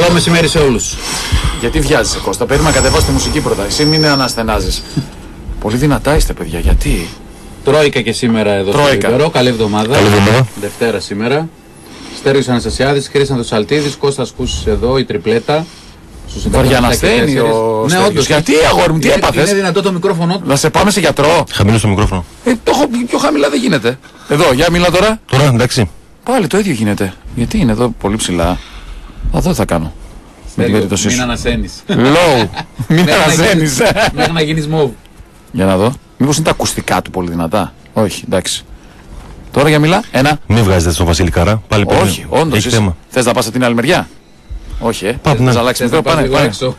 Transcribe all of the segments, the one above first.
Καλό μεσημέρι σε όλους. Γιατί βιάζεσαι, Κώστα? Πρέπει να κατεβάσει τη μουσική πρώτα. Εσύ μην αναστενάζεις. Πολύ δυνατά είστε, παιδιά. Γιατί? Τρόικα και σήμερα εδώ στο Λιμπερό. Καλή εβδομάδα. Καλή εβδομάδα. Δευτέρα σήμερα. Στέργιος Αναστασιάδης, Χρήστος Αλτίδης, Κώστας Κούσης εδώ, η τριπλέτα. Βαριανασταίνει ο Ναι, όντως. Γιατί, αγόρι μου, τι έπαθες? Είναι δυνατό το μικρόφωνο του. Να σε πάμε σε γιατρό. Χαμηλό το μικρόφωνο. Το έχω πιο χαμηλά, δεν γίνεται. Εδώ, για μίλα τώρα. Τώρα, εντάξει. Πάλι το ίδιο γίνεται. Γιατί είναι εδώ πολύ ψηλά? Εδώ θα κάνω. Με την περίπτωσή Μην σου. ανασένεις. Low. Μην ανασένεις. Μέχρι να γίνεις μόβ. Για να δω. Μήπως είναι τα ακουστικά του πολύ δυνατά? Όχι, εντάξει. Τώρα για μιλά. Ένα. Μην βγάζετε στον Βασίλη Καρά. Πάλι πέρα. Όχι, όντως. Έχει θέμα. Θες να πας από την άλλη μεριά? Όχι, Πάμε, θες ναι. να αλλάξεις Θες να μικρό? πας λίγο Πάνε. έξω.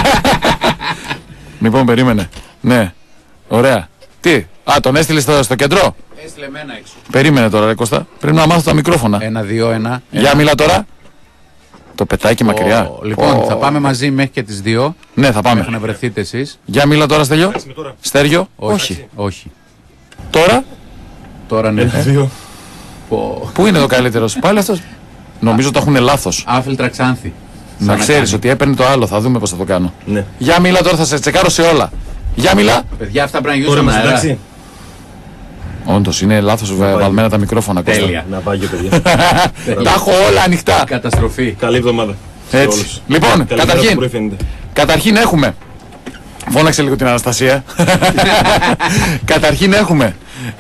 Λοιπόν, περίμενε. Ναι. Ωραία. Τι? Τον έστειλες στο κέντρο? Έστειλε εμένα έξω. Περίμενε τώρα, ρε Κώστα. Πρέπει να μάθω τα μικρόφωνα. 1-2-1. Για μιλά τώρα. Το πετάει και μακριά. Λοιπόν, θα πάμε μαζί μέχρι και τις 2. Ναι, θα Μέχρι να πάμε. βρεθείτε εσείς. Για μιλά τώρα, Στέλιο. Στέργιο. Όχι. Όχι. Τώρα. Τώρα ναι. Δύο. Πω. Πού είναι το καλύτερος? Πάλι αυτός. Νομίζω το έχουν λάθος. Άφιλτρα Ξάνθη. Να ξέρεις ότι έπαιρνε το άλλο. Θα δούμε πώς θα το κάνω. Ναι. Για μιλά τώρα, θα σε τσεκάρω σε όλα. Για μιλά. Παιδιά, αυτά πρέπει να Τώρα γιώσουν είμαστε αέρα. εντάξει. Όντως είναι λάθος βαλμένα τα μικρόφωνα. Κώστα. Τέλεια. Να πάει και παιδιά. Τα έχω όλα ανοιχτά. Καταστροφή. Καλή εβδομάδα. σε Έτσι. όλους. Λοιπόν, Καλημέρα που καταρχήν, πρωί φαίνεται. καταρχήν έχουμε. Φώναξε λίγο την Αναστασία. Καταρχήν έχουμε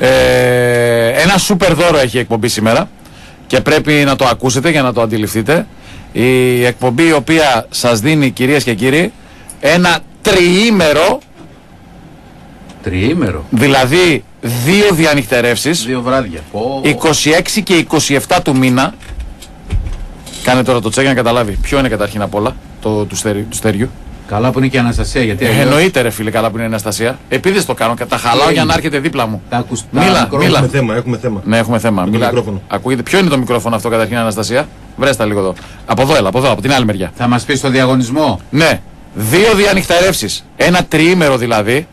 ένα σούπερ δώρο έχει η εκπομπή σήμερα και πρέπει να το ακούσετε για να το αντιληφθείτε. Η εκπομπή η οποία σας δίνει, κυρίες και κύριοι, ένα τριήμερο, Τριήμερο. δηλαδή 2 διανυχτερεύσεις, 2 βράδια. 26 και 27 του μήνα. Κάνε τώρα το τσέκ για να καταλάβει ποιο είναι καταρχήν απ' όλα του Στέριου. Καλά που είναι και η Αναστασία, γιατί αλλιώς Εννοείται ρε φίλε, καλά που είναι η Αναστασία. Επειδή το κάνω, τα χαλάω για να έρχεται δίπλα μου. τα ακουστά. Μίλα, μίλα. Έχουμε θέμα, έχουμε θέμα. Ναι, έχουμε θέμα. το Μίλα. μικρόφωνο. Ακούγεται. Ποιο είναι το μικρόφωνο αυτό καταρχήν, Αναστασία? Βρες τα λίγο εδώ. Από εδώ, έλα, από εδώ, από την άλλη μεριά. Θα μας πει στο διαγωνισμό. Ναι, 2 διανυχτερεύσεις. Ένα τριήμερο δηλαδή.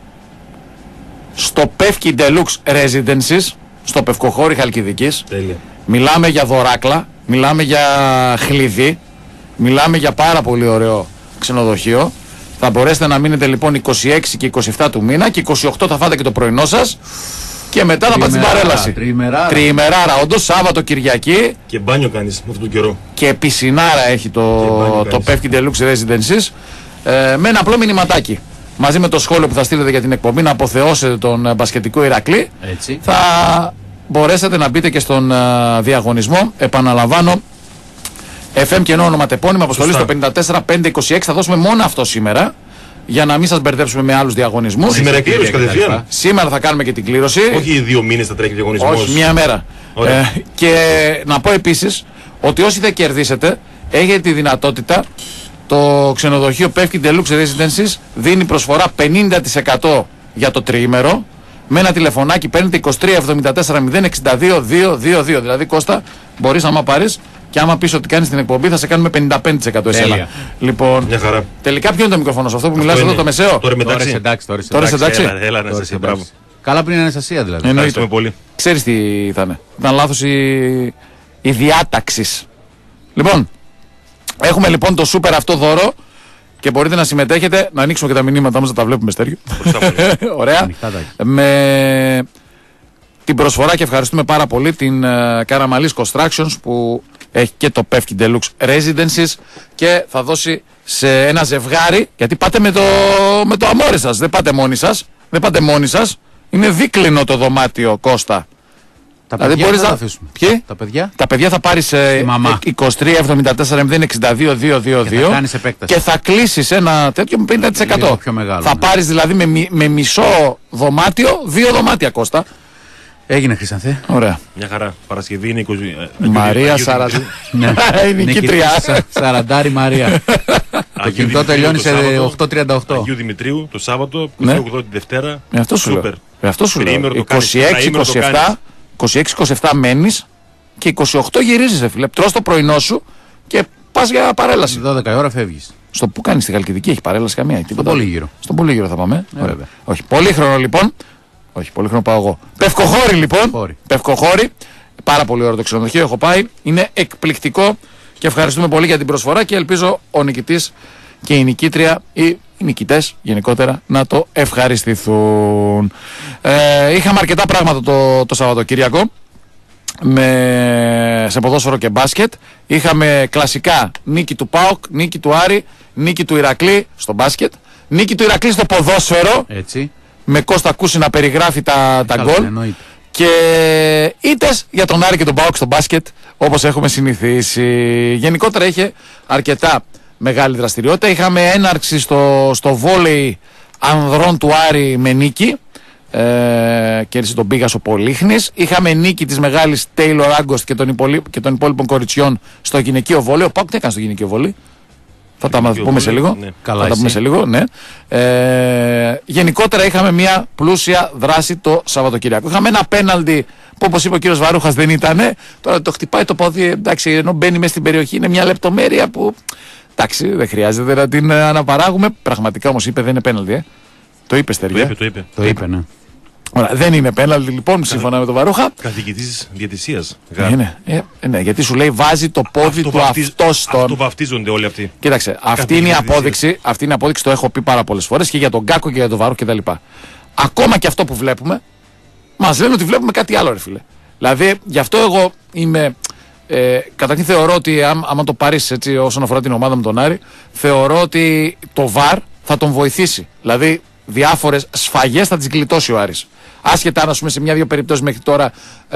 Στο Πεύκι Deluxe Residences, στο Πευκοχώρι Χαλκιδικής. Τέλεια. Μιλάμε για δωράκλα, μιλάμε για χλειδί, μιλάμε για πάρα πολύ ωραίο ξενοδοχείο. Θα μπορέσετε να μείνετε λοιπόν 26 και 27 του μήνα και 28 θα φάτε και το πρωινό σας και μετά θα πάτε στην παρέλαση. Τριημεράρα, όντως, Σάββατο, Κυριακή Και μπάνιο κάνεις με αυτόν τον καιρό. και πισινάρα έχει το κάνεις. Πεύκι Deluxe Residences με ένα απλό μηνυματάκι. Μαζί με το σχόλιο που θα στείλετε για την εκπομπή να αποθεώσετε τον μπασκετικό Ηρακλή, Έτσι. θα μπορέσετε να μπείτε και στον διαγωνισμό. Επαναλαμβάνω, FM και ενώ ονοματεπώνυμα αποστολή στο 54526. Θα δώσουμε μόνο αυτό σήμερα για να μην σας μπερδέψουμε με άλλους διαγωνισμούς. Σήμερα κλήρωση κτλ. κατευθείαν. Σήμερα θα κάνουμε και την κλήρωση. Όχι 2 μήνες θα τρέχει ο διαγωνισμός. Όχι, μία μέρα. Ωραία. Και να πω επίσης ότι όσοι θα κερδίσετε, έχετε τη δυνατότητα. Το ξενοδοχείο Πεύκι Deluxe Residences δίνει προσφορά 50% για το τριήμερο. Με ένα τηλεφωνάκι παίρνετε 2374 062 222. Δηλαδή, Κώστα, μπορείς άμα πάρεις και άμα πεις ότι κάνεις την εκπομπή θα σε κάνουμε 55% εσένα. Τέλεια. Λοιπόν, Μια χαρά. τελικά ποιο είναι το μικρόφωνο σε αυτό που μιλάς εδώ, είναι. το μεσαίο? Τώρα Τώρα μεταξύ. είσαι εντάξει, τώρα είσαι Τώρα είσαι εντάξει. εντάξει. Έλα, Τώρα να είσαι σε μπράβο. εντάξει. Καλά που είναι η Αναστασία δηλαδή. Εννοείται. Ευχαριστούμε πολύ. Ξέρεις τι θα είναι. Ήταν λάθος η διάταξη. Λοιπόν, έχουμε λοιπόν το σούπερ αυτό δώρο και μπορείτε να συμμετέχετε. Να ανοίξουμε και τα μηνύματά μας να τα βλέπουμε, Στέργιο. Ωραία. Ανοιχτά τα έχεις. Με την προσφορά και ευχαριστούμε πάρα πολύ την Καραμαλής Constructions που έχει και το Pefki Deluxe Residences και θα δώσει σε ένα ζευγάρι, γιατί πάτε με το αμόρε σας, δεν πάτε μόνοι σας, είναι δίκλινο το δομάτιο, Κώστα. Τα Δηλαδή παιδιά μπορείς θα να- τα αφήσουμε. Ποιοι? Τα παιδιά. Τα παιδιά θα πάρεις μαμά. 23-74-062-222 Και θα κάνεις επέκταση. και θα κλείσεις ένα τέτοιο με 50%. Λίγο πιο μεγάλο, θα ναι. πάρεις δηλαδή με μισό δωμάτιο 2 δωμάτια, Κώστα. Έγινε, Χρυσανθέ. Ωραία. Μια χαρά. Παρασκευή είναι 20. Μαρία Σαραντή. Είναι η νικήτρια. Σαραντάρη Μαρία. Το κινητό τελειώνει σε 8:38. Αγίου Δημητρίου το Σάββατο, Ναι. 28 τη Δευτέρα. Αυτό σου Σούπερ. λέω. Αυτό σου λέω. Τριήμερο το κάνεις, 26-27 μένεις και 28 γυρίζεις, ρε φίλε. Τρως το πρωινό σου και πας για παρέλαση. 12 η ώρα φεύγει. Στο που κάνεις στη Χαλκιδική έχει παρέλαση καμία? Τίποτα. Πολύγυρο. Στον Πολύγυρο θα πάμε. Ωραία. βέβαια. Όχι. Πολύχρονο λοιπόν. Όχι, πολύχρονο πάω εγώ. Πευκοχώρι λοιπόν. Πευκοχώρι. Πευκοχώρι. Πάρα πολύ ωραίο το ξενοδοχείο. Έχω πάει. Είναι εκπληκτικό και ευχαριστούμε πολύ για την προσφορά και ελπίζω ο νικητής και η νικήτρια ή οι νικητές γενικότερα να το ευχαριστηθούν. Είχαμε αρκετά πράγματα το Σαββατοκύριακο σε ποδόσφαιρο και μπάσκετ. Είχαμε κλασικά νίκη του ΠΑΟΚ, νίκη του Άρη, νίκη του Ηρακλή στο μπάσκετ, νίκη του Ηρακλή στο ποδόσφαιρο. Έτσι. Με Κώστα Κούση να περιγράφει τα γκολ. Και ήτες για τον Άρη και τον ΠΑΟΚ στο μπάσκετ, όπως έχουμε συνηθίσει. Γενικότερα είχε αρκετά μεγάλη δραστηριότητα. Είχαμε έναρξη στο βόλεϊ ανδρών του Άρη με νίκη. Κέρδισε τον Πίγασο Πολύχνης. Είχαμε νίκη της μεγάλης Τέιλορ Άγκοστ και των υπόλοιπων κοριτσιών στο γυναικείο βόλεϊ. Ο ΠΑΟΚ τι έκανε στο γυναικείο βόλεϊ? Θα τα πούμε σε λίγο. Ναι. Θα τα πούμε σε λίγο, ναι. Γενικότερα είχαμε μια πλούσια δράση το Σαββατοκύριακο. Είχαμε ένα πέναλτι που, όπως είπε ο κύριος Βαρούχας, δεν ήταν. Τώρα το χτυπάει το πόδι, εντάξει, ενώ μπαίνει μέσα στην περιοχή. Είναι μια λεπτομέρεια που, εντάξει, δεν χρειάζεται να την αναπαράγουμε. Πραγματικά όμως είπε δεν είναι πέναλτι. Το είπε, Στεριά. Το είπε, ναι. Ωραία, δεν είναι πέναλτι λοιπόν, σύμφωνα με τον Βαρούχα. Καθηγητής διαιτησίας. Ναι, γιατί σου λέει βάζει το πόδι του αυτό στον. Αυτοβαφτίζονται όλοι αυτοί. Κοίταξε, αυτή είναι η απόδειξη, το έχω πει πάρα πολλές φορές και για τον Γκάκο και για τον Βαρούχα κτλ. Ακόμα και αυτό που βλέπουμε, μας λένε ότι βλέπουμε κάτι άλλο, ρε φίλε. Δηλαδή, γι' αυτό εγώ είμαι. Καταρχήν θεωρώ ότι άμα το πάρεις έτσι όσον αφορά την ομάδα με τον Άρη, θεωρώ ότι το VAR θα τον βοηθήσει. Δηλαδή, διάφορες σφαγές θα τις γλιτώσει ο Άρης. Άσχετα αν, ας πούμε, σε μια-δύο περιπτώσεις μέχρι τώρα,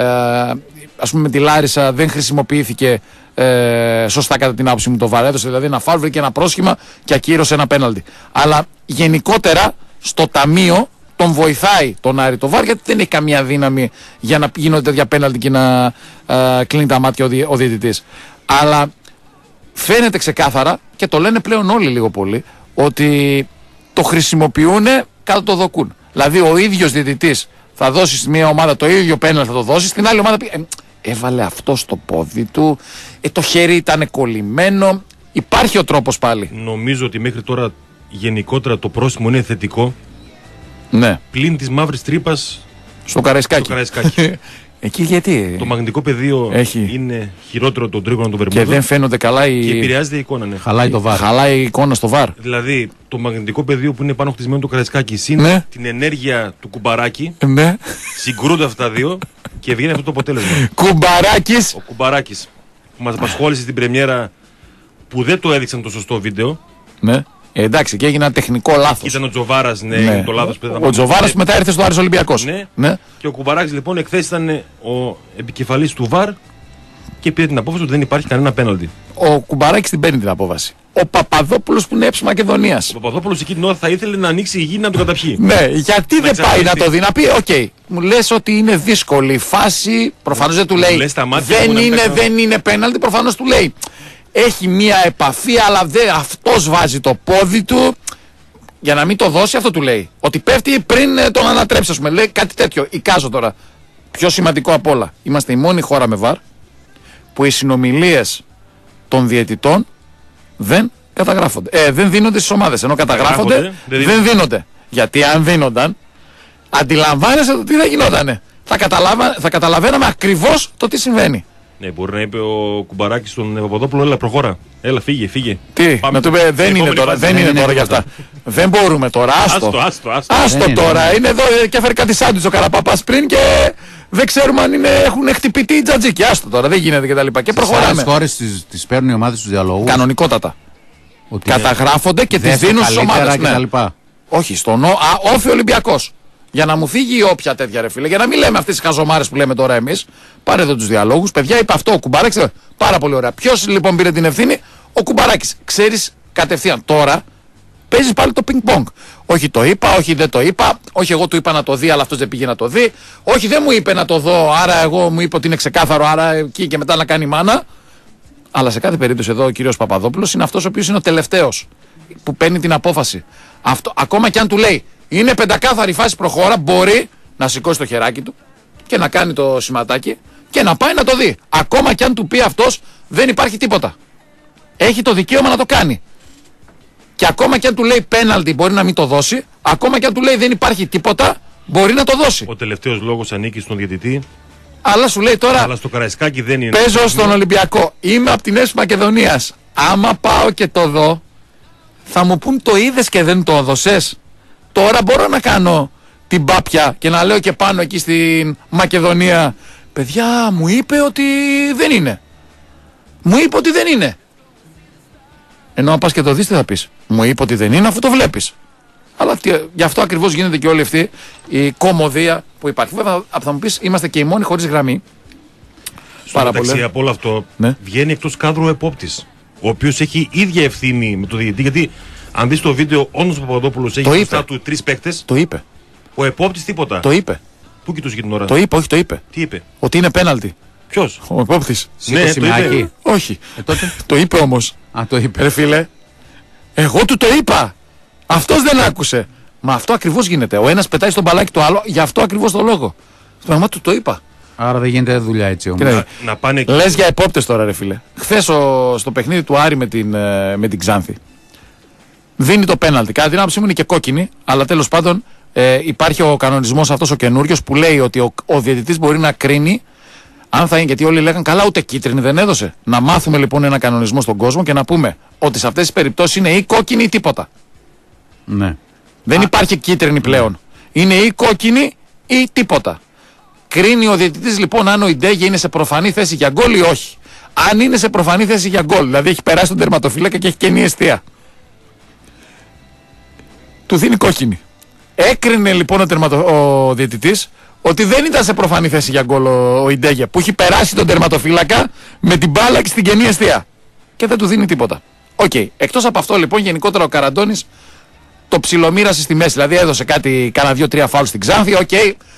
ας πούμε, με τη Λάρισα δεν χρησιμοποιήθηκε σωστά κατά την άποψη μου το VAR. Έδωσε δηλαδή ένα φάουλ, βρήκε ένα πρόσχημα και ακύρωσε ένα πέναλτι. Αλλά γενικότερα στο ταμείο τον βοηθάει τον Άρη το VAR, γιατί δεν έχει καμία δύναμη για να γίνονται τέτοια πέναλτι και να κλείνει τα μάτια ο διαιτητής. Αλλά φαίνεται ξεκάθαρα και το λένε πλέον όλοι λίγο πολύ ότι το χρησιμοποιούν κάτω το δοκούν. Δηλαδή ο ίδιος διαιτητής θα δώσει στη μία ομάδα το ίδιο πέναλτι, θα το δώσει, στην άλλη ομάδα έβαλε αυτό στο πόδι του, το χέρι ήταν κολλημένο. Υπάρχει ο τρόπος πάλι. Νομίζω ότι μέχρι τώρα γενικότερα το πρόσημο είναι θετικό. Ναι. Πλην της μαύρης τρύπας στο Καραϊσκάκι. Εκεί γιατί. Το μαγνητικό πεδίο είναι χειρότερο των τρίγωνων των Βερμούδων. Και δεν φαίνονται καλά και επηρεάζεται η εικόνα. Ναι. Χαλάει το VAR. Χαλάει η εικόνα στο VAR. Δηλαδή το μαγνητικό πεδίο που είναι πάνω χτισμένο το Καραϊσκάκι συν την ενέργεια του Κουμπαράκη. Ναι. Συγκρούνται αυτά τα δύο και βγαίνει αυτό το αποτέλεσμα. Κουμπαράκης. Ο Κουμπαράκης που μας απασχόλησε στην πρεμιέρα, που δεν το έδειξαν το σωστό βίντεο. Ναι. Εντάξει, και έγινε ένα τεχνικό λάθος. Ήταν ο Τζοβάρας, ναι, το λάθος που δεν θα ο Τζοβάρας που μετά ήρθε στο Άρης Ολυμπιακός. Ναι. Και ο Κουμπαράκης λοιπόν εχθές ήταν ο επικεφαλής του ΒΑΡ και πήρε την απόφαση ότι δεν υπάρχει κανένα πέναλτι. Ο Κουμπαράκης την παίρνει την απόφαση. Ο Παπαδόπουλος που είναι έψη Μακεδονίας. Ο Παπαδόπουλος εκεί την ώρα θα ήθελε να ανοίξει η γη να τον καταπιεί. Ναι, γιατί δεν πάει να το δει, να πει: οκ, μου λες ότι είναι δύσκολη η φάση. Προφανώς δεν του λέει δεν είναι πέναλτι, προφανώς του λέει. Έχει μία επαφή, αλλά αυτός βάζει το πόδι του. Για να μην το δώσει, αυτό του λέει. Ότι πέφτει πριν τον ανατρέψει, ας πούμε. Λέει κάτι τέτοιο. Εικάζω τώρα. Πιο σημαντικό απ' όλα. Είμαστε η μόνη χώρα με VAR που οι συνομιλίες των διαιτητών δεν καταγράφονται. Δεν δίνονται στις ομάδες. Ενώ καταγράφονται, δεν δίνονται. Γιατί αν δίνονταν, αντιλαμβάνεσαι το τι θα γινότανε. Θα καταλαβαίναμε ακριβώς το τι συμβαίνει. Ναι, μπορεί να είπε ο Κουμπαράκης στον Παπαδόπουλο: έλα, προχώρα. Έλα, φύγε. Τι, πάμε, να του πει: δεν είναι τώρα για αυτά. Δεν μπορούμε τώρα. Άστο τώρα. Είναι εδώ και έφερε κάτι σάντουιτς ο Καραπαπάς πριν και δεν ξέρουμε αν έχουν χτυπητή ή τζατζίκι. Άστο τώρα, δεν γίνεται κτλ. Και προχωράμε. Σε άλλες χώρες τις παίρνουν οι ομάδες του διαλόγου. Κανονικότατα. Καταγράφονται και τις δίνουν στις ομάδες. Όχι, στον Όφη Ολυμπιακός. Για να μου φύγει όποια τέτοια, ρε φίλε, για να μην λέμε αυτές τις χαζομάρες που λέμε τώρα εμείς. Πάρε εδώ τους διαλόγους. Παιδιά, είπε αυτό ο Κουμπαράκης. Πάρα πολύ ωραία. Ποιος λοιπόν πήρε την ευθύνη? Ο Κουμπαράκης. Ξέρεις κατευθείαν. Τώρα παίζεις πάλι το πινκ-πονγκ. Όχι το είπα, όχι δεν το είπα. Όχι εγώ του είπα να το δει, αλλά αυτός δεν πήγε να το δει. Όχι δεν μου είπε να το δω, άρα εγώ μου είπε ότι είναι ξεκάθαρο, άρα εκεί και μετά να κάνει μάνα. Αλλά σε κάθε περίπτωση εδώ ο κύριος Παπαδόπουλος είναι αυτός ο οποίος είναι ο τελευταίος που παίρνει την απόφαση. Αυτό, ακόμα και αν του λέει είναι πεντακάθαρη φάση, προχώρα, μπορεί να σηκώσει το χεράκι του και να κάνει το σηματάκι και να πάει να το δει. Ακόμα και αν του πει αυτός δεν υπάρχει τίποτα. Έχει το δικαίωμα να το κάνει. Και ακόμα και αν του λέει πέναλτι μπορεί να μην το δώσει. Ακόμα και αν του λέει δεν υπάρχει τίποτα μπορεί να το δώσει. Ο τελευταίος λόγος ανήκει στον διαιτητή. Αλλά σου λέει τώρα. Αλλά στο Καραϊσκάκι δεν είναι. Παίζω στον Ολυμπιακό. Είμαι από την Έσπη Μακεδονίας. Άμα πάω και το δω, θα μου πούν το είδες και δεν το έδωσες. Τώρα μπορώ να κάνω την πάπια και να λέω και πάνω εκεί στην Μακεδονία. Παιδιά, μου είπε ότι δεν είναι. Μου είπε ότι δεν είναι. Ενώ αν πας και το δεις τι θα πεις. Μου είπε ότι δεν είναι αφού το βλέπεις. Αλλά γι' αυτό ακριβώς γίνεται και όλη αυτή η κωμωδία που υπάρχει. Βέβαια θα μου πεις είμαστε και οι μόνοι χωρίς γραμμή. Στο μεταξύ από όλο αυτό βγαίνει εκτός κάδρου ο επόπτης. Ο οποίος έχει ίδια ευθύνη με το διαιτητή. Γιατί αν δεις το βίντεο, όντως ο Παπαδόπουλος έχει μπροστά του 3 παίκτες. Το είπε. Ο επόπτης τίποτα. Το είπε. Πού κοιτούσε για την ώρα. Το είπε, όχι το είπε. Τι είπε. Ότι είναι πέναλτι. Ποιος. Ο επόπτης. Ναι, το είπε. Όχι. Τότε. Το είπε όμως. Α, το είπε. Ρε φίλε, εγώ του το είπα. Αυτός δεν άκουσε. Μα αυτό ακριβώς γίνεται. Ο ένας πετάει στον μπαλάκι το άλλο για αυτό ακριβώς το λόγο. Στο πράγμα του το είπα. Άρα δεν γίνεται δουλειά έτσι όμως. Να πάνε εκεί. Λες για επόπτες τώρα, ρε φίλε. Χθες στο παιχνίδι του Άρη με την Ξάνθη δίνει το πέναλτι. Κατά την άποψή μου είναι και κόκκινη, αλλά τέλος πάντων υπάρχει ο κανονισμός αυτός ο καινούριος που λέει ότι ο διαιτητής μπορεί να κρίνει αν θα είναι. Γιατί όλοι λέγαν καλά, ούτε κίτρινη δεν έδωσε. Να μάθουμε λοιπόν ένα κανονισμό στον κόσμο και να πούμε ότι σε αυτές τις περιπτώσεις είναι ή κόκκινη ή τίποτα. Ναι. Δεν υπάρχει κίτρινη πλέον. Είναι ή κόκκινη ή τίποτα. Κρίνει ο διαιτητής λοιπόν αν ο Ιντέγε είναι σε προφανή θέση για γκολ ή όχι. Αν είναι σε προφανή θέση για γκολ, δηλαδή έχει περάσει τον τερματοφύλακα και έχει κενή εστία, του δίνει κόκκινη. Έκρινε λοιπόν ο διαιτητής ότι δεν ήταν σε προφανή θέση για γκολ ο Ιντέγε, που έχει περάσει τον τερματοφύλακα με την μπάλα και στην κενή εστία. Και δεν του δίνει τίποτα. Οκ. Εκτός από αυτό λοιπόν, γενικότερα ο Καραντώνης το ψιλομοίρασε στη μέση. Δηλαδή έδωσε κάνα 2-3 φάουλ στην Ξάνθη. Οκ.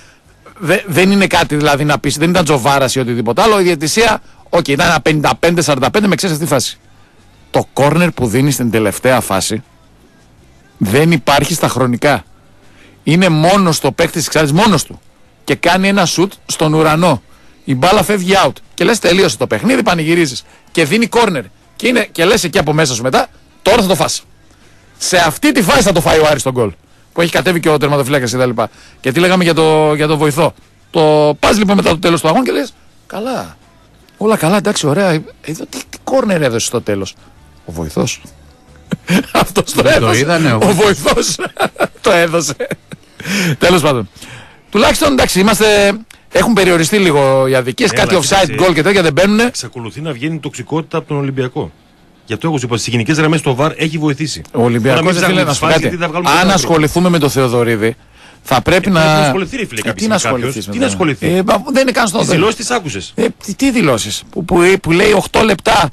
Δεν είναι κάτι δηλαδή να πεις, δεν ήταν τζοβάρας ή οτιδήποτε άλλο. Η διαιτησία, ήταν ένα 55-45 με ξέρεις αυτή τη φάση. Το κόρνερ που δίνει στην τελευταία φάση δεν υπάρχει στα χρονικά. Είναι μόνος το παίκτης της Ξάνθης, μόνος του. Και κάνει ένα σουτ στον ουρανό. Η μπάλα φεύγει out. Και λες τελείωσε το παιχνίδι, πανηγυρίζεις. Και δίνει κόρνερ. Και λες εκεί από μέσα σου μετά, τώρα θα το φας. Σε αυτή τη φάση θα το φάει ο Άρης τον γκολ. Που έχει κατέβει και ο τερματοφύλακας κτλ. Και τι λέγαμε για το βοηθό. Το πας λοιπόν μετά το τέλος του αγώνα και λες καλά. Όλα καλά, εντάξει, ωραία. Εδώ τι κόρνερ έδωσε στο τέλος. Ο βοηθός. Αυτός το έδωσε. Είδανε, ο βοηθός το έδωσε. Τέλος πάντων. Τουλάχιστον εντάξει, έχουν περιοριστεί λίγο οι αδικίες. Κάτι offside goal και τέτοια δεν μπαίνουν. Εξακολουθεί να βγαίνει τοξικότητα από τον Ολυμπιακό. Γι' αυτό εγώ σου είπα, στις γενικές γραμμές το VAR έχει βοηθήσει. Ο Ολυμπιακός δεν θέλει να σου πει. Αν ασχοληθούμε με τον Θεοδωρίδη, θα πρέπει να. Να ασχοληθεί, ρε φίλε, τι να ασχοληθεί. Τι να ασχοληθεί. Δεν είναι καν στο Τις δηλώσεις τις άκουσες. Τι δηλώσεις. Που λέει 8 λεπτά,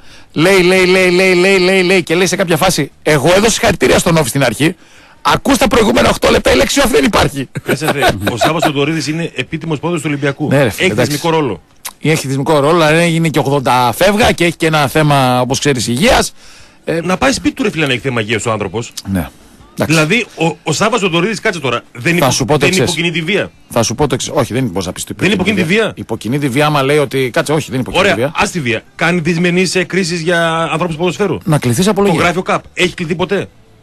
λέει και λέει σε κάποια φάση. Εγώ έδωσα συγχαρητήρια στον Όφη στην αρχή. Ακούς τα προηγούμενα 8 λεπτά, η λέξη off δεν υπάρχει. Ο Σάββας Θεοδωρίδης είναι επίτιμος πόδος του Ολυμπιακού. Ναι, έχει θεσμικό ρόλο. Έχει θεσμικό ρόλο, αλλά έγινε και 80 φεύγα και έχει και ένα θέμα, όπως ξέρεις, υγείας. Να πάει σπίτι του, ρε φίλε, να έχει θέμα υγείας ο άνθρωπος. Ναι. Δηλαδή, ο Σάββας Θεοδωρίδης, κάτσε τώρα, δεν υποκινεί τη βία. Θα σου πω το εξής. Όχι, δεν είναι πώς να πεις το δεν υποκινεί τη βία. Υποκινεί τη βία, άμα λέει ότι. Κάτσε, όχι, δεν υποκινεί τη βία. Ωραία, ας τη βία. Κάνει δυσμενείς κρίσεις για ανθρώπους ποδοσφαίρου. Να κληθείς απολογία. Το γράφει ο ΚΑΠ. Έχει κληθεί ποτέ.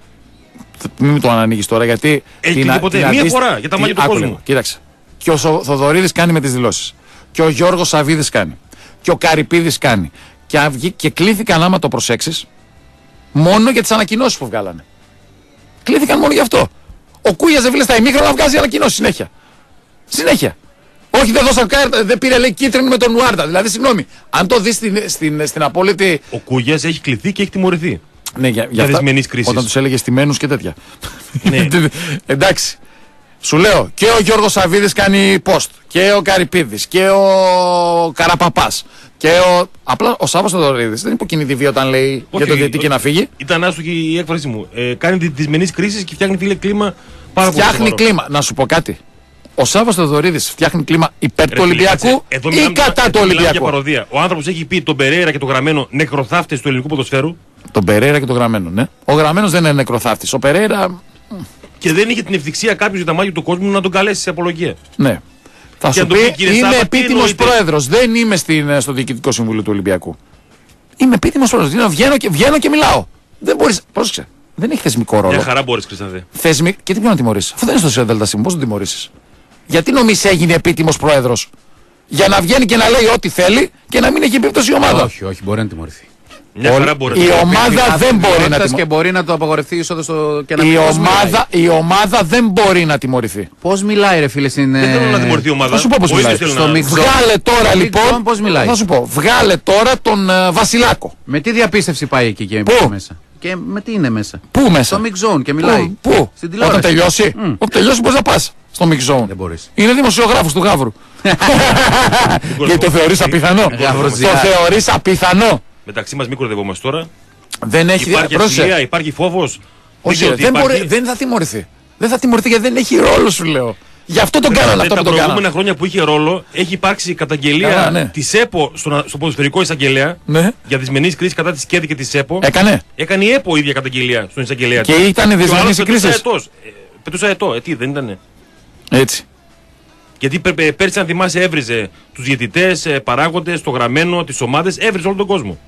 Μην το ανοίγεις τώρα γιατί. Έχει κληθεί ποτέ. Μία φορά για τα μάτια του κόσμου. Κοίταξε. Και ο Θοδωρίδης κάνει με τις δηλώσεις. Και ο Γιώργος Σαββίδης κάνει. Και ο Καρυπίδης κάνει. Και κλήθηκαν, άμα το προσέξεις, μόνο για τις ανακοινώσεις που βγάλανε. Κλήθηκαν μόνο γι' αυτό. Ο Κούγιας δεν στα ημίχρονα να βγάζει ανακοινώσεις συνέχεια. Όχι, δεν δώσα κάρτα, δεν πήρε λέει κίτρινη με τον Νουάρτα. Δηλαδή, συγγνώμη, αν το δεις στην απόλυτη. Ο Κούγιας έχει κληθεί και έχει τιμωρηθεί. Ναι, για δυσμενείς κρίσεις. Όταν τους έλεγε στημένους και τέτοια. Ναι. Εντάξει. Σου λέω, και ο Γιώργος Σαββίδης κάνει post. Και ο Καρυπίδης. Και ο Καραπαπάς. Απλά ο Σάββας Θεοδωρίδης δεν υποκινεί τη βία όταν λέει για τον διαιτητή και να φύγει. Ήταν άστοχη η έκφραση μου. Κάνει δυσμενείς κρίσεις και φτιάχνει φίλε κλίμα πάρα πολύ. Φτιάχνει κλίμα. Να σου πω κάτι. Ο Σάββας Θεοδωρίδης φτιάχνει κλίμα υπέρ του Ολυμπιακού ή κατά του Ολυμπιακού. Ο άνθρωπος έχει πει τον Περέιρα και τον Γραμμένο νεκροθάφτες του ελληνικού ποδοσφαίρου. Τον Περέιρα και τον Γραμμένο, ναι. Ο Γραμμένος δεν είναι νεκροθάφτης. Ο Περέιρα. Και δεν είχε την ευθυξία κάποιος για τα μάτια του κόσμου να τον καλέσει σε απολογία. Ναι. Θα σου πει, είμαι επίτιμος πρόεδρος. Δεν είμαι στο διοικητικό συμβούλιο του Ολυμπιακού. Είμαι επίτιμος πρόεδρος. Βγαίνω και μιλάω. Δεν μπορείς. Πρόσεξε. Δεν έχει θεσμικό ρόλο. Μια χαρά μπορείς, Χρυστανθέ. Και τι πρέπει να τιμωρήσεις. Αφού δεν είναι στο ΔΣ, πώς τον τιμωρήσεις. Γιατί νομίζεις έγινε επίτιμος πρόεδρος. Για να βγαίνει και να λέει ό,τι θέλει και να μην έχει επίπτωση η ομάδα. Όχι, μπορεί να τιμωρηθεί. Η ομάδα δεν μπορεί να τιμωρηθεί. Και μπορεί να το απαγορευτεί η είσοδο στο. Η ομάδα δεν μπορεί να τιμωρηθεί. Πώς μιλάει, ρε φίλε, στην. Δεν θέλω να τιμωρηθεί η ομάδα. Θα σου πω πώς μιλάει. Βγάλε τώρα λοιπόν. Πώς μιλάει. Θα σου πω. Βγάλε τώρα τον Βασιλάκο. Με τι διαπίστευση πάει εκεί και μέσα. Και με τι είναι μέσα. Πού μέσα. Στο Mix Zone και μιλάει. Πού. Όταν τελειώσει. Όταν τελειώσει μπορεί να πα στο Mix Zone. Δεν μπορείς. Είναι δημοσιογράφος του Γαύρου. Γιατί το θεωρείς απίθανο. Το θεωρείς απίθανο. Μεταξύ μας μην κορδευόμαστε τώρα. Δεν έχει διαπρόσια. Υπάρχει φόβος. Όχι, δεν θα τιμωρηθεί. Δεν θα τιμωρηθεί γιατί δεν έχει ρόλο, σου λέω. Γι' αυτό τον κάνανε αυτό που τον κάνανε. Τα προηγούμενα χρόνια που είχε ρόλο έχει υπάρξει καταγγελία της ΕΠΟ στο ποδοσφαιρικό εισαγγελέα για δυσμενείς κρίσεις κατά της ΚΕΔ και της ΕΠΟ. Έκανε η ΕΠΟ ίδια καταγγελία στον εισαγγελέα. Και ήταν δυσμενείς οι κρίσεις. Πετούσα ετώ. Τι δεν ήτανε. Έτσι. Γιατί πέρσι, αν θυμάσαι, έβριζε τους διαιτητές, παράγοντες, το γραμμένο, τις ομάδες, έβριζε όλο τον κόσμο.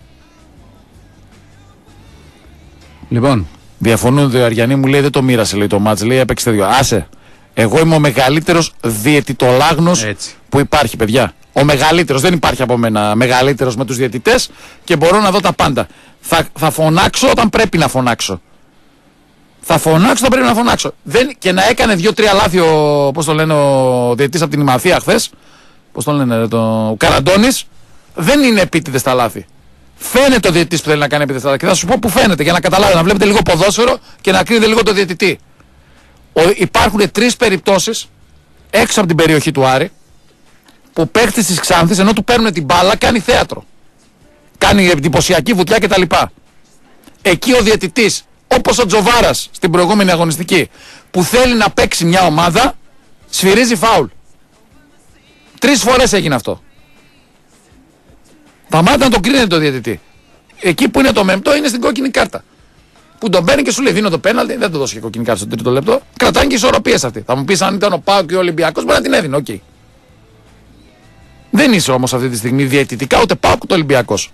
Λοιπόν, διαφωνούν οι Αριανοί, μου λέει δεν το μοίρασε, λέει το μάτς, λέει έπαιξε δύο. Άσε. Εγώ είμαι ο μεγαλύτερος διαιτητολάγνος που υπάρχει, παιδιά. Ο μεγαλύτερος, δεν υπάρχει από μένα μεγαλύτερος με τους διαιτητές και μπορώ να δω τα πάντα. Θα φωνάξω όταν πρέπει να φωνάξω. Θα φωνάξω όταν πρέπει να φωνάξω. Και να έκανε 2-3 λάθη πώς το λένε, ο διαιτητής από την Ημαθία χθες. Πώς το λένε, ο Καραντώνης. Δεν είναι επίτηδες τα λάθη. Φαίνεται ο διαιτητής που θέλει να κάνει επίτηδες τα λάθη. Και θα σου πω που φαίνεται για να καταλάβετε, να βλέπετε λίγο ποδόσφαιρο και να κρίνετε λίγο το διαιτητή. Υπάρχουν 3 περιπτώσεις έξω από την περιοχή του Άρη που παίχτης της Ξάνθης ενώ του παίρνουν την μπάλα κάνει θέατρο. Κάνει εντυπωσιακή βουτιά κτλ. Εκεί ο διαιτητής, όπως ο Τζοβάρας στην προηγούμενη αγωνιστική, που θέλει να παίξει μια ομάδα, σφυρίζει φάουλ. 3 φορές έγινε αυτό. Τα μάτια να το κρίνεται το διαιτητή. Εκεί που είναι το μεμπτό είναι στην κόκκινη κάρτα. Που τον παίρνει και σου λέει: δίνω το πέναλτι, δεν το δώσει και κόκκινη κάρτα στο τρίτο λεπτό. Κρατάνε και ισορροπίες αυτή. Θα μου πεις αν ήταν ο ΠΑΟΚ και ο Ολυμπιακός, μπορεί να την έδινε, οκ. Δεν είσαι όμως αυτή τη στιγμή διαιτητικά ούτε ΠΑΟΚ ούτε Ολυμπιακός.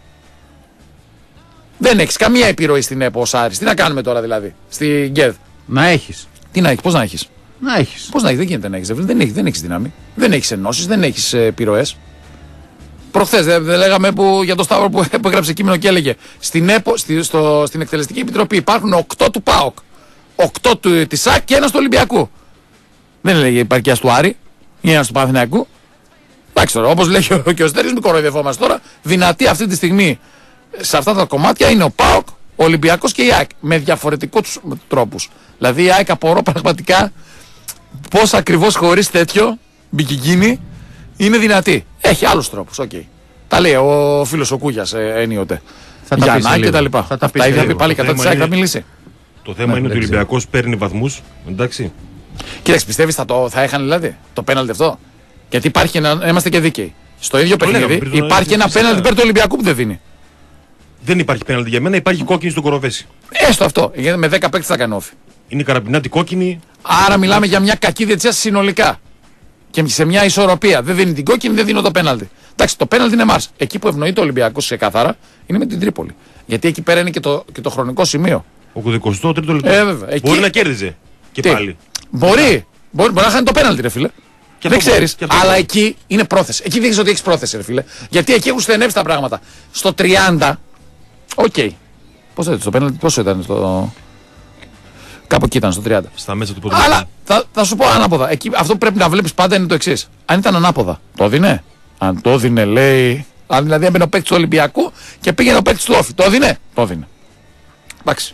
Δεν έχεις καμία επιρροή στην ΕΠΟ ως Άρης. Τι να κάνουμε τώρα δηλαδή, στην ΚΕΔ. Να έχεις. Τι να έχεις, πώς να έχεις. Να έχεις. Πώς να έχεις, δεν γίνεται να έχεις. Δεν έχεις δύναμη. Δεν έχεις ενώσεις, δεν έχεις επιρροές. Προχθές δεν λέγαμε για το Σταύρο που έγραψε κείμενο και έλεγε στην Εκτελεστική Επιτροπή υπάρχουν 8 του ΠΑΟΚ, 8 της ΣΑΚ και 1 του Ολυμπιακού. Δεν έλεγε υπαρκείας του Άρη ή 1 του Παναθηναϊκού. Εντάξει τώρα, όπως λέει και ο Στέρης, μην κοροϊδευόμαστε τώρα. Δυνατή αυτή τη στιγμή σε αυτά τα κομμάτια είναι ο ΠΑΟΚ, ο Ολυμπιακός και η ΑΕΚ. Με διαφορετικούς τρόπους. Δηλαδή η ΑΕΚ απορώ πραγματικά πώς ακριβώς χωρίς τέτοιο μπικικίνι είναι δυνατή. Έχει άλλους τρόπους, οκ. Τα λέει ο φίλος ο Κούγιας ενίοτε. Για να και τα λοιπά. Τα ίδια πει πάλι κατά της ΑΕΚ, θα μιλήσει. Το θέμα είναι ότι ο Ολυμπιακός παίρνει βαθμούς, εντάξει. Κοίταξε, πιστεύεις θα έχανε δηλαδή το πέναλτι αυτό. Γιατί υπάρχει είμαστε και δίκαιοι. Στο ίδιο παιχνίδι υπάρχει ένα πέναλτι υπέρ του Ολυμπιακού που δεν δίνει. Δεν υπάρχει πέναλτι για μένα, υπάρχει κόκκινη στον Κοροβέση. Έστω αυτό, γιατί με 10 παίκτες θα κάνει όφη. Είναι καραμπινάτη κόκκινη. Άρα μιλάμε για μια κακή διετησία συνολικά. Και σε μια ισορροπία. Δεν δίνει την κόκκινη, δεν δίνω το πέναλτι. Εντάξει, το πέναλτι είναι Μάρς. Εκεί που ευνοεί το Ολυμπιακό ξεκάθαρα είναι με την Τρίπολη. Γιατί εκεί πέρα είναι και το χρονικό σημείο. 83ο λεπτό. Μπορεί να κέρδιζε. Και πάλι. Μπορεί να χάνει το πέναλτι, ρε φίλε. Δεν ξέρεις. Αλλά εκεί είναι πρόθεση. Εκεί δείχνει ότι έχει πρόθεση, ρε φίλε. Γιατί εκεί έχουν στενέψει τα πράγματα. Στο 30. Οκ. Πώς ήταν το πέναλτι, πόσο ήταν στο. Κάπου εκεί ήταν στο 30. Στα μέσα του ποδού. Αλλά θα σου πω ανάποδα. Εκεί, αυτό που πρέπει να βλέπεις πάντα είναι το εξής. Αν ήταν ανάποδα, το έδινε. Αν το έδινε, λέει. Αν δηλαδή έμπαινε ο παίκτης του Ολυμπιακού και πήγαινε ο παίκτης του Όφη. Το έδινε. Το έδινε. Εντάξει.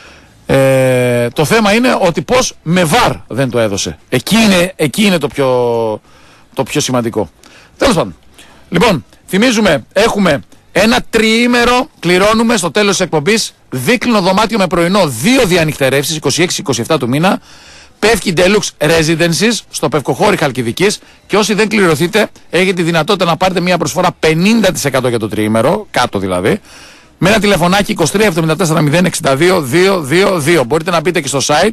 Το θέμα είναι ότι πώς με βαρ δεν το έδωσε. Εκεί είναι το πιο σημαντικό. Τέλος πάντων. Λοιπόν, θυμίζουμε, έχουμε ένα τριήμερο, κληρώνουμε στο τέλος της εκπομπής, δίκλινο δωμάτιο με πρωινό, 2 διανυχτερεύσεις, 26-27 του μήνα, Πεύκη Deluxe Residences στο Πευκοχώρι Χαλκιδικής, και όσοι δεν κληρωθείτε έχετε τη δυνατότητα να πάρετε μια προσφορά 50% για το τριήμερο, κάτω δηλαδή, με ένα τηλεφωνάκι 2374-062-222. Μπορείτε να μπείτε και στο site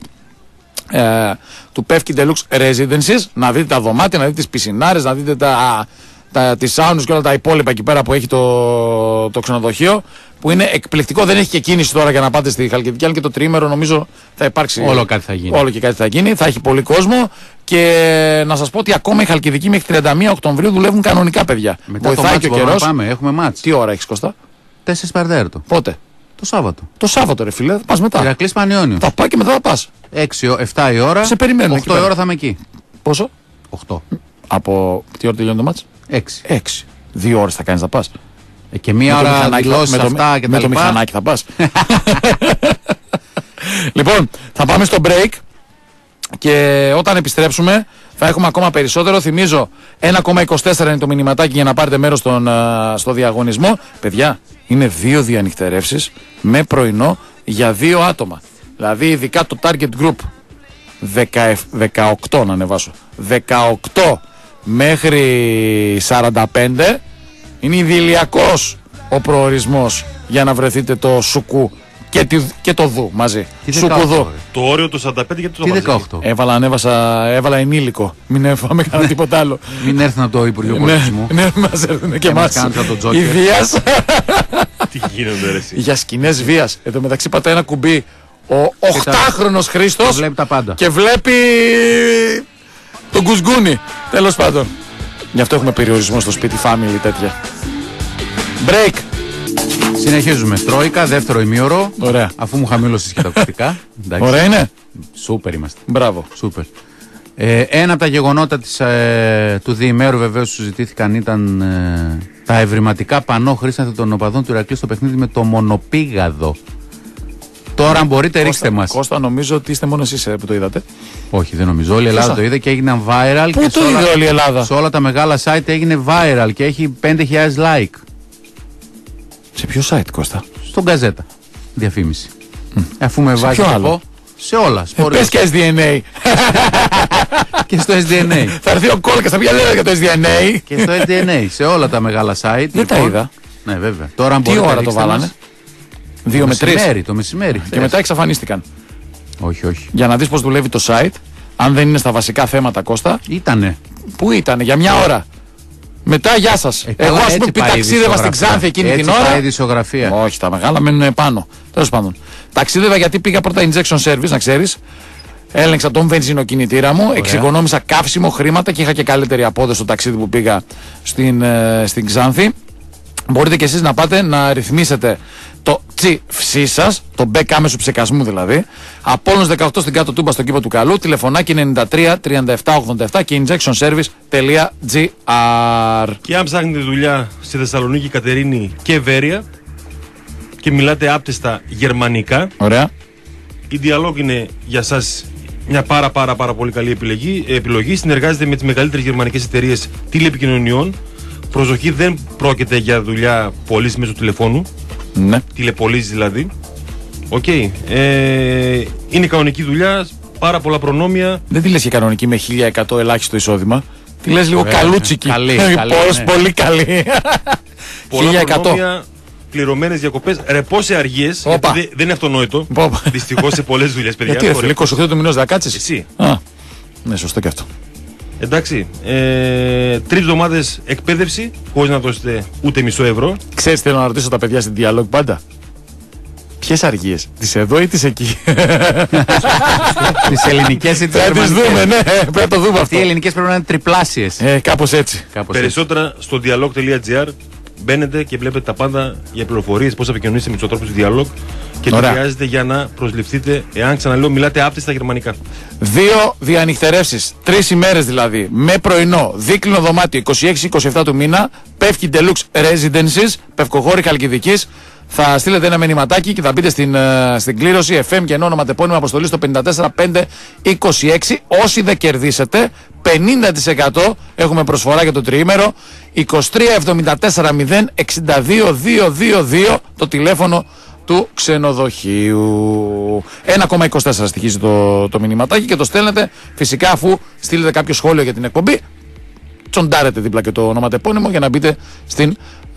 του Πεύκη Deluxe Residences, να δείτε τα δωμάτια, να δείτε τις πισινάρες, να δείτε τις σάουνες και όλα τα υπόλοιπα εκεί πέρα που έχει το ξενοδοχείο. Που είναι εκπληκτικό, δεν έχει και κίνηση τώρα για να πάτε στη Χαλκιδική, αλλά και το τριήμερο νομίζω θα υπάρξει. Όλο κάτι θα γίνει. Όλο και κάτι θα γίνει, θα έχει πολύ κόσμο. Και να σας πω ότι ακόμα η Χαλκιδική μέχρι 31 Οκτωβρίου δουλεύουν κανονικά, παιδιά. Μετά βοηθάει το μάτς και ο καιρός. Πάμε, έχουμε μάτς. Τι ώρα έχεις, Κώστα? 4 παρατέταρτο. Πότε? Το Σάββατο. Το Σάββατο, ρε φίλε, θα πας μετά. Ηρακλής Πανιώνιος. Θα πάει και μετά θα πας. 7 η ώρα. Σε περιμένω. 8 η ώρα θα είμαι εκεί. Πόσο? 8. Από τι ώρα τελειώνει το μάτς? 6. 2 ώρες θα κάνεις να πας. Και μία ώρα δηλώσεις αυτά και τα λοιπά. Με το μηχανάκι θα πας. Λοιπόν, θα πάμε στο break και όταν επιστρέψουμε θα έχουμε ακόμα περισσότερο. Θυμίζω 1,24 είναι το μηνυματάκι για να πάρετε μέρος στο διαγωνισμό. Παιδιά, είναι 2 διανυκτερεύσεις με πρωινό για 2 άτομα. Δηλαδή ειδικά το target group 18 να ανεβάσω 18 μέχρι 45 είναι idηλιακός ο προορισμός για να βρεθείτε το σουκού και το δου μαζί. Σουκουδού. Το όριο του 45 γιατί το 18. Έβαλα ενήλικο. Μην έφαμε κανένα τίποτα άλλο. Μην έρθουν από το Υπουργείο Πολιτισμού. Ναι, μας έρθουν και εμάς. Η βίας. Τι γίνονται ρε εσύ. Για σκηνές βίας. Εδώ μεταξύ πατάει ένα κουμπί ο 8χρονος Χρήστος βλέπει τα πάντα. Και βλέπει τον κουσγκούνι. Τέλος πάντων. Γι' αυτό έχουμε περιορισμό στο σπίτι, family τέτοια. Break. Συνεχίζουμε. Τρόικα, δεύτερο ημίωρο. Ωραία. Αφού μου χαμήλωσες και τα ακουστικά. Ωραία είναι. Σούπερ είμαστε. Μπράβο. Σούπερ. Ένα από τα γεγονότα του διημέρου βεβαίως που συζητήθηκαν ήταν τα ευρηματικά πανό χρήσανθε των οπαδών του Ηρακλή στο παιχνίδι με το μονοπήγαδο. Τώρα αν μπορείτε ρίξτε μας. Κώστα, νομίζω ότι είστε μόνο εσείς που το είδατε. Όχι, δεν νομίζω. Όλη η Ελλάδα το είδε και έγιναν viral. Πού το είδε όλη η Ελλάδα? Σε όλα τα μεγάλα site έγινε viral και έχει 5.000 like. Σε ποιο site, Κώστα? Στον Γκαζέτα. Διαφήμιση. Αφού με βάζει άλλο? Σε όλα. Πες και SDNA. Και στο SDNA. Θα έρθει ο Κόλκας, θα πει λέει για το SDNA. Και στο SDNA. Σε όλα τα μεγάλα site. Δεν τα είδα. Ναι, βέβαια. Τώρα τι ώρα το βάλανε? 2 με 3. Το μεσημέρι. Και μετά εξαφανίστηκαν. Όχι, όχι. Για να δεις πως δουλεύει το site, αν δεν είναι στα βασικά θέματα, Κώστα. Ήτανε. Πού ήτανε, για μια ώρα. Μετά, γεια σας. Εγώ, ας πούμε, ταξίδευα στην Ξάνθη εκείνη την ώρα. Πάει ειδησιογραφία. Όχι, τα μεγάλα μένουν επάνω. Τέλος πάντων. Ταξίδευα γιατί πήγα πρώτα injection service, να ξέρεις. Έλεγξα τον βενζινοκινητήρα μου, εξοικονόμησα καύσιμο, χρήματα και είχα και καλύτερη απόδοση στο ταξίδι που πήγα στην Ξάνθη. Μπορείτε και εσείς να πάτε να ρυθμίσετε το τσιφσί σας, το μπέκ άμεσου ψεκασμού δηλαδή. Απόλλωνας 18 στην κάτω Τούμπα στον κήπο του Καλού, τηλεφωνάκι 93 37 87 και injectionservice.gr. Και αν ψάχνετε δουλειά στη Θεσσαλονίκη, Κατερίνη και Βέρεια και μιλάτε άπτεστα γερμανικά, ωραία, η Dialog είναι για σας μια πάρα πολύ καλή επιλογή. Συνεργάζεται με τις μεγαλύτερες γερμανικές εταιρείες τηλεπικοινωνιών. Προσοχή, δεν πρόκειται για δουλειά πωλής μέσω τηλεφώνου. Ναι. Τηλεπωλής δηλαδή. Οκ. Είναι κανονική δουλειά, πάρα πολλά προνόμια. Δεν τη λες και κανονική με 1.100 ελάχιστο εισόδημα. Τη λες λίγο καλούτσικη. Καλή, πολύ καλή. Πολλά προνόμια, πληρωμένες διακοπές, ρεπό σε αργίες. Δεν είναι αυτονόητο. Δυστυχώς σε πολλές δουλειές, παιδιά. Γιατί ρε φίλε, 28 του μηνός θα κάτσεις? Εσύ. Ναι, σωστό και αυτό. Εντάξει, 3 εβδομάδες εκπαίδευση, χωρίς να δώσετε ούτε μισό ευρώ. Ξέρεις, θέλω να ρωτήσω τα παιδιά στην Dialog πάντα. Ποιες αργίες, τις εδώ ή τις εκεί? Τις ελληνικές ή τις γερμανικές? Θα τις δούμε, ναι, πρέπει να το δούμε αυτό. Οι ελληνικές πρέπει να είναι τριπλάσιες. Κάπως έτσι. Περισσότερα στο dialog.gr. Μπαίνετε και βλέπετε τα πάντα για πληροφορίες, πώς θα επικοινωνήσετε με τους ανθρώπους του Dialog και τι χρειάζεται για να προσληφθείτε. Εάν ξαναλέω, μιλάτε άπτεστα γερμανικά. 2 διανυκτερεύσεις, 3 ημέρες δηλαδή, με πρωινό, δίκλινο δωμάτιο 26-27 του μήνα, Πεύκη Deluxe Residences, Πευκοχώρη Χαλκιδικής. Θα στείλετε ένα μηνυματάκι και θα μπείτε στην κλήρωση FM και ενώ ονοματεπώνυμο αποστολή στο 54526. Όσοι δεν κερδίσετε, 50% έχουμε προσφορά για το τριήμερο. 2374062222 το τηλέφωνο του ξενοδοχείου. 1,24 στοιχίζει το μηνυματάκι και το στέλνετε φυσικά αφού στείλετε κάποιο σχόλιο για την εκπομπή. Τσοντάρετε δίπλα και το ονοματεπώνυμο για να μπείτε στην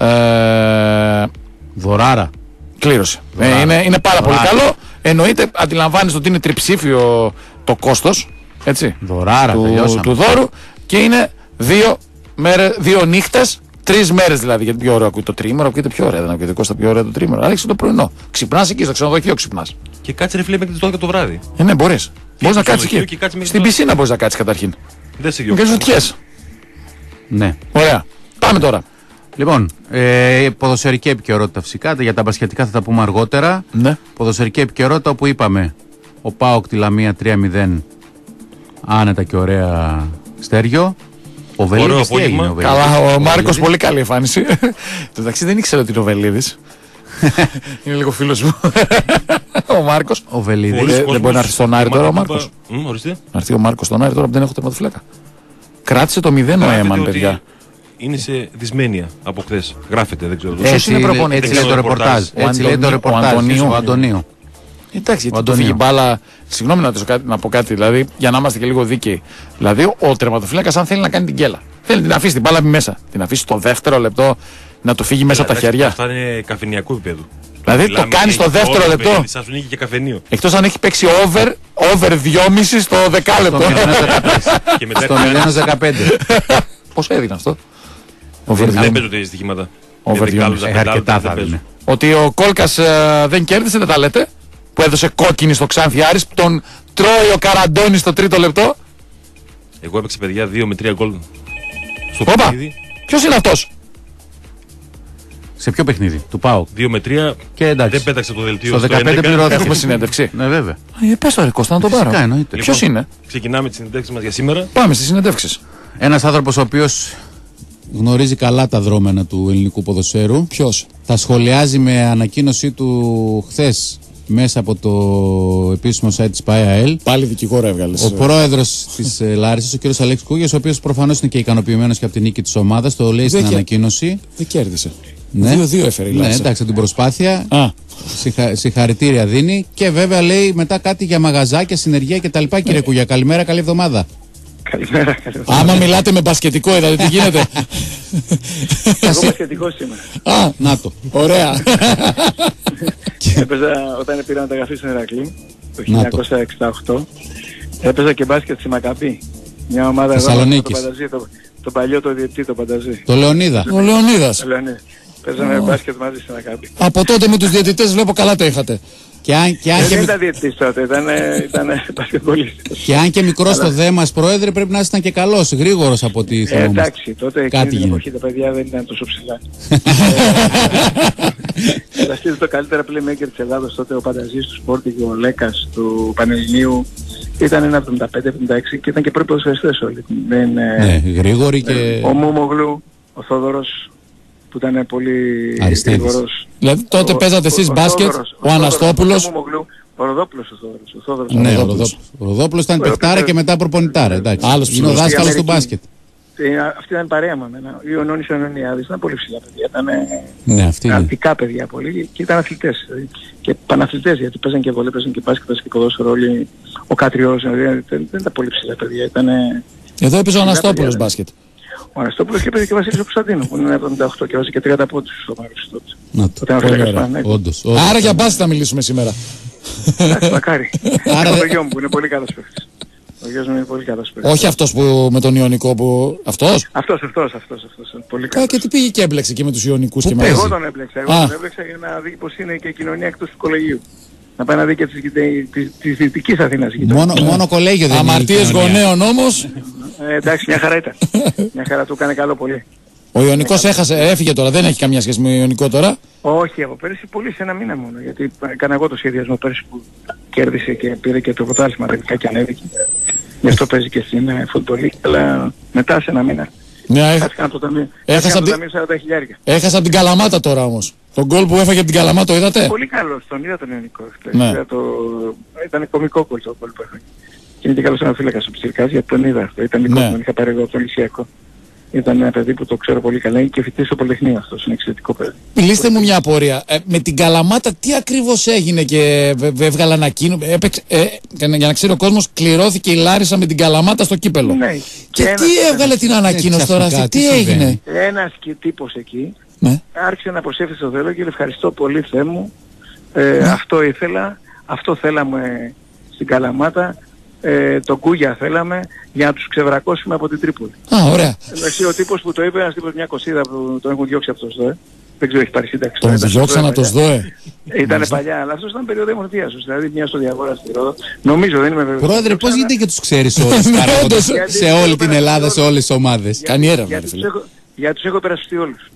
δωράρα. Κλήρωση. Είναι πάρα πολύ καλό. Εννοείται, αντιλαμβάνεστε ότι είναι τριψήφιο το κόστος, έτσι, δωράρα, του δώρου και είναι 2 2 νύχτες, 3 μέρες δηλαδή. Γιατί πιο ωραίο ακούει το τρίμηνο, ακούγεται πιο ωραία. Δεν ακούγεται Κώστα πιο ωραία το τρίμηνο. Άρχισε το πρωινό. Ξυπνάς εκεί στο ξενοδοχείο, ξυπνάς. Και κάτσε ρε φίλε μέχρι τις 12 το βράδυ. Ναι, μπορείς. Μπορείς να κάτσεις εκεί. Στην Στην πισίνα μπορείς να κάτσεις καταρχήν. Δεν σε Και ζουτιές. Ναι. Ωραία. Πάμε τώρα. Λοιπόν, ποδοσφαιρική επικαιρότητα φυσικά. Για τα μπασκετικά θα τα πούμε αργότερα. Ναι. Ποδοσφαιρική επικαιρότητα όπου είπαμε ο ΠΑΟΚ τη Λαμία 3-0. Άνετα και ωραία Στέργιο. Ο Βελίδης τι έγινε, ο Βελίδης. Καλά, ο Μάρκος πολύ καλή εμφάνιση. Το μεταξύ δεν ήξερα ότι είναι ο Βελίδης. Είναι λίγο φίλος μου. Ο Μάρκος. Ο Βελίδης. Δεν μπορεί να έρθει στον Άρη τώρα ο Μάρκος. Ορίστε. Να έρθει ο Μάρκος στον Άρη τώρα που δεν έχω τερματοφύλακα. Κράτησε το 0 ο Έμαν, παιδιά. Είναι σε δυσμένεια από χθες. Γράφεται, δεν ξέρω. Ποιος είναι προπονητής? Έτσι λέει το ρεπορτάζ. Έτσι λέει το ρεπορτάζ. Ο Αντωνίου. Εντάξει, γιατί του φύγει μπάλα. Συγγνώμη να πω κάτι, δηλαδή, για να είμαστε και λίγο δίκαιοι. Δηλαδή, ο τερματοφύλακας, αν θέλει να κάνει την γκέλα, θέλει να αφήσει την μπάλα μέσα. Την αφήσει στο δεύτερο λεπτό να του φύγει μέσα από τα χέρια. Αυτά είναι καφενιακού επίπεδου. Δηλαδή, το κάνει στο δεύτερο λεπτό. Σαν σου νίκη και καφενείο. Εκτός αν έχει παίξει over 2,5 στο δεκάλεπτο. Στο 0-15. Πώς έδινε αυτό? Δεν παίζονται στοιχήματα. Αρκετά θα δίνει. Ότι ο Κόλκας δεν κέρδισε, δεν τα λέτε. Που έδωσε κόκκινη στο Ξάνθη Άρης, που τον τρώει ο Καραντώνης στο τρίτο λεπτό. Εγώ έπαιξε παιδιά 2 με 3 γκολ στο Όπα, παιχνίδι. ποιος είναι αυτός? Σε ποιο παιχνίδι, του ΠΑΟΚ? 2 με 3 και εντάξει. Δεν πέταξε το δελτίο. Στο 15 πληρώθηκε. Έχουμε συνέντευξη. Ναι, βέβαια. Πες το ρε Κώστα να το πάρω. Ποιος είναι? Ξεκινάμε τις συνέντευξεις μας για σήμερα. Πάμε στις συνέντευξεις. Ένας άνθρωπος ο οποίος γνωρίζει καλά τα δρόμενα του ελληνικού ποδοσφαίρου. Ποιος? Τα σχολιάζει με ανακοίνωσή του χθες μέσα από το επίσημο site της ΠΑΕΑΕΛ. Πάλι δικηγόρο έβγαλες. Ο πρόεδρος της Λάρισσας, ο κ. Αλέξης Κούγιας, ο οποίος προφανώς είναι και ικανοποιημένος και από την νίκη της ομάδας, το λέει στην ανακοίνωση. Δεν κέρδισε. Ναι. 2-2 έφερε η Λάρισα. Ναι, εντάξει, την προσπάθεια. Συγχαρητήρια δίνει. Και βέβαια λέει μετά κάτι για μαγαζάκια, συνεργεία κτλ. Κύριε Κούγια, καλημέρα, καλή εβδομάδα. Καλημέρα. Άμα μιλάτε με μπασκετικό, είδατε τι γίνεται. Εγώ μπασκετικός σήμερα. Α, να το. Ωραία. Έπαιζα όταν πήρα μεταγραφή στον Ηρακλή το 1968. Έπαιζα και μπάσκετ στη Μακαμπή. Μια ομάδα Θεσσαλονίκης. Το παλιό το διετή το Πανταζή. Το Λεωνίδα. Ο Λεωνίδας. Παίζαμε μπάσκετ μαζί στη Μακαμπή. Από τότε με τους διαιτητές βλέπω καλά τα είχατε. Δεν ήταν διαιτητής τότε, ήταν μπασκετμπολίστης. Και αν και μικρός το δέμας, πρόεδρε, πρέπει να ήσταν και καλός, γρήγορος από ό,τι θυμόμαστε. Εντάξει, τότε εκείνη την εποχή τα παιδιά δεν ήταν τόσο ψηλά. Καταστήλει το καλύτερο playmaker της Ελλάδος τότε ο Πανταζής του Sporting, ο Λέκας του Πανελληνίου. Ήταν ένα 75-76 και ήταν και πρώτοι ποδοσφαιριστές όλοι. Ναι, γρήγοροι και... Ο Μούμογλου, ο Θόδωρος που ήταν πολύ γρήγορος. Δηλαδή τότε παίζατε εσείς μπάσκετ, ο Αναστόπουλος. Ο Ροδόπουλος ο Θόδωρος. Ναι, ο Ροδόπουλος ήταν παιχτάρα και μετά προπονητάρα. Είναι ο δάσκαλος του μπάσκετ. Αυτή ήταν η παρέα μου. Ο Νόνης ο Νονιάδης ήταν πολύ ψηλά παιδιά. Ήταν αντικά παιδιά πολύ και ήταν αθλητές. Και παναθλητές γιατί παίζαν και βολέ, παίζαν και μπάσκετ, παίζαν και ποδόσφαιρο όλοι. Ο Κατριός δεν ήταν πολύ ψηλά παιδιά. Εδώ έπαιζε ο Αναστόπουλος μπάσκετ. Ο Αναστόπουλος και έπαιζε και ο Βασίλης ο Κωνσταντίνου που είναι 78 και βάζει και 30 πόντους στο Μάριος τότε. Όντως. Άρα για μπάσκετ θα μιλήσουμε σήμερα. Εντάξει, μακάρι. Άρα το γιο μου που είναι πολύ καλός παίκτης. Ο γιος μου είναι πολύ καλός παίκτης. Όχι αυτός που με τον Ιωνικό που... Αυτός? Αυτός. Πολύ καλός. Και τι πήγε και έμπλεξε και με τους Ιωνικούς και μαζί. Εγώ τον έμπλεξα για να δει πως είναι και η κοινωνία εκτός του κολεγίου. Να πάει να δει και της Δυτικής Αθήνας. Μόνο κολέγιο δεν είναι. Αμαρτίες γονέων όμως. Εντάξει, μια χαρά ήταν. Μια χαρά του έκανε καλό πολύ. Ο Ιωνικός έφυγε τώρα, δεν έχει καμία σχέση με τον Ιωνικό τώρα. Όχι, από πέρυσι πολύ σε ένα μήνα μόνο. Γιατί έκανα εγώ το σχεδιασμό πέρυσι που κέρδισε και πήρε και το πρωτάθλημα τελικά και ανέβηκε. Γι' αυτό παίζει και στην φουτμπολή, αλλά μετά σε ένα μήνα. Έχασα την Καλαμάτα τώρα όμως. Τον γκολ που έφαγε από την Καλαμάτα το είδατε? Πολύ καλός, τον είδα τον Ιωνικό. Ήταν κωμικό γκολ το γκολ που έφαγε. Και είναι και καλός ένα φύλακας ο Ψηρκάς γιατί τον είδα αυτό. Ήταν μικρό, τον είχα πάρει εγώ από τον Λυσιακό. Ήταν ένα παιδί που το ξέρω πολύ καλά και φοιτής στο Πολυτεχνείο αυτός, είναι εξαιρετικό παιδί. Μιλήστε μου μια απορία. Με την Καλαμάτα τι ακριβώς έγινε και έβγαλε ανακοίνωση? Για να ξέρει ο κόσμος, κληρώθηκε η Λάρισα με την Καλαμάτα στο κύπελο. Ναι. Και τι έβγαλε την ανακοίνωση τώρα, τι έγινε? Ένας και τύπος εκεί άρχισε να προσέφερε στο Θεό και ευχαριστώ πολύ Θεέ μου. Αυτό ήθελα, αυτό θέλαμε στην Καλαμάτα. τον Κούγια θέλαμε για να τους ξεβρακώσουμε από την Τρίπολη. Ωραία. Εντάξει, ο τύπος που το είπε, ένας τύπος μια κοσίδα που τον έχουν διώξει από το ΣΔΟΕ. Δεν ξέρω, έχει πάρει σύνταξη. Τον διώξαν από το ΣΔΟΕ. Ήταν παλιά, αλλά αυτός ήταν περίοδο αιμορφίας, δηλαδή μια στο Διαγόρα στη Ρόδο. Νομίζω, δεν είμαι βέβαιος. Πρόεδρε, πώς γίνεται και τους ξέρεις όλους σε όλη την Ελλάδα, σε όλες τις ομάδες? Κάνει έρευνα. Γιατί τους έχω υπερασπιστεί όλους.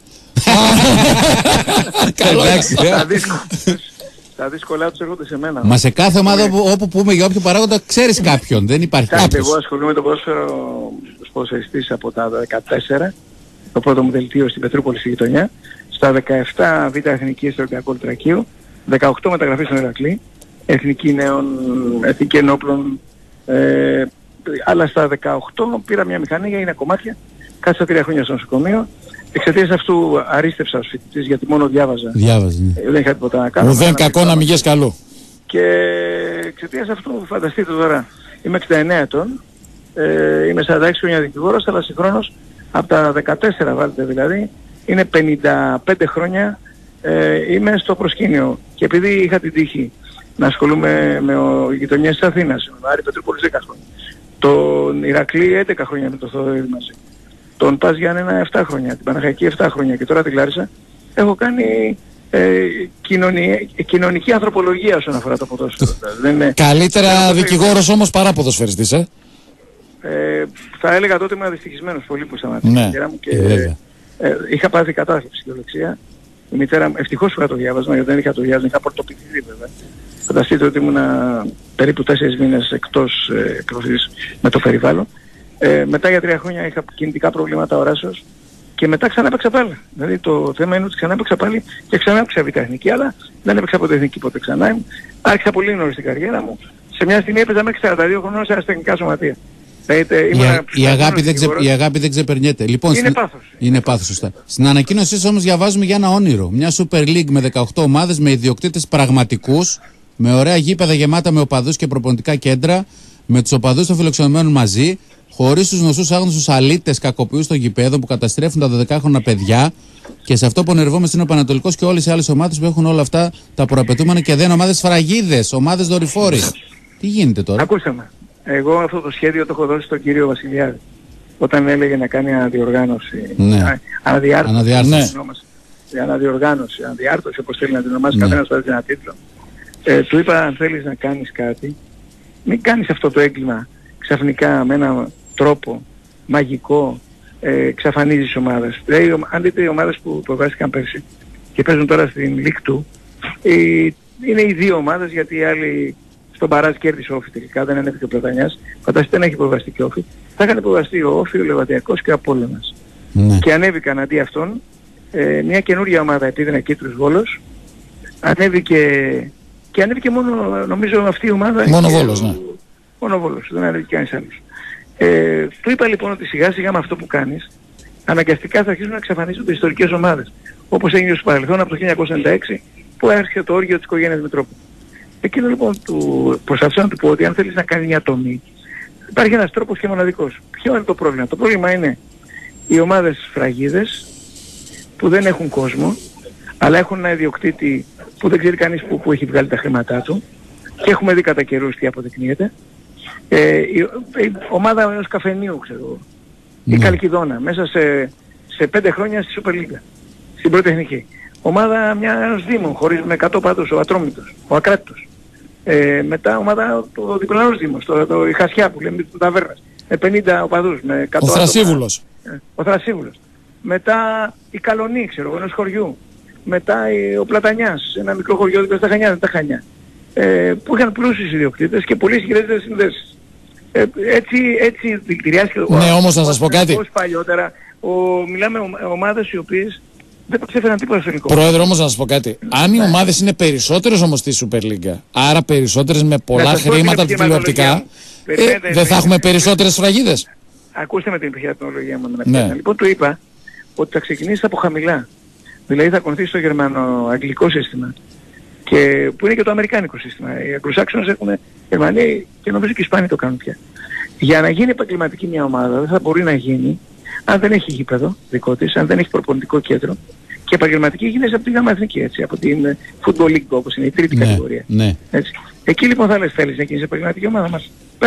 Εντάξει. Τα δύσκολα τους έρχονται σε μένα. Μα σε κάθε ομάδα όπου πούμε για όποιο παράγοντα ξέρεις κάποιον, δεν υπάρχει κάποιος. Εγώ ασχολούμαι με το ποδόσφαιρο ως ποδοσφαιριστής από τα 14, το πρώτο μου δελτίο στην Πετρούπολη στη γειτονιά, στα 17 β' εθνική στο Ολυμπιακό Τρακίου, 18 μεταγραφές στον Ηρακλή, εθνική νέων, εθνική ενόπλων, αλλά στα 18 πήρα μια μηχανή για είναι κομμάτια, κάτσα 3 χρόνια στο νοσοκομείο. Εξαιτίας αυτού αρίστευσα ως φοιτητής γιατί μόνο διάβαζα. Δεν είχα τίποτα να κάνω. Ουδέν κακό να μην γες καλό. Και εξαιτίας αυτού φανταστείτε τώρα, είμαι 69 ετών, είμαι 46 χρόνια δικηγόρος, αλλά συγχρόνως από τα 14 βάλτε δηλαδή, είναι 55 χρόνια είμαι στο προσκήνιο. Και επειδή είχα την τύχη να ασχολούμαι με γειτονιές της Αθήνας, με Άρη Πετρούπολης 10 χρόνια, τον Ηρακλή 11 χρόνια με το Θοδωρή μαζί, τον Πας Γιάννενα 7 χρόνια, την Παναχαϊκή 7 χρόνια και τώρα την Κλάρισα, έχω κάνει κοινωνική ανθρωπολογία όσον αφορά το ποδόσφαιρο. Καλύτερα δικηγόρος όμως παρά ποδοσφαιριστής, θα έλεγα τότε ήμουν δυστυχισμένος πολύ που σταμάτησα την καριέρα μου και είχα πάθει κατάθλιψη κυριολεξία. Η μητέρα μου, ευτυχώς που είχα το διάβασμα, γιατί δεν είχα το διάβασμα, είχα πορτοπηθεί βέβαια. Φανταστείτε ότι ήμουν περίπου 4 μήνες εκτός εκδοχής με το περιβάλλον. Μετά για 3 χρόνια είχα κινητικά προβλήματα οράσεως και μετά ξανά έπαιξα πάλι. Δηλαδή το θέμα είναι ότι ξανά έπαιξα πάλι και ξανά έπαιξα β' εθνική, αλλά δεν έπαιξα ποτέ εθνική ποτέ ξανά. Άρχισα πολύ νωρίς την καριέρα μου. Σε μια στιγμή έπαιζα μέχρι 42 χρονών σε αεραστεχνικά σωματεία. Η αγάπη δεν ξεπερνιέται. Λοιπόν, είναι πάθος. Είναι πάθος, σωστά. Στην ανακοίνωσή σας όμως διαβάζουμε για ένα όνειρο. Μια Super League με 18 ομάδες, με ιδιοκτήτες πραγματικούς, με ωραία γήπεδα γεμάτα με οπαδούς και προπονητικά κέντρα, με τους οπαδούς των φιλοξενουμένων μαζί, χωρίς τους γνωστούς άγνωστους αλήτες κακοποιούς των γηπέδων που καταστρέφουν τα 12χρονα παιδιά. Και σε αυτό που ονειρευόμαστε είναι ο Πανατολικός και όλες οι άλλες ομάδες που έχουν όλα αυτά τα προαπαιτούμενα και δεν ομάδες φραγίδες, ομάδες δορυφόροι. Τι γίνεται τώρα? Ακούστε με. Εγώ αυτό το σχέδιο το έχω δώσει στον κύριο Βασιλιάδη. Όταν έλεγε να κάνει αναδιοργάνωση. Ναι. Αναδιάρθρωση. Αναδιάρθρωση όπως θέλει να την ονομάσει, καθένας βάζει ένα τίτλο. Του είπα αν θέλεις να κάνεις κάτι, μην κάνεις αυτό το έγκλημα ξαφνικά με έναν τρόπο μαγικό, εξαφανίζεις ομάδες. Δηλαδή αν δείτε οι ομάδες που προβάστηκαν πέρσι και παίζουν τώρα στην League 2, είναι οι δύο ομάδες γιατί οι άλλοι στον Παράζ κέρδισε ο Όφη τελικά, δεν ανέβηκε ο Πλατανιάς. Φανταστείτε να έχει προβαστεί και ο Όφη. Θα είχαν προβαστεί ο Όφη, ο Λεβαδιακός και ο Απόλλωνας. Ναι. Και ανέβηκαν αντί αυτών μια καινούργια ομάδα επίδυνα Κίτρους Βόλος. Ανέβηκε μόνο, νομίζω αυτή η ομάδα. Μόνο Βόλος, ναι. Μόνο Βόλος, δεν ανέβηκε κανείς άλλος. Του είπα λοιπόν ότι σιγά σιγά με αυτό που κάνεις, αναγκαστικά θα αρχίσουν να εξαφανίζονται ιστορικές ομάδες. Όπως έγινε στο παρελθόν από το 1996 που άρχισε το όργιο της οικογένειας Μητρόπουλου. Εκείνο λοιπόν προσπαθώ να του πω ότι αν θέλεις να κάνει μια τομή, υπάρχει ένας τρόπος και μοναδικός. Ποιο είναι το πρόβλημα? Το πρόβλημα είναι οι ομάδες φραγίδες που δεν έχουν κόσμο, αλλά έχουν ένα ιδιοκτήτη που δεν ξέρει κανείς που έχει βγάλει τα χρήματά του και έχουμε δει κατά καιρούς τι αποδεικνύεται. Η ομάδα ενός καφενείου, ξέρω, η Καλκιδόνα, μέσα σε 5 χρόνια στη Super League, στην πρώτη εθνική. Ομάδα ενός Δήμου, χωρίς με 100 πάντως, ο Ατρόμητος, ο Ακράτητος. Μετά ομάδα το διπλανός Δήμος, η Χασιά που λέμε του Ταβέρνας, με 50 οπαδούς, με 100 ο Θρασίβουλος. Ο Θρασίβουλος. Μετά η Καλονή, ξέρω, ενός χωριού. Μετά ο Πλατανιάς, ένα μικρό χωριό δίπλα στα Χανιά, τα Χανιά. Που είχαν πλούσιους ιδιοκτήτες και πολύ συγκεκριμένες συνδέσεις. Έτσι δηλητηριάστηκε το ναι, όμως να σας πω κάτι. Παλιότερα, μιλάμε ομάδες οι οποίες δεν προσέφεραν τίποτα στο ελληνικό. Πρόεδρε, όμως να σας πω κάτι. Αν οι ομάδες είναι περισσότερες όμως στη Super League, άρα περισσότερες με πολλά χρήματα από τηλεοπτικά, δεν θα έχουμε περισσότερες φραγίδες? Ακούστε με την επιχειρηματολογία μου. Ναι. Λοιπόν, του είπα ότι θα ξεκινήσει από χαμηλά. Δηλαδή θα ακολουθήσει το γερμανο-αγγλικό σύστημα. Και που είναι και το αμερικάνικο σύστημα. Οι Αγγλοσάξονες έχουν Γερμανοί και νομίζω και οι Ισπανοί το κάνουν πια. Για να γίνει επαγγελματική μια ομάδα δεν θα μπορεί να γίνει αν δεν έχει γήπεδο δικό της, αν δεν έχει προπονητικό κέντρο. Και επαγγελματική γίνεται από την ΓΑΜΑ Εθνική, έτσι, από την Football League όπως είναι η τρίτη κατηγορία. Ναι. Έτσι. Εκεί λοιπόν θα λες θέλεις να γίνεις επαγγελματική ομάδα μας. Πέρα.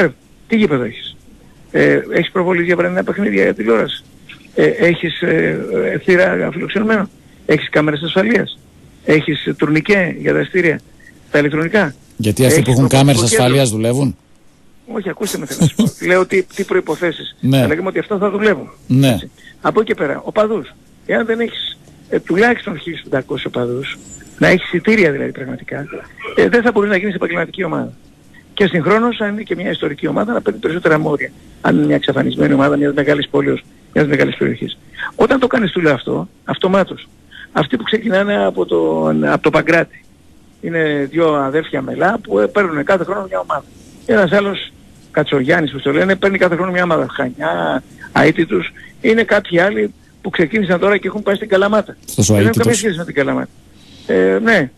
Τι γήπεδο έχεις? Έχεις προβολή για βραδινά παιχνίδια για τηλεόραση? Έχεις θύρα φιλοξενουμένο? Έχεις κάμερες ασφαλείας? Έχεις τουρνικέ για τα εστήρια, τα ηλεκτρονικά? Γιατί αυτοί που έχουν κάμερες ασφαλείας δουλεύουν? Όχι, ακούστε με, θέλω να σου πω. Λέω τι προϋποθέσεις. Ναι. Θα λέγαμε ότι αυτά θα δουλεύουν. Ναι. Έτσι. Από εκεί πέρα, οπαδούς. Εάν δεν έχεις τουλάχιστον 1.500 οπαδούς, να έχεις εισιτήρια δηλαδή πραγματικά, δεν θα μπορείς να γίνεις επαγγελματική ομάδα. Και συγχρόνως, αν είναι και μια ιστορική ομάδα, να παίρνει περισσότερα μόρια. Αν είναι μια εξαφανισμένη ομάδα μιας μεγάλης πόλης, μιας μεγάλης περιοχής. Όταν το κάνεις, του λέω αυτό, αυτομάτως. Αυτοί που ξεκινάνε από το Παγκράτη. Είναι δύο αδέρφια μελά που παίρνουν κάθε χρόνο μια ομάδα. Ένας άλλος Κατσογιάννης που το λένε παίρνει κάθε χρόνο μια ομάδα. Χανιά, Αίτητους. Είναι κάποιοι άλλοι που ξεκίνησαν τώρα και έχουν πάει στην Καλαμάτα. Δεν έχουν καμία σχέση με την Καλαμάτα. Ναι.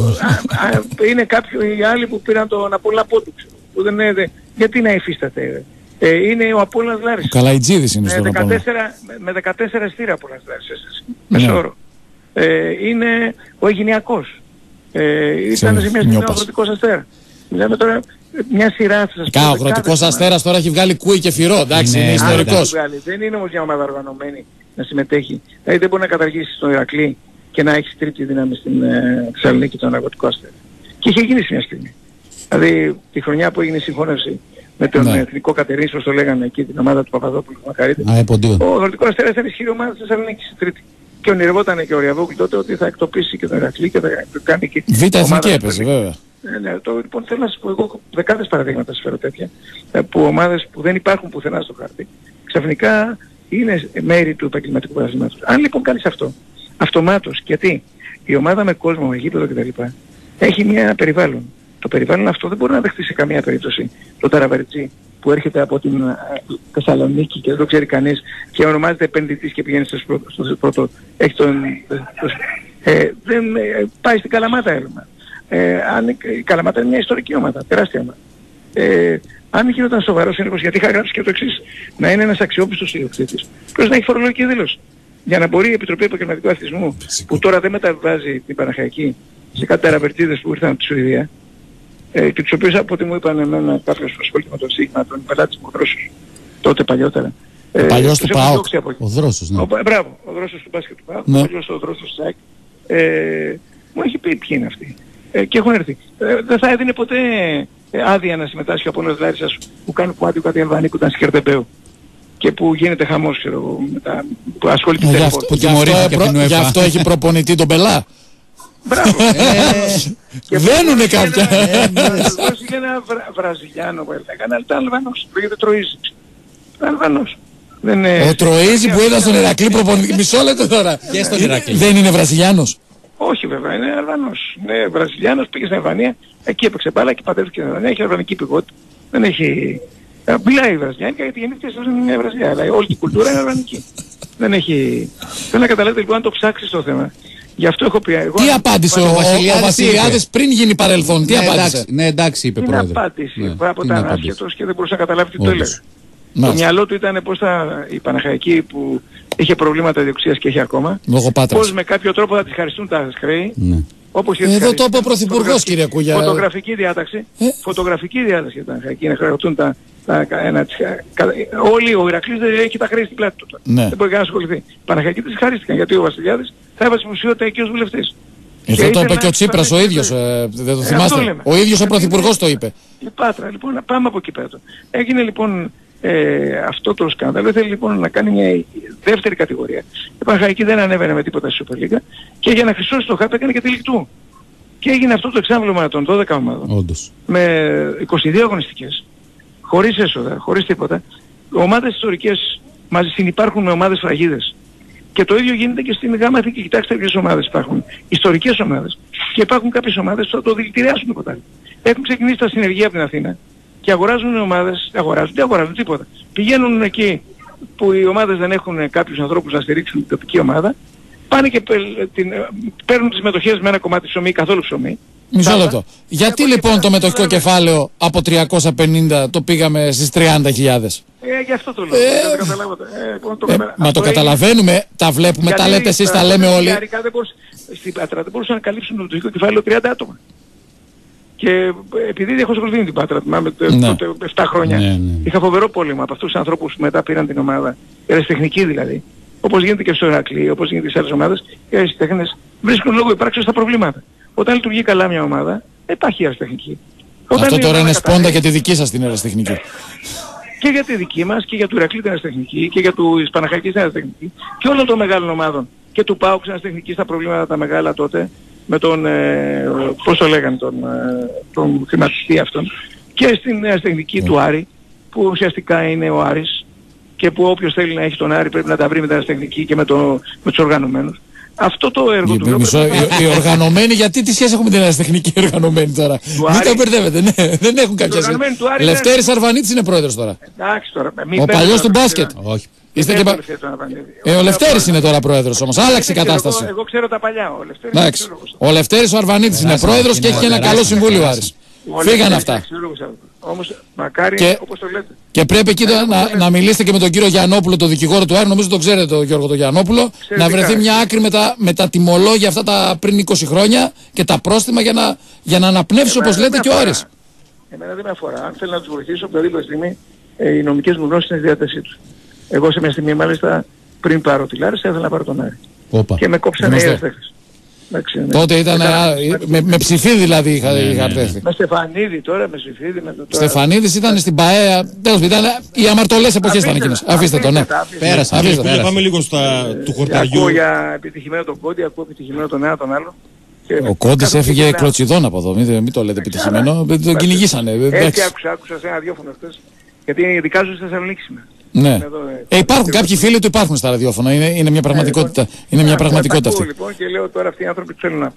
Είναι κάποιοι άλλοι που πήραν τον Απόλλωνα Πόντου. Γιατί να υφίσταται? Είναι ο Απόλλωνας Λάρισσας. Ο Καλαϊτζίδης είναι στον Απόλλωνα. Με 14 εστήρια Απόλλωνας Λάρισσας. Μεσόωρο. Είναι ο Αιγινιακός. Ήταν σε μια στιγμή ο Αγροτικός Αστέρα. Μιλάμε τώρα μια σειρά, θα σας πω. Ο Αγροτικός Αστέρας τώρα έχει βγάλει κούι και φυρό. Εντάξει, είναι ιστορικός. Δεν είναι όμως μια ομάδα οργανωμένη να συμμετέχει. Δηλαδή δεν μπορεί να καταργήσει τον Ηρακλή και να έχει τρίτη δύναμη στην Θεσσαλονίκη τον Αγροτικό Αστέρα. Και είχε γίνει σε μια στιγμή. Δηλαδή τη χρονιά που έγινε η συγχώνευση με τον Εθνικό Κατερίνης, όπως το λέγανε εκεί, την ομάδα του Παπαδόπουλου του Μακαρίτη, ο Αγροτικός Αστέρας ήταν ισχυρή ομάδα της Θεσσαλονίκης στη τρίτη. Και ονειρευόταν και ο Ριαβόκλη τότε ότι θα εκτοπίσει και τον Ηρακλή και θα κάνει και Β' εθνική έπαιζε βέβαια. Λοιπόν, θέλω να σας πω, εγώ δεκάδες παραδείγματα σας φέρω τέτοια, που ομάδες που δεν υπάρχουν πουθενά στο χάρτη, ξαφνικά είναι μέρη του επαγγελματικού πρωταθλήματος. Αν λοιπόν κάνεις αυτό, αυτομάτως, γιατί η ομάδα με κόσμο, με γήπεδο κτλ. Έχει ένα περιβάλλον. Το περιβάλλον αυτό δεν μπορεί να δεχτεί σε καμία περίπτωση το Ταραβερτζή που έρχεται από την Θεσσαλονίκη και δεν το ξέρει κανείς και ονομάζεται επενδυτής και πηγαίνει στο πρώτο. Έχει δεν πάει στην Καλαμάτα έλμα. Η Καλαμάτα είναι μια ιστορική ομάδα, τεράστια ομάδα. Αν γινόταν σοβαρός έλεγχος, γιατί είχα γράψει και το εξής, να είναι ένας αξιόπιστος ιδιοκτήτης, πρέπει να έχει φορολογική δήλωση. Για να μπορεί η Επιτροπή Επαγγελματικού Αθλητισμού, που τώρα δεν μεταβάζει την Παναχαϊκή σε κάτι ταραβερτίδες που ήρθαν από τη Σουηδία, και τους οποίους από ό,τι μου είπαν εμένα κάποιος που ασχολείται με τον Σίγμα, τον πελάτης μου, ο Δρόσος, τότε παλιότερα. Ο παλιός του ΠΑΟΚ. Ο Δρόσος, ναι. Μπράβο, ο Δρόσος του μπάσκετ του ΠΑΟΚ, ο παλιός ο Δρόσος του ΣΑΚ. Μου έχει πει ποιοι είναι αυτοί. Και έχουν έρθει. Δεν θα έδινε ποτέ άδεια να συμμετάσχει ο Απόλλωνας Λάρισσας που κάνει κουάδιο κάτι Αλβανίκου που ήταν Σκερτεμπέου και που γίνεται χαμός, ξέρω, που ασχολείται με γι' αυτό έχει προπονητή τον Πελά. Μπράβο. Βαίνουνε κάποια. Είχε ένα Βραζιλιάνο που έκανε, αλλά ήταν Αλβανός. Λέγεται Τροΐζη. Αλβανός. Ο Τροΐζη που είδα στον Ηρακλή προπονητή. Μισό λεπτό τώρα. Δεν είναι Βραζιλιάνος? Όχι βέβαια, είναι Αλβανός. Είναι Βραζιλιάνος, πήγε στην Αλβανία, εκεί έπαιξε μπάλα και πατέρθηκε στην Αλβανία, έχει αλβανική πηγότητα. Δεν έχει... Μιλάει η Βραζιλιάνικα γιατί γεννήθηκε στην Βραζιλιά, αλλά όλη η κουλτούρα είναι αλβανική. Δεν έχει... Θέλω να καταλάβετε λοιπόν αν το ψάξεις το θέμα. Γι' αυτό έχω πει εγώ... Τι απάντησε ο Βασιλιάδης πριν γίνει παρελθόν, τι απάντησε? Ναι, εντάξει, είπε πρόεδρε. Τι απάντηση, από ήταν άσχετος και δεν μπορούσε να καταλάβει τι το έλεγε. Το μυαλό του ήταν πώς η Παναχαϊκή που είχε προβλήματα ιδιοκτησίας και έχει ακόμα, πώς με κάποιο τρόπο θα τις χαριστούν τα χρέη. Όπως εδώ το είπε ο Πρωθυπουργός, κύριε Κούγια. Φωτογραφική διάταξη. Φωτογραφική διάταξη για τα Παναχαϊκή να χρεωτούν όλοι ο Ηρακλής δεν έχει τα χρέη στην πλάτη του. Δεν μπορεί καν να ασχοληθεί. Οι Παναχαϊκοί τις χαρίστηκαν γιατί ο Βασιλιάδης θα έβασε δημοσιότητα εκεί ως βουλευτής. Αυτό το είπε και ο Τσίπρας ο ίδιος, δεν το θυμάστε? Ο ίδιος ο Πρωθυπουργός το είπε. Η Πάτρα, λοιπόν, πάμε από εκεί πέρα. Έγινε λοιπόν αυτό το σκάνδαλο, ήθελε λοιπόν να κάνει μια δεύτερη κατηγορία. Η Παναχαϊκή δεν ανέβαινε με τίποτα στη Super League και για να χρυσώσει το χάρτη έκανε και τη λικτού. Και έγινε αυτό το εξάμβλωμα των 12 ομάδων. Όντως. Με 22 αγωνιστικές, χωρίς έσοδα, χωρίς τίποτα. Ομάδες ιστορικές μαζί συνυπάρχουν με ομάδες φραγίδες. Και το ίδιο γίνεται και στην Γάμα Εθνική. Κοιτάξτε ποιες ομάδες υπάρχουν. Ιστορικές ομάδες. Και υπάρχουν κάποιες ομάδες που θα το δηλητηριάσουν τίποτα άλλο. Έχουν ξεκινήσει τα συνεργεία από την Αθήνα και αγοράζουν ομάδες, δεν αγοράζουν τίποτα. Πηγαίνουν εκεί που οι ομάδες δεν έχουν κάποιους ανθρώπους να στηρίξουν την τοπική ομάδα, πάνε και παίρνουν τις μετοχές με ένα κομμάτι ψωμί, καθόλου ψωμί. Μισό λεπτό. Γιατί λοιπόν το μετοχικό κεφάλαιο από 350 το πήγαμε στις 30.000? Γι' αυτό το λέω. Δεν το καταλάβατε. Μα το καταλαβαίνουμε, τα βλέπουμε, τα λέτε εσείς, τα λέμε όλοι. Στην Πάτρα δεν μπορούσαν να καλύψουν το μετοχικό κεφάλαιο 30 άτομα. Και επειδή έχω ασχοληθεί την Πάτρα, θυμάμαι τότε 7 χρόνια, είχα φοβερό πόλεμο από αυτούς τους ανθρώπους που μετά πήραν την ομάδα, ερασιτεχνικοί δηλαδή. Όπως γίνεται και στο Ηρακλή, όπως γίνεται και σε άλλες ομάδες, οι αριστεχνές βρίσκουν λόγο υπάρξεως στα προβλήματα. Όταν λειτουργεί καλά μια ομάδα, υπάρχει αριστεχνική. Αυτό τώρα είναι σπόντα για τη δική σας την αριστεχνική. Και για τη δική μας και για του Ηρακλή την αριστεχνική και για του Παναχαϊκής την αριστεχνική και όλων των μεγάλων ομάδων. Και του ΠΑΟΚ την αριστεχνική στα προβλήματα τα μεγάλα τότε με τον, πώς το λέγανε, τον χρηματιστή αυτόν. Και στην αριστεχνική του Άρη, που ουσιαστικά είναι ο Άρης και που όποιος θέλει να έχει τον Άρη πρέπει να τα βρει με την αριστεχνική και με τους οργανωμένους. Αυτό το έργο του. Οι οργανωμένοι, γιατί τι σχέση έχουμε με την αριστεχνική οργανωμένη τώρα? Μην τα μπερδεύετε, ναι, δεν έχουν κάποια σχέση. Λευτέρης Αρβανίτης είναι πρόεδρος τώρα. Ο παλιός του μπάσκετ. Όχι. Ο Λευτέρης είναι τώρα πρόεδρος όμως. Άλλαξε η κατάσταση. Εγώ ξέρω τα παλιά. Ο Λευτέρης ο Αρβανίτης είναι πρόεδρος και έχει και ένα καλό συμβούλιο ο Άρης. Φύγαν αυτά. Όμως μακάρι, όπως το λέτε. Και πρέπει εκεί να μιλήσετε και με τον κύριο Γιαννόπουλο, τον δικηγόρο του Άρη, νομίζω τον ξέρετε τον Γιώργο τον Γιαννόπουλο, να βρεθεί μια άκρη με τα τιμολόγια αυτά τα πριν 20 χρόνια και τα πρόστιμα για να αναπνεύσει όπως λέτε και ο Άρης. Εμένα δεν με αφορά. Αν θέλω να τους βοηθήσω, οποιαδήποτε στιγμή οι νομικές μου γνώσεις είναι στη διάθεσή τους. Εγώ σε μια στιγμή μάλιστα πριν πάρω τη Λάρισα ήθελα να πάρω τον Άρη. Και με κόψανε οι αριστεχνές. Τότε ήταν με ψηφίδι δηλαδή είχατε έρθει. Με Στεφανίδη τώρα, με ψηφίδι. Στεφανίδης ήταν στην ΠΑΕ, τέλος πάντων, οι αμαρτωλές εποχές ήταν εκείνες. Αφήστε το, ναι. Πέρασε. Πάμε λίγο του χορταριού. Ακούω για επιτυχημένο τον Κόντι, ακούω επιτυχημένο τον ένα τον άλλο. Ο Κόντις έφυγε κλωτσιδών από εδώ, μην το λέτε επιτυχημένο, τον κυνηγήσανε. Έτσι άκουσα σε ένα ραδιόφωνο χθες, γιατί δικάζουν στη Θεσσαλονίκη σήμερα. Ναι. Υπάρχουν κάποιοι φίλοι του υπάρχουν στα ραδιόφωνα, είναι μια πραγματικότητα. Είναι μια πραγματικότητα αυτή. Λοιπόν, και λέω τώρα αυτοί οι άνθρωποι θέλουν να.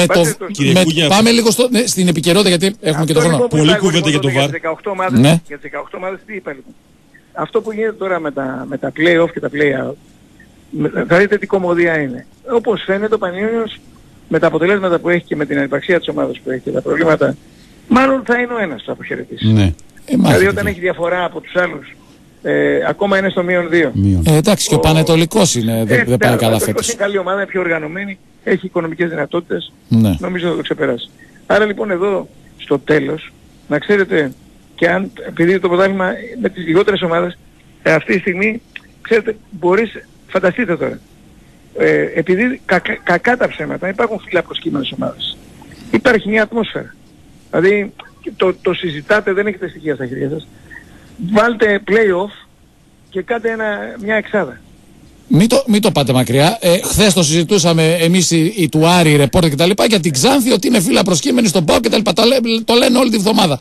Πάμε λίγο στην επικαιρότητα γιατί έχουμε και το χρόνο. Πολύ κουβέντα για το VAR. Για τις 18 ομάδες τι είπα λοιπόν. Αυτό που γίνεται τώρα με τα play-off και τα play-out, θα δείτε τι κομμωδία είναι. Όπως φαίνεται ο Πανιόνιος με τα αποτελέσματα που έχει και με την ανυπαρξία της ομάδας που έχει και τα προβλήματα, μάλλον θα είναι ο ένας που θα αποχαιρετήσει. Ναι. Δηλαδή όταν έχει διαφορά από τους άλλους, ακόμα είναι στο -2. Εντάξει, και ο Πανετολικός δεν πάει καλά φέτος. Είναι καλή ομάδα, είναι πιο οργανωμένη, έχει οικονομικές δυνατότητες, νομίζω θα το ξεπεράσει. Άρα λοιπόν εδώ στο τέλος, να ξέρετε, και αν, επειδή το πρωτάθλημα με τις λιγότερες ομάδες, αυτή τη στιγμή, ξέρετε, φανταστείτε τώρα, επειδή κακά τα ψέματα, υπάρχουν φύλλα προσκύμενες ομάδες. Υπάρχει μια ατμόσφαιρα. Δηλαδή το συζητάτε, δεν έχετε στοιχεία στα χέρια σας. Βάλτε play-off και κάντε μια εξάδα. Μην το πάτε μακριά. Χθες το συζητούσαμε εμείς οι του Άρη, οι ρεπόρτερ κτλ. Για την Ξάνθη ότι είναι φύλλα προσκύμενη στον ΠΑΟΚ κτλ. Το λένε όλη τη βδομάδα.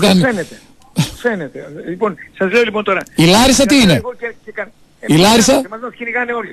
Φαίνεται. Λοιπόν, σας λέω λοιπόν τώρα. Η Λάρισα τι είναι? Η Λάρισα? Μας κυνηγάνε όλοι.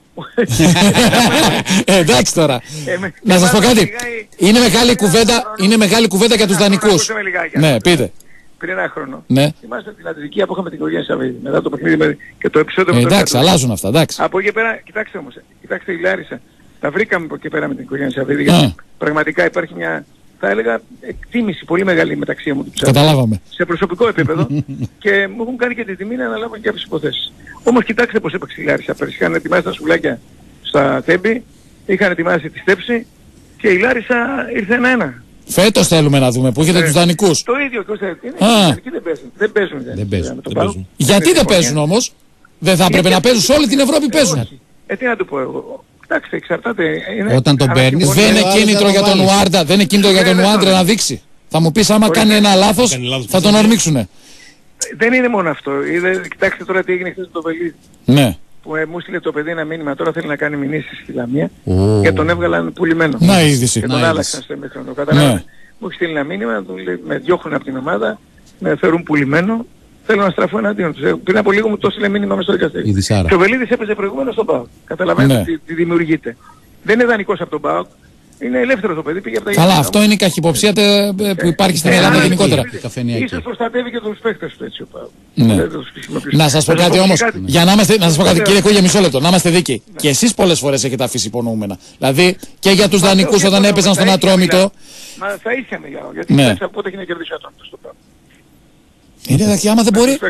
Εντάξει τώρα. Να σας πω κάτι. Είναι μεγάλη κουβέντα για τους δανεικούς. Ναι, πείτε. Πριν ένα χρόνο. Ναι. Είμαστε στην Αττική που είχαμε την οικογένεια Σαββίδη. Μετά το παιχνίδι και το επεισόδιο με εντάξει, αλλάζουν αυτά, εντάξει. Από εκεί πέρα, κοιτάξτε όμως, κοιτάξτε η Λάρισα. Τα βρήκαμε από εκεί πέρα με την οικογένεια Σαββίδη. Γιατί πραγματικά υπάρχει μια, θα έλεγα, εκτίμηση πολύ μεγάλη μεταξύ μου του ψάρου. Καταλάβαμε. Σε προσωπικό επίπεδο και μου έχουν κάνει και τη τιμή να αναλάβω και κάποιες υποθέσεις. Όμως κοιτάξτε πώς έπαιξε η Λάρισα. Πέρυσι είχαν ετοιμάσει τα σουβλάκια στα Τέμπη, είχαν ετοιμάσει τη στέψη και η Λάρισα ήρθε 1-1. Φέτος θέλουμε να δούμε, που έχετε τους δανεικούς. Το ίδιο και δεν παίζουν. Δεν παίζουν. Γιατί δεν παίζουν όμως? Δεν θα έπρεπε να παίζουν σε όλη την Ευρώπη παίζουν. Τι να το πω εγώ. Κοιτάξτε, εξαρτάται. Όταν τον παίρνεις δεν είναι κίνητρο για τον Ουάρντα, δεν είναι κίνητρο για τον Ουάρντα να δείξει. Θα μου πεις άμα κάνει ένα λάθος θα τον ορμήξουνε. Δεν είναι μόνο αυτό. Κοιτάξτε τώρα τι έγινε χθες το Βελίδι. Ναι. Που μου στείλε το παιδί ένα μήνυμα, τώρα θέλει να κάνει μηνύσεις στη Λαμία και τον έβγαλαν πουλημένο. Να είδηση. Και τον άλλαξαν στο εμίχρονο. Καταλάβατε. Μου έχει στείλει ένα μήνυμα, με διώχνουν από την ομάδα, με θεωρούν πουλημένο, θέλω να στραφώ εναντίον τους. Πριν από λίγο μου το έστειλε μήνυμα μέσα στο δικαστήριο. Και ο Βελίδης έπαιζε προηγούμενο στον ΠΑΟΚ. Καταλαβαίνετε τι δημιουργείται. Δεν είναι δανεικός από τον ΠΑΟΚ. Είναι ελεύθερο το παιδί, πήγε από τα Καλά, αυτό είναι η καχυποψία που υπάρχει στην Ελλάδα γενικότερα. Ίσως προστατεύει και τους παίκτες του έτσι ο ΠΑΟΚ. Να σας πω κάτι όμως, να σας πω κάτι κύριε Κούγια, μισό λεπτό, να είμαστε δίκαιοι. Και εσείς πολλές φορές έχετε αφήσει υπονοούμενα. Δηλαδή και για τους δανεικούς όταν έπαιζαν στον Ατρόμητο. Μα θα ίσια μιλάω, γιατί πότε έχει να κερδίσει ο Ατρόμητος στο ΠΑΟΚ. Είναι εντάξει, άμα δεν μπορεί.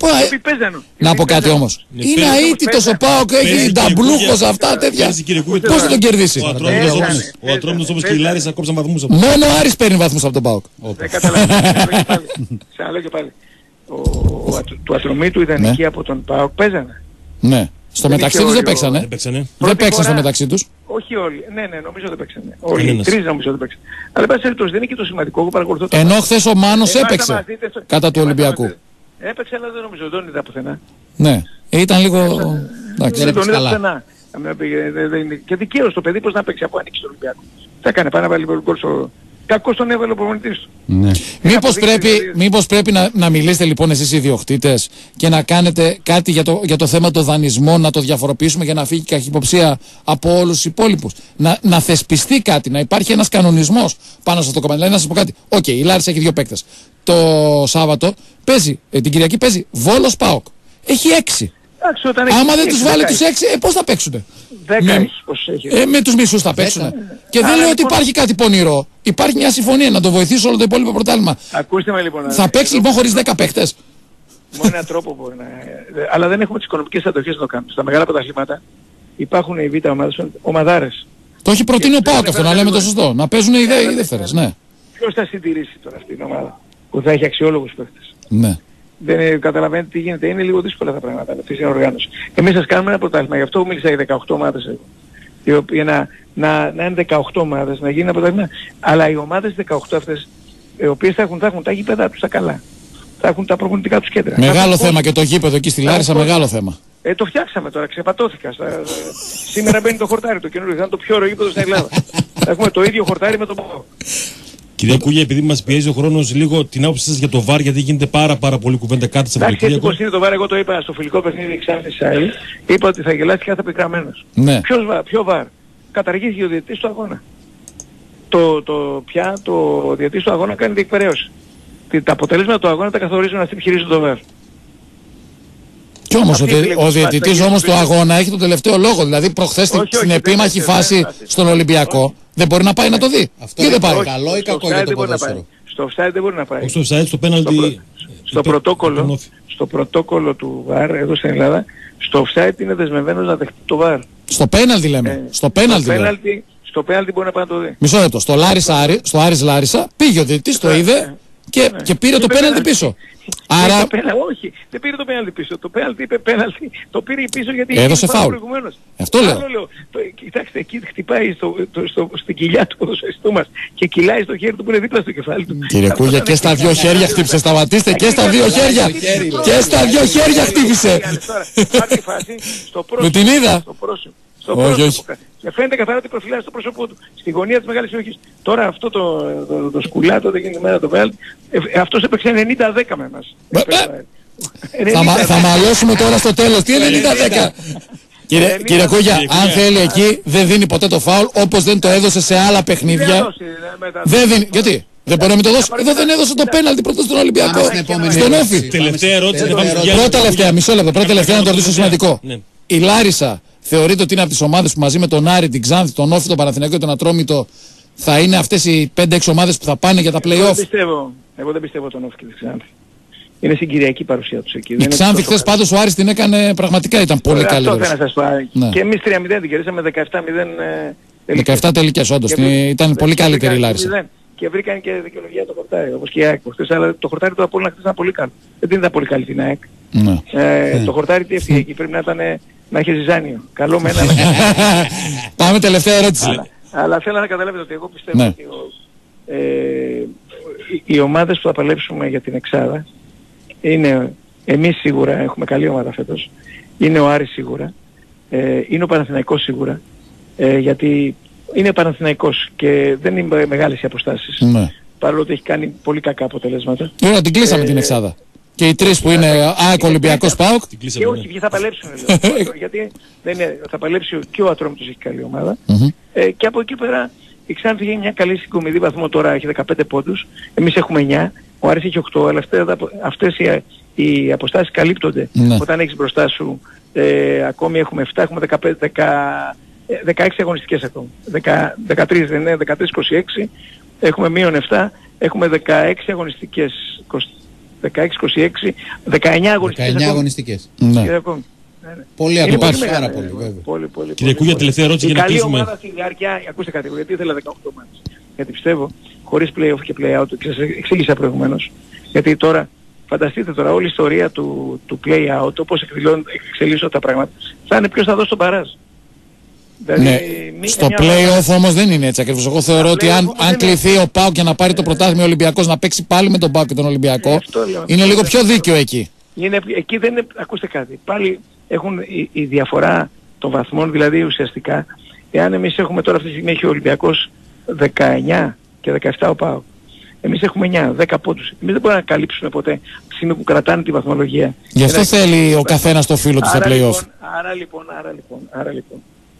Να πω κάτι όμως. Είναι αίτητος ο ΠΑΟΚ, έχει ταμπλούχος αυτά τέτοια. Πώς θα τον κερδίσει? Ο Ατρόμητος όμως και η Λάρισα κόψαν βαθμούς από τον ΠΑΟΚ. Μόνο ο Άρης παίρνει βαθμούς από τον ΠΑΟΚ. Δεν καταλαβαίνω. Ξαναλέω και πάλι. Του Ατρομήτου ιδανικοί από τον ΠΑΟΚ παίζανε. Ναι. Στο μεταξύ τους δεν παίξανε. Δεν παίξαν στο μεταξύ τους. Όχι όλοι. Ναι, νομίζω δεν παίξανε. Όλοι. Τρεις νομίζω δεν παίξανε. Αλλά πάση περιπτώσει δεν είναι και το σημαντικό που παρακολουθώ. Ενώ χθες ο Μάνος έπαιξε κατά του Ολυμπιακού. Έπαιξε, αλλά δεν νομίζω, δεν είδα πουθενά. Ναι, ήταν λίγο. Εντάξει, δεν τον είδα πουθενά. Και δικαίως το παιδί πώς να παίξει από ανοίξει το Ολυμπιακό. Θα έκανε πάνω να βάλει γκολ στο. Κακώς τον έβαλε ο προπονητής του. Ναι. Μήπως πρέπει να μιλήσετε λοιπόν εσείς οι ιδιοκτήτες και να κάνετε κάτι για το θέμα των δανεισμών, να το διαφοροποιήσουμε για να φύγει η καχυποψία από όλους τους υπόλοιπους. Να θεσπιστεί κάτι, να υπάρχει ένας κανονισμός πάνω σε αυτό το κομμάτι. Δηλαδή να σας πω κάτι. Οκ, η Λάρισα έχει 2 παίκτες. Το Σάββατο παίζει, την Κυριακή παίζει Βόλος ΠΑΟΚ. Έχει 6. Άμα δεν τους βάλει τους 6, πώς θα παίξουνε? 10 με τους μισούς θα παίξουνε. Και δεν λέω ότι υπάρχει κάτι πονηρό. Υπάρχει μια συμφωνία να το βοηθήσει όλο το υπόλοιπο πρωτάθλημα. Ακούστε με λοιπόν. Θα παίξει λοιπόν χωρίς 10 παίκτες. Μόνο έναν τρόπο μπορεί να. Αλλά δεν έχουμε τις οικονομικές αντοχές να το κάνουμε. Στα μεγάλα πρωταθλήματα υπάρχουν οι β' ομάδες, ομαδάρες. Το έχει προτείνει ο ΠΑΟΚ αυτό, να λέμε το σωστό. Να παίζουν οι δεύτερες, ναι. Ποιος θα συντηρήσει τώρα αυτή την ομάδα που θα έχει αξιόλογους παίκτες? Ναι. Δεν καταλαβαίνετε τι γίνεται. Είναι λίγο δύσκολα τα πράγματα αυτή η οργάνωση. Εμείς σας κάνουμε ένα πρωτάθλημα. Γι' αυτό μίλησα για 18 ομάδες. Οι οποίες να είναι 18 ομάδες, να γίνει ένα πρωτάθλημα. Αλλά οι ομάδες 18 αυτές, οι οποίες θα έχουν τα γήπεδα τους τα καλά. Θα έχουν τα προπονητικά τους κέντρα. Μεγάλο θέμα και το γήπεδο εκεί στη Λάρισα, μεγάλο θέμα. Το φτιάξαμε τώρα, ξεπατώθηκα. Σήμερα μπαίνει το χορτάρι το καινούριο. Θα είναι το πιο ωραίο γήπεδο στην Ελλάδα. Θα έχουμε το ίδιο χορτάρι με τον ΠΑΟΚ. Κυρία Κούγια, επειδή μας πιέζει ο χρόνος, λίγο την άποψη σας για το VAR, γιατί γίνεται πάρα πολύ κουβέντα κάτι σε αυτό. Εντάξει, πώς είναι το VAR, εγώ το είπα στο φιλικό παιχνίδι Ξάνθης ΣΑΕΛ, είπα ότι θα γελάσει κάθε πικραμένος. Ναι. Ποιο VAR? Καταργήθηκε ο διαιτητής του αγώνα. Το διαιτητής του αγώνα κάνει διεκπαιρέωση. Τα αποτελέσματα του αγώνα τα καθορίζουν αυτοί που χειρίζουν το VAR. Κι όμως ο διαιτητής όμως του αγώνα έχει το τελευταίο λόγο. Δηλαδή προχθές στην επίμαχη φάση στον Ολυμπιακό δεν μπορεί να πάει να το δει. Αυτό είναι καλό ή κακό για το ποδόσφαιρο? Στο offside δεν μπορεί να πάει. Στο offside, στο penalty. Στο πρωτόκολλο του VAR εδώ στην Ελλάδα, στο offside είναι δεσμευμένος να δεχτεί το VAR. Στο penalty λέμε. Στο penalty μπορεί να πάει να το δει. Μισό λεπτό. Στο Άρης Λάρισα πήγε ο διαιτητής, το είδε και πήρε το penalty πίσω. Άρα... Όχι, δεν πήρε το πέναλτι πίσω. Το πέναλτι είπε πέναλτι, το πήρε πίσω γιατί έδωσε φάουλ. Αυτό λέω. Κοιτάξτε, εκεί χτυπάει στην κοιλιά του ποδοσφαιριστού μας και κυλάει στο χέρι του που είναι δίπλα στο κεφάλι του. Κύριε Κούγια, και στα 2 χέρια χτύπησε. Σταματήστε, και στα 2 χέρια. Και στα 2 χέρια χτύπησε. Με την είδα. Όχι. Και φαίνεται καθαρά ότι προφυλάζει το πρόσωπό του. Στη γωνία της μεγάλης περιοχής. Τώρα αυτό το σκουλάτο δεν γίνεται μέρα το Βέλτ. Αυτός έπαιξε 90-10 με εμάς. Θα μαλλώσουμε τώρα στο τέλος. Τι είναι 90-10? Κύριε Κούγια, αν θέλει εκεί δεν δίνει ποτέ το φάουλ, όπως δεν το έδωσε σε άλλα παιχνίδια. Δεν δίνει. Γιατί? Δεν μπορεί να μην το δώσει. Εδώ δεν έδωσε το πέναλτι πρώτο στον Ολυμπιακό. Στον Όφη. Τελευταία ερώτηση. Πρώτα τελευταία, μισό λεπτό. Πρώτα τελευταία να το ρωτήσω σημαντικό. Η Λάρισα θεωρείτε ότι είναι από τις ομάδες που μαζί με τον Άρη, την Ξάνθη, τον Όφη, τον Παναθηναϊκό και τον Ατρόμητο θα είναι αυτές οι 5-6 ομάδες που θα πάνε για τα play-off? Εγώ δεν πιστεύω τον Όφη και την Ξάνθη. Είναι συγκυριακή παρουσία τους εκεί. Η Ξάνθη χθες πάντως ο Άρης την έκανε πραγματικά, ήταν πολύ καλύτερος. Αυτό θέλω να σας πω. Ναι. Και εμείς 3-0 την κερδίσαμε 17-0. 17 τελικές όντως. Ήταν πολύ καλύτερη η Λάρισα. Και βρήκαν και δικαιολογία το χορτάρι, όπως και η ΑΕΚ. Αλλά το χορτάρι του Απόλλωνα χθες ήταν πολύ καλό. Δεν ήταν πολύ καλή την ΑΕΚ. Το χορτάρι τι έφυγε εκεί, πρέπει να έχει ζυζάνιο. Καλό με ένα. Πάμε τελευταία ερώτηση. Αλλά θέλω να καταλάβετε ότι εγώ πιστεύω ότι οι ομάδες που θα παλέψουμε για την εξάδα είναι εμείς σίγουρα, έχουμε καλή ομάδα φέτος, είναι ο Άρης σίγουρα, είναι ο Παναθηναϊκός σίγουρα, γιατί είναι Παναθηναϊκός και δεν είναι μεγάλες οι αποστάσεις. Παρόλο ότι έχει κάνει πολύ κακά αποτελέσματα. Τώρα την κλείσαμε την εξάδα. Και οι τρεις που είναι ΑΕΚ, Ολυμπιακός, ΠΑΟΚ. Και όχι, ποιοι θα παλέψουν. Γιατί θα παλέψει και ο Ατρόμητος, έχει καλή ομάδα. Και από εκεί πέρα η Ξάνθη έχει μια καλή συγκομιδή βαθμό, τώρα έχει 15 πόντους. Εμείς έχουμε 9. Ο Άρης έχει 8. Αλλά αυτές οι αποστάσεις καλύπτονται. Όταν έχεις μπροστά σου ακόμη έχουμε 7, έχουμε 16 αγωνιστικές ακόμη. 13 δεν είναι, 13-26. Έχουμε μείον 7. Έχουμε 16 αγωνιστικές. 16-26, 19 αγωνιστικές. 19 αγωνιστικές. Ναι. Πολύ ακόμα, πάρα πολύ βέβαια. Κύριε Κούγια, τελευταία ερώτηση για να κλείσουμε. Η καλή ομάδα στη διάρκεια, ακούστε κάτι, γιατί ήθελα 18 ομάδες. Γιατί πιστεύω, χωρίς play-off και play-out, και σας εξήγησα προηγουμένως, γιατί τώρα, φανταστείτε τώρα όλη η ιστορία του play-out, όπως εξελίσσονται τα πράγματα, θα είναι ποιος θα δώσει τον παράζ. Δηλαδή, ναι. Στο play-off όμως δεν είναι έτσι ακριβώς. Εγώ θεωρώ ότι αν κληθεί ο ΠΑΟΚ για να πάρει το πρωτάθλημα Ολυμπιακός να παίξει πάλι με τον ΠΑΟΚ και τον Ολυμπιακό, είναι λίγο πιο δίκαιο εκεί. Εκεί δεν είναι, ακούστε κάτι, πάλι έχουν η διαφορά των βαθμών, δηλαδή ουσιαστικά, εάν εμείς έχουμε τώρα αυτή τη στιγμή έχει ο Ολυμπιακός 19 και 17 ο ΠΑΟΚ. Εμείς έχουμε 9, 10 πόντους. Εμείς δεν μπορούμε να καλύψουμε ποτέ τη στιγμή που κρατάνε τη βαθμολογία. Γι' αυτό θέλει ο καθένας το φίλο του στα play-off. Άρα λοιπόν,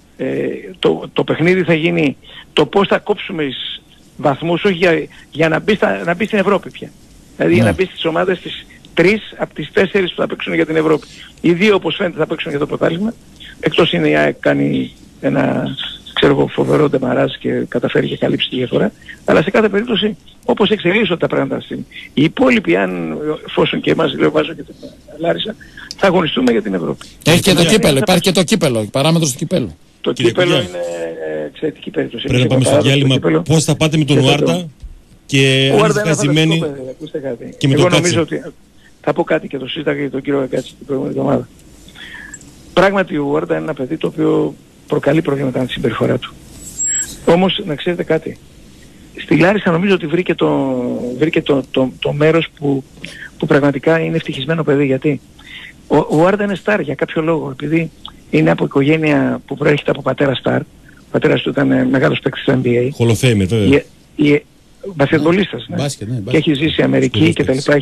το παιχνίδι θα γίνει το πώς θα κόψουμε βαθμούς, όχι για να μπει στην Ευρώπη πια. Δηλαδή για να μπει στις ομάδες τις 3 από τις 4 που θα παίξουν για την Ευρώπη. Οι 2 όπως φαίνεται θα παίξουν για το πρωτάθλημα. Εκτός είναι η ΑΕΚ κάνει ένα φοβερό ντεμαράζ και καταφέρει και καλύψει τη διαφορά. Αλλά σε κάθε περίπτωση όπως εξελίσσονται τα πράγματα στην. Οι υπόλοιποι, αν εφόσον και εμάς λέω βάζω και την Λάρισα, θα αγωνιστούμε για την Ευρώπη. Έχει και το κύπελο, υπάρχει και το κύπελο, η παράμετρος του κυπέλου. Το κύπελο είναι εξαιρετική περίπτωση. Πρέπει να πάμε στο διάλειμμα. Πώς θα πάτε με τον Ουάρντα και αν είστε χαζημένοι και με τον Κάτσε. Εγώ νομίζω ότι θα πω κάτι και το συζήταγα για τον κύριο Κάτσε την προηγούμενη εβδομάδα. Πράγματι ο Ουάρντα είναι ένα παιδί το οποίο προκαλεί προβλήματα με τη συμπεριφορά του. Όμως να ξέρετε κάτι. Στη Λάρισα νομίζω ότι βρήκε το μέρος που πραγματικά είναι ευτυχισμένο παιδί. Γιατί ο Ουάρντα είναι στάρ για κάποιο λόγο. Επειδή είναι από οικογένεια που προέρχεται από πατέρα στάρ. Ο πατέρας του ήταν μεγάλος παίκτης στο NBA. Χολοφέιμερ βέβαια. Μπασκετμπολίστας, ναι. Και έχει ζήσει Αμερική και τα λοιπά.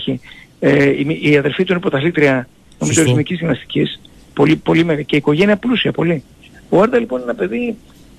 Η αδερφή του είναι πρωταθλήτρια νομίζω εθνικής γυμναστικής. Πολύ μεγάλη. Και η οικογένεια πλούσια πολύ. Ο Ουάρντα λοιπόν είναι ένα παιδί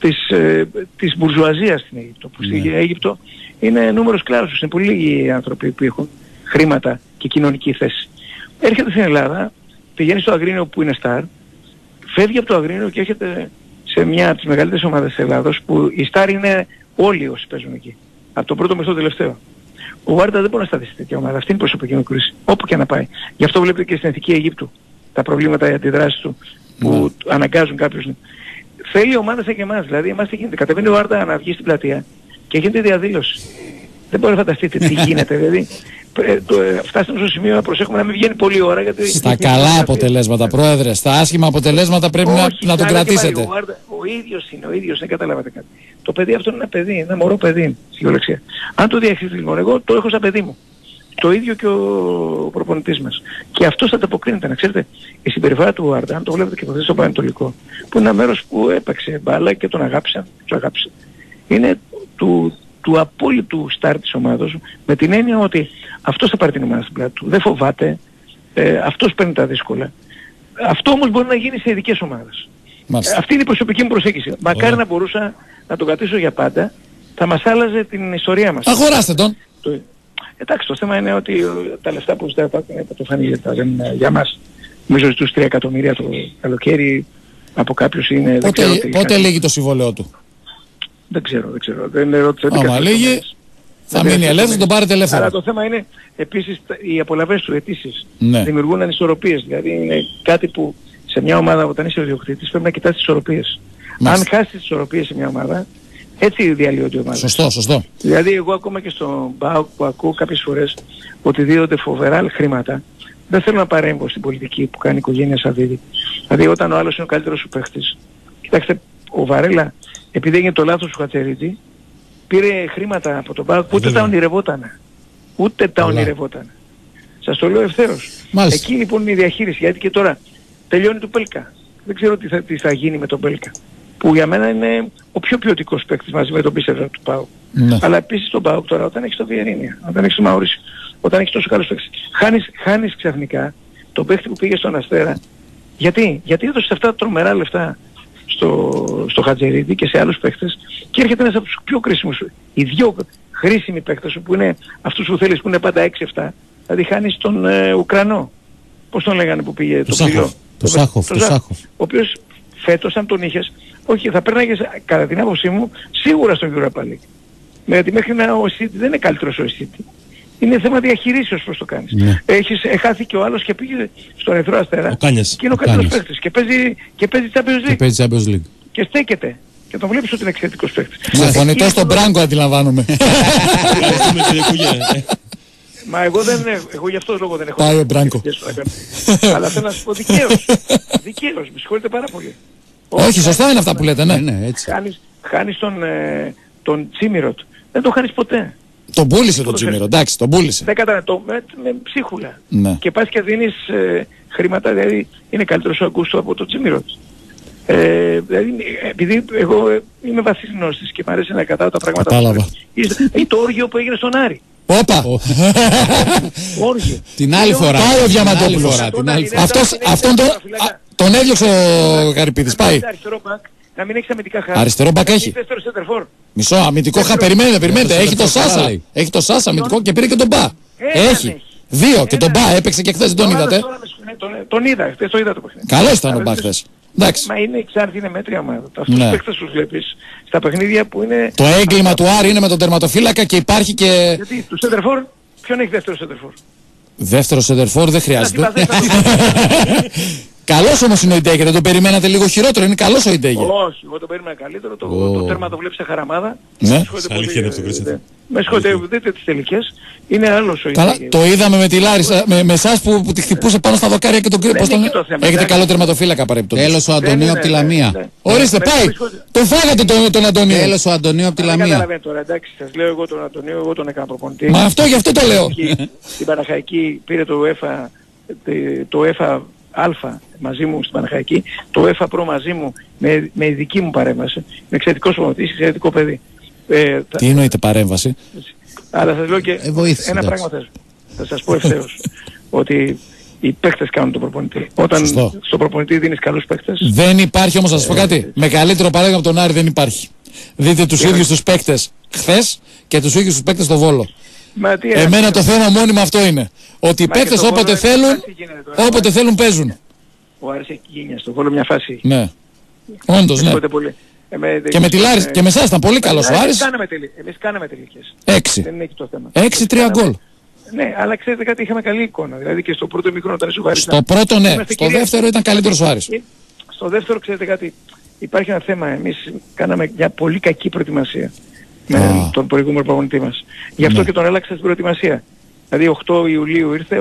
της μπουρζουαζίας στην Αίγυπτο. Που στην Αίγυπτο είναι νούμερος κλάρους. Είναι πολύ λίγοι άνθρωποι που έχουν χρήματα και κοινωνική θέση. Έρχεται στην Ελλάδα, πηγαίνει στο Αγρίνιο που είναι στάρ, φεύγει από το Αγρίνιο και έρχεται σε μια από τις μεγαλύτερες ομάδες της Ελλάδος που οι στάρ είναι όλοι όσοι παίζουν εκεί. Από το πρώτο μέχρι το τελευταίο. Ο Ουάρντα δεν μπορεί να σταθεί σε τέτοια ομάδα. Αυτή είναι η προσωπική μου κρίση. Όπου και να πάει. Γι' αυτό βλέπετε και στην Εθνική Αιγύπτου τα προβλήματα, οι αντιδράσεις του που αναγκάζουν κάποιους. Θέλει ομάδα σαν και εμάς. Δηλαδή εμάς τι γίνεται. Κατεβαίνει ο Ουάρντα να βγει στην πλατεία και γίνεται διαδήλωση. Δεν μπορείτε να φανταστείτε τι γίνεται. Δηλαδή φτάσαμε στο σημείο να προσέχουμε να μην βγαίνει πολλή ώρα. Γιατί στα καλά αποτελέσματα, πρόεδρε. Στα άσχημα αποτελέσματα πρέπει να τον κρατήσετε. Ο ίδιος, δεν καταλάβατε κάτι. Το παιδί αυτό είναι ένα παιδί, ένα μωρό παιδί, σχολεξία. Αν το διαχειριστεί λοιπόν, εγώ το έχω σαν παιδί μου. Το ίδιο και ο προπονητής μας. Και αυτός θα ανταποκρίνεται, να ξέρετε, η συμπεριφορά του Ουάρντα, αν το βλέπετε και στο Πανετολικό, που είναι ένα μέρος που έπαιξε μπάλα και τον αγάπησαν, είναι του απόλυτου στάρ της ομάδας, με την έννοια ότι αυτός θα πάρει την ομάδα στην πλάτη του. Δεν φοβάται, αυτός παίρνει τα δύσκολα. Αυτό όμως μπορεί να γίνει σε ειδικές ομάδες. Αυτή είναι η προσωπική μου προσέγγιση. Μακάρι να μπορούσα να τον κρατήσω για πάντα, θα μας άλλαζε την ιστορία μας. Αγοράστε τον. Εντάξει, το θέμα είναι ότι τα λεφτά που ζητάει το φανεί για μας. Νομίζω ότι τους 3 εκατομμύρια το καλοκαίρι από κάποιους είναι... Πότε λύγει το συμβόλαιό του? Δεν ξέρω. Δεν ερώτησα. Άμα λύγει, θα μείνει ελεύθερος, τον πάρετε ελεύθερα. Αλλά το θέμα είναι επίσης οι απολαβές του αιτήσεις. Δημιουργούν ανισορροπίες. Δηλαδή είναι κάτι που σε μια ομάδα όταν είσαι ο ιδιοκτήτης πρέπει να κοιτάς τις ισορροπίες. Αν χάσεις τις ισορροπίες σε μια ομάδα, έτσι διαλύονται οι ομάδες. Σωστό. Δηλαδή εγώ ακόμα και στον ΠΑΟΚ που ακούω κάποιες φορές ότι δίνονται φοβερά χρήματα, δεν θέλω να παρέμβω στην πολιτική που κάνει η οικογένεια Σαββίδη. Δηλαδή όταν ο άλλος είναι ο καλύτερος σου παίχτης. Κοιτάξτε, ο Βαρέλα, επειδή έγινε το λάθος του Χατσερίδη, πήρε χρήματα από τον ΠΑΟΚ που ούτε τα ονειρευόταν. Σας το λέω ευθέρως. Εκεί λοιπόν είναι η διαχείριση. Γιατί και τώρα τελειώνει το Πέλκα. Δεν ξέρω τι θα γίνει με τον Πέλκα. Που για μένα είναι ο πιο ποιοτικός παίκτης μαζί με τον Πίσεβρα του ΠΑΟΚ. Αλλά επίσης τον ΠΑΟΚ τώρα όταν έχεις το Βιερίνια, όταν έχεις το Μαουρίσιο, όταν έχεις τόσο καλούς παίκτες, χάνεις ξαφνικά τον παίκτη που πήγε στον Αστέρα. Γιατί έδωσε αυτά τρομερά λεφτά στο Χατζερίδη και σε άλλους παίκτες και έρχεται ένας από τους πιο κρίσιμους, οι δύο χρήσιμοι παίκτες που είναι αυτούς που θέλεις που είναι πάντα 6-7. Δηλαδή χάνεις τον Ουκρανό. Πώς τον λέγανε που πήγε το Σάχοφ. Το Σάχοφ. Ο οποίος φέτος αν τον είχες, όχι θα πέρναγες κατά την άποψή μου σίγουρα στον Europa League. Γιατί μέχρι να ο City δεν είναι καλύτερος ο City. Είναι θέμα διαχειρίσεως πώς το κάνεις. Ναι. Χάθηκε ο άλλος και πήγε στον Ερυθρό Αστέρα. Ο Κάνιας. Και είναι ο καλύτερος παίκτης. Και παίζει Champions League. Και παίζει Champions League. Και στέκεται. Και τον βλέπεις ότι είναι εξαιρετικός παίκτης. Συμφωνητός στον Μπράγκο αντιλαμβάνομαι. Μα εγώ γι' αυτό λόγο δεν έχω. Πάει ο Μπράγκο. Αλλά θέλω να σου πω δικαίως. Δικαίως. Με συγχωρείτε πάρα πολύ. Όχι, σωστά είναι αυτά που λέτε, ναι. Έτσι. Χάνεις τον Τσίμιροτ. Δεν το χάνεις ποτέ. Τον πούλησε τον Τσίμιρο, εντάξει, τον πούλησε. Δεν καταλαβαίνω, με ψίχουλα. Ναι. Και πας και δίνεις χρήματα, δηλαδή είναι καλύτερος ο Αγκούστο από τον Τσίμιροτ. Δηλαδή, επειδή εγώ είμαι βαθύς γνώστης και μου αρέσει να κατάω τα πράγματα. Κατάλαβα. Ή το όργιο που έγινε στον Άρη. Όπα! Όργιο. Την άλλη φορά. Πάει ο Διαματόπουλος. Αυτόν τον έδιωξε ο Γαρυπίδης. Πάει. Να μην έχεις αμυντικά χάρη. Αριστερό μπακ έχει. Μισό αμυντικό χα. Περιμένετε. Έχει το Σάσα. Έχει το Σάσα αμυντικό και πήρε και τον Μπα. Έχει. Δύο και τον Μπα έπαιξε και χθες, δεν τον είδατε. Τον είδα, χθες το είδα το παιχνίδι. Καλός ήταν ο Μπα χθες. Εντάξει. Μα είναι εξάρτητη, είναι μέτρια ομάδα. Αυτούς τους παίκτες τους βλέπεις στα παιχνίδια που είναι... Το έγκλημα του Άρη είναι με τον τερματοφύλακα και υπάρχει και... Γιατί του σέντερφορ, ποιον έχει δεύτερο σέντερφορ? Δεύτερο σέντερφορ δεν χρειάζεται. Καλός όμως είναι ο Ιντέγε, δεν τον περιμένατε λίγο χειρότερο, είναι καλός ο Ιντέγε. Όχι, εγώ τον περίμενα καλύτερο, το τέρμα το βλέπεις σε χαραμάδα. Ναι. Αλήθεια είναι αυτό, Κρίστοφ. Με συγχωρείτε, δείτε τις τελικές, είναι άλλος ο Καλά, Ιντέγε. το είδαμε με τη Λάρισα, με εσάς που τη χτυπούσε πάνω στα δοκάρια και τον κρύο. Έχετε καλό τερματοφύλακα παρεπτόντως. Τέλος ο Αντωνίου από τη Λαμία. Ορίστε, πάει! Τον φάγατε τον Αντωνίου. Τέλος ο Αντωνίου από τη Δεν Λαμία. καταλαβαίνω τώρα, εντάξει, σας λέω εγώ τον Αντωνίου, εγώ τον έκανα προπονητή. Μα αυτό, γι' αυτό το λέω. Στην Παναχαϊκή πήρε το ΕΦΑ Α μαζί μου στην Παναχαϊκή, το ΕΦΑ Προ μαζί μου με ειδική μου παρέμβαση. Είναι εξαιρετικός προπονητής, εξαιρετικό παιδί. Τι εννοείται παρέμβαση? Αλλά σας λέω και ένα πράγμα θα σας πω ευθέως. Ότι οι παίκτες κάνουν τον προπονητή. Όταν στον προπονητή δίνεις καλούς παίκτες... Δεν υπάρχει όμως, να σας πω κάτι. Μεγαλύτερο παράδειγμα από τον Άρη δεν υπάρχει. Δείτε τους ίδιους τους παίκτες χθες και τους ίδιους τους παίκτες στο Βόλο. Εμένα το θέμα μόνιμα αυτό είναι. Ότι οι παίκτες όποτε θέλουν παίζουν. Ο Άρης έχει γίνει στο Βόλο μια φάση. Ναι. Όντως, ναι. Και με τη Λάρισα και με εσάς ήταν πολύ καλός ο Άρης. Εμείς κάναμε τελικές. 6. Δεν είναι εκεί το θέμα. 6-3 γκολ. Ναι, αλλά ξέρετε κάτι, είχαμε καλή εικόνα. Δηλαδή και στο πρώτο μικρό ήταν σοβαρή. Στο πρώτο ναι, στο δεύτερο ήταν καλύτερος ο Άρης. Στο δεύτερο ξέρετε κάτι, υπάρχει ένα θέμα. Εμείς κάναμε μια πολύ κακή προετοιμασία με τον προηγούμενο προπονητή μας. Γι' αυτό και τον έλαξα στην προετοιμασία. Δηλαδή 8 Ιουλίου ήρθε,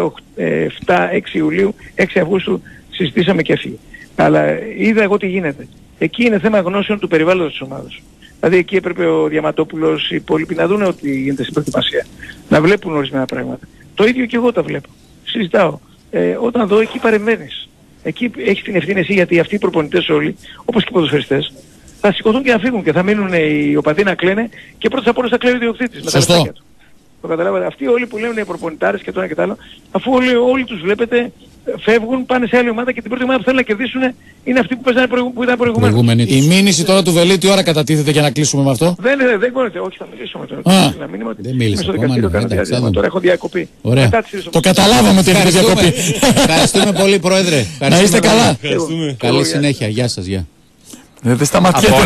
7-6 Ιουλίου, 6 Αυγούστου συζητήσαμε και έφυγε. Αλλά είδα εγώ τι γίνεται. Εκεί είναι θέμα γνώσεων του περιβάλλοντος της ομάδας. Δηλαδή εκεί έπρεπε ο Διαματόπουλος, οι υπόλοιποι να δουν ότι γίνεται στην προετοιμασία. Να βλέπουν ορισμένα πράγματα. Το ίδιο και εγώ τα βλέπω. Συζητάω. Όταν δω εκεί παρεμβαίνεις. Εκεί έχεις την ευθύνη εσύ, γιατί αυτοί οι προπονητές όλοι, όπως και οι ποδοσφαιριστές, θα σηκωθούν και να φύγουν και θα μείνουν οι οπαδοί να κλαίνε και πρώτος απ' όλους θα κλαίει ο ιδιοκτήτης με τα λεφτάκια του. Το καταλάβατε. Αυτοί όλοι που λένε οι προπονητάρες και το ένα και το άλλο, αφού όλοι τους βλέπετε φεύγουν, πάνε σε άλλη ομάδα και την πρώτη ομάδα που θέλουν να κερδίσουν είναι αυτοί που ήταν προηγουμένως. Η μήνυση τώρα του Βελή τι ώρα κατατίθεται για να κλείσουμε με αυτό? Δεν μπορείτε, όχι θα μιλήσουμε τώρα. Δεν μίλησε ακόμα. Τώρα έχω διακοπή. Το καταλάβαμε ότι έχετε διακοπή. Ευχαριστούμε πολύ, Πρόεδρε. Να είστε καλά. Καλή συνέχεια. Γεια σας, γεια. Δεν σταματιέται.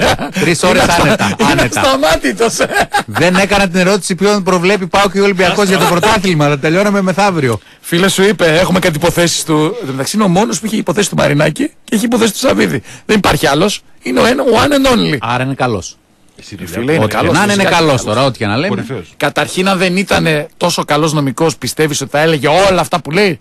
3 ώρες άνετα. Σταμάτητος. Δεν έκανα την ερώτηση ποιον προβλέπει ΠΑΟΚ και ο Ολυμπιακός για το πρωτάθλημα. Θα τελειώναμε μεθαύριο. Φίλε σου είπε, έχουμε κάτι υποθέσεις του. Εντάξει, είναι ο μόνος που είχε υποθέσει του Μαρινάκη και έχει υποθέσει του Σαββίδη. Δεν υπάρχει άλλος. Είναι ο one and only. Άρα είναι καλός. Φίλε, είναι καλός. Να είναι καλός τώρα, ό,τι και να λέμε. Καταρχήν, αν δεν ήταν τόσο καλός νομικός, πιστεύεις ότι θα έλεγε όλα αυτά που λέει?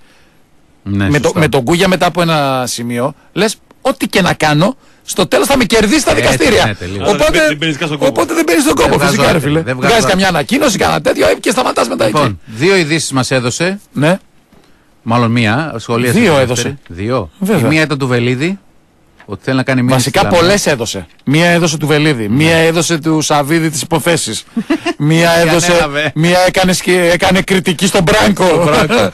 Με τον Κούγια μετά από ένα σημείο, λες, ό,τι και να κάνω, στο τέλος θα με κερδίσει τα δικαστήρια. Οπότε δεν παίρνεις τον κόπο, φυσικά, ρε φίλε. Βγάζεις καμιά ανακοίνωση, κανένα τέτοιο και σταματάς μετά εκεί. 2 ειδήσεις μας έδωσε. Ναι. Μάλλον μία. 2 έδωσε. 2. Η μία ήταν του Βελίδη. Ότι θέλει να κάνει μία. Βασικά πολλές έδωσε. Μία έδωσε του Βελίδη. Μία έδωσε του Σαββίδη τις υποθέσεις. Μία έκανε κριτική στον Μπράνκο.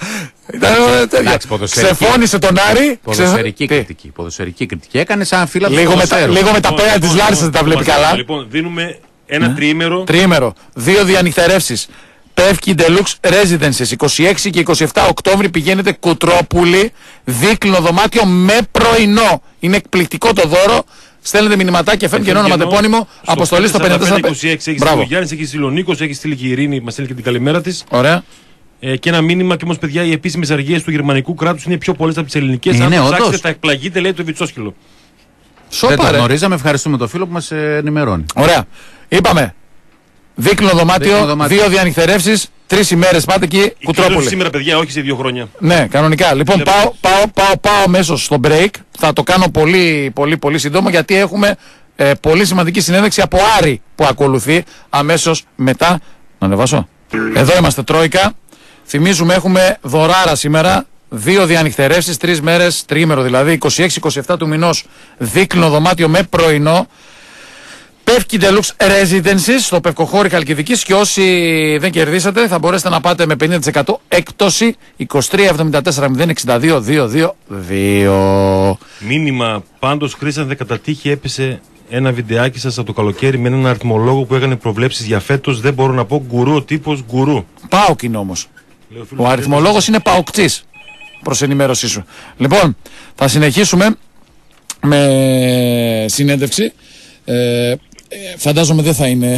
Ξεφώνησε τον Άρη. Ποδοσφαιρική κριτική. Έκανε σαν φίλο του. Λίγο με τα πέρα της Λάρισας δεν τα βλέπει καλά. Λοιπόν, δίνουμε ένα τριήμερο. 2 διανυκτερεύσεις. Πεύκη Deluxe Residences. 26 και 27 Οκτώβρη πηγαίνετε Κουτρόπουλη. Δίκλινο δωμάτιο με πρωινό. Είναι εκπληκτικό το δώρο. στέλνετε μηνυματάκια, FM και όνομα τεπώνυμο, αποστολή στο 54. Έχει στείλει ο Γιάννης, έχει στείλει ο Νίκος, έχει στείλει και η Ειρήνη, μας στείλει και την καλημέρα της. Ωραία. Και ένα μήνυμα και όμως, παιδιά, οι επίσημες αργίες του γερμανικού κράτους είναι πιο πολλές από τις ελληνικές. Αν ψάξετε, θα εκπλαγείτε, λέει το Βιτσόσκυλο. Δεν το γνωρίζαμε, ευχαριστούμε τον φίλο που μας ενημερώνει. Ωραία. Είπαμε. Δίκλινο δωμάτιο, 2 διανυκτερεύσεις, 3 ημέρες πάτε εκεί, Κουτρόπολη. Σήμερα, παιδιά, όχι σε 2 χρόνια. Ναι, κανονικά. Λοιπόν, πάω αμέσως στο break. Θα το κάνω πολύ σύντομο, γιατί έχουμε πολύ σημαντική συνέντευξη από Άρη που ακολουθεί αμέσως μετά. Να ανεβάσω. Εδώ είμαστε, Τρόικα. Θυμίζουμε, έχουμε δωράρα σήμερα. 2 διανυκτερεύσεις, 3 μέρες, τριήμερο δηλαδή, 26-27 του μηνός. Δίκλινο δωμάτιο με πρωινό. Πεύκη Deluxe Residences στο Πευκοχώρη Χαλκιδικής, και όσοι δεν κερδίσατε θα μπορέσετε να πάτε με 50% έκπτωση. 23-74-062-222. Μήνυμα πάντως, Χρήστο, δεν κατά τύχη έπεσε ένα βιντεάκι σας από το καλοκαίρι με έναν αριθμολόγο που έκανε προβλέψεις για φέτος. Δεν μπορώ να πω γκουρού, ο τύπος γκουρού. ΠΑΟΚ είναι όμως. Ο αριθμολόγος είναι ΠΑΟΚτσής, προς ενημέρωσή σου. Λοιπόν, θα συνεχίσουμε με συνέντευξη. Φαντάζομαι δεν θα είναι.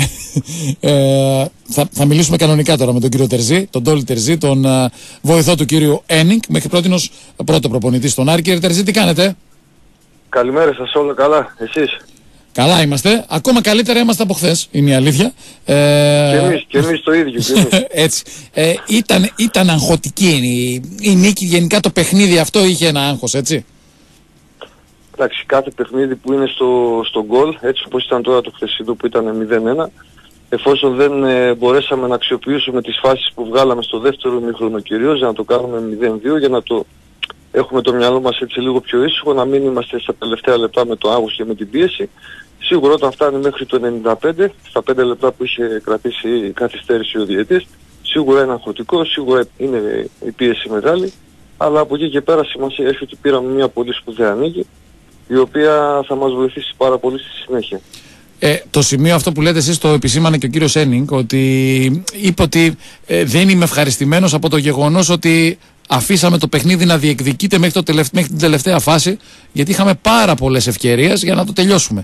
Θα μιλήσουμε κανονικά τώρα με τον κύριο Τερζή, τον Τόλι Τερζή, τον βοηθό του κύριου Ένινγκ, μέχρι πρότινος πρώτο προπονητή στον Άρη. Κύριε Τερζή, τι κάνετε? Καλημέρα σας, όλα καλά, εσείς? Καλά είμαστε, ακόμα καλύτερα είμαστε από χθες, είναι η αλήθεια. Και εμείς το ίδιο. Έτσι. Ήταν αγχωτική η νίκη, γενικά το παιχνίδι αυτό είχε ένα άγχος, έτσι? Εντάξει, κάθε παιχνίδι που είναι στο γκολ, έτσι όπως ήταν τώρα το χθεσινό που ήταν 0-1, εφόσον δεν μπορέσαμε να αξιοποιήσουμε τις φάσεις που βγάλαμε στο δεύτερο ημίχρονο κυρίως, για να το κάνουμε 0-2, για να το έχουμε το μυαλό μας έτσι λίγο πιο ήσυχο, να μην είμαστε στα τελευταία λεπτά με το άγχος και με την πίεση. Σίγουρα όταν φτάνει μέχρι το 95, στα 5 λεπτά που είχε κρατήσει η καθυστέρηση ο διαιτής, σίγουρα είναι αγχωτικό, σίγουρα είναι η πίεση μεγάλη, αλλά από εκεί και πέρα σημασία έχει ότι πήραμε μια πολύ σπουδαία νίκη, η οποία θα μας βοηθήσει πάρα πολύ στη συνέχεια. Το σημείο αυτό που λέτε εσείς το επισήμανε και ο κύριος Ένινγκ, ότι είπε ότι δεν είμαι ευχαριστημένος από το γεγονός ότι αφήσαμε το παιχνίδι να διεκδικείται μέχρι την τελευταία φάση, γιατί είχαμε πάρα πολλές ευκαιρίες για να το τελειώσουμε.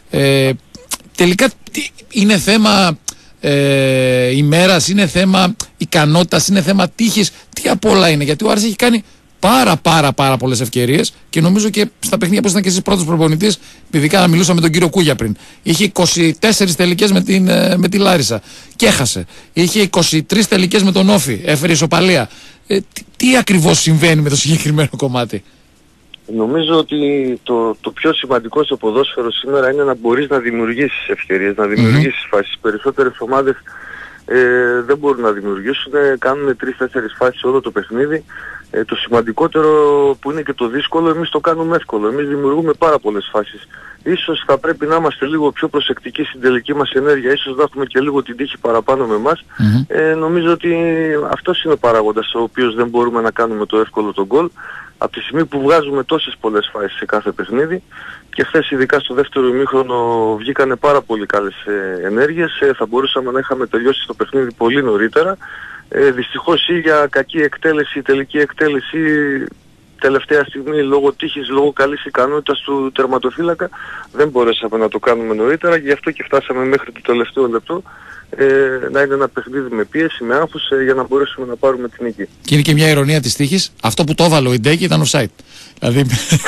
Τελικά είναι θέμα ημέρας, είναι θέμα ικανότητας, είναι θέμα τύχης, τι απ' όλα είναι, γιατί ο Άρης έχει κάνει πάρα πολλές ευκαιρίες, και νομίζω και στα παιχνίδια που ήταν και εσείς πρώτος προπονητής, ειδικά να μιλούσα με τον κύριο Κούγια πριν, είχε 24 τελικές με τη Λάρισα και έχασε. Είχε 23 τελικές με τον Όφη, έφερε ισοπαλία. Τι ακριβώς συμβαίνει με το συγκεκριμένο κομμάτι? Νομίζω ότι το πιο σημαντικό στο ποδόσφαιρο σήμερα είναι να μπορείς να δημιουργήσεις ευκαιρίες, να δημιουργήσεις φάσεις. Περισσότερες ομάδες δεν μπορούν να δημιουργήσουν, κάνουν 3-4 φάσεις όλο το παιχνίδι. Το σημαντικότερο που είναι και το δύσκολο, εμείς το κάνουμε εύκολο. Εμείς δημιουργούμε πάρα πολλές φάσεις. Ίσως θα πρέπει να είμαστε λίγο πιο προσεκτικοί στην τελική μας ενέργεια, ίσως να έχουμε και λίγο την τύχη παραπάνω με εμάς. Νομίζω ότι αυτός είναι ο παράγοντας ο οποίος δεν μπορούμε να κάνουμε το εύκολο τον γκολ. Από τη στιγμή που βγάζουμε τόσες πολλές φάσεις σε κάθε παιχνίδι, και χθες ειδικά στο δεύτερο ημίχρονο βγήκανε πάρα πολύ καλές ενέργειες, θα μπορούσαμε να είχαμε τελειώσει το παιχνίδι πολύ νωρίτερα. Δυστυχώς ή για κακή εκτέλεση, τελική εκτέλεση, τελευταία στιγμή λόγω τύχης, λόγω καλής ικανότητας του τερματοφύλακα δεν μπορέσαμε να το κάνουμε νωρίτερα, και γι' αυτό και φτάσαμε μέχρι το τελευταίο λεπτό να είναι ένα παιχνίδι με πίεση, με άγχος, για να μπορέσουμε να πάρουμε την νίκη. Και είναι και μια ειρωνία της τύχης, αυτό που το έβαλε ο Ιντέκη ήταν offside. Δηλαδή,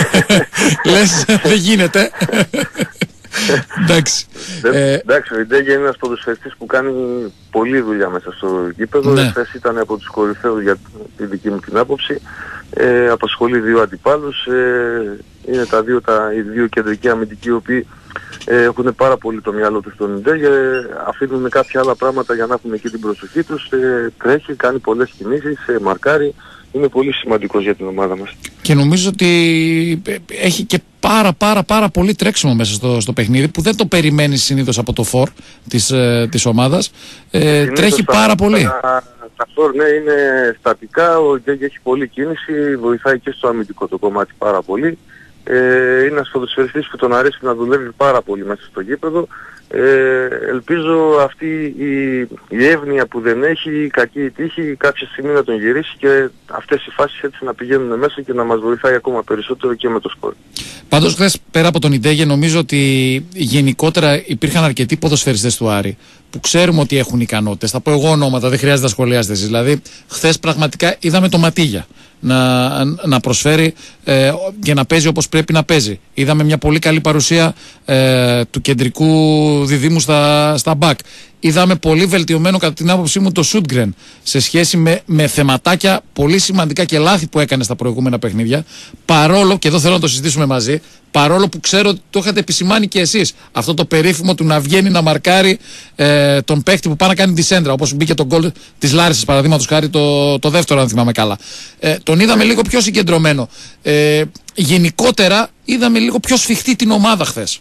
λες, δεν γίνεται. Εντάξει. Εντάξει, ο Ιντέγκη είναι ένας ποδοσφαιριστής που κάνει πολλή δουλειά μέσα στο γήπεδο. Χθες ήταν από τους κορυφαίους για τη δική μου την άποψη. Απασχολεί 2 αντιπάλους. Είναι οι δύο κεντρικοί αμυντικοί, οι οποίοι έχουν πάρα πολύ το μυαλό τους στον Ιντέγκη. Αφήνουν κάποια άλλα πράγματα για να έχουν εκεί την προσοχή τους. Τρέχει, κάνει πολλές κινήσεις, μαρκάρει. Είναι πολύ σημαντικός για την ομάδα μας. Και νομίζω ότι έχει και πάρα πολύ τρέξιμο μέσα στο παιχνίδι, που δεν το περιμένεις συνήθως από το φορ της ομάδας. Τρέχει πάρα πολύ. Τα φορ, ναι, είναι στατικά, ο Γκέγκ έχει πολλή κίνηση, βοηθάει και στο αμυντικό το κομμάτι πάρα πολύ. Είναι ένας ποδοσφαιριστής που τον αρέσει να δουλεύει πάρα πολύ μέσα στο γήπεδο. Ελπίζω αυτή η εύνοια που δεν έχει, η κακή τύχη, κάποια στιγμή να τον γυρίσει και αυτές οι φάσεις έτσι να πηγαίνουν μέσα και να μας βοηθάει ακόμα περισσότερο και με το σκορ. Πάντως χθες πέρα από τον Ιντέγε νομίζω ότι γενικότερα υπήρχαν αρκετοί ποδοσφαιριστές του Άρη που ξέρουμε ότι έχουν ικανότητες. Θα πω εγώ ονόματα, δεν χρειάζεται να σχολιάσετε εσείς. Δηλαδή χθες πραγματικά είδαμε το Ματίγια να προσφέρει και να παίζει όπως πρέπει να παίζει. Είδαμε μια πολύ καλή παρουσία του κεντρικού διδήμου στα μπακ. Είδαμε πολύ βελτιωμένο κατά την άποψή μου το Σούντγκρεν σε σχέση με θεματάκια πολύ σημαντικά και λάθη που έκανε στα προηγούμενα παιχνίδια. Παρόλο, και εδώ θέλω να το συζητήσουμε μαζί, παρόλο που ξέρω ότι το είχατε επισημάνει και εσείς, αυτό το περίφημο του να βγαίνει να μαρκάρει τον παίκτη που πάει να κάνει τη σέντρα, όπως μπήκε το γκολ της Λάρισσας παραδείγματος χάρη το δεύτερο, αν θυμάμαι καλά. Τον είδαμε λίγο πιο συγκεντρωμένο. Γενικότερα είδαμε λίγο πιο σφιχτή την ομάδα χθες.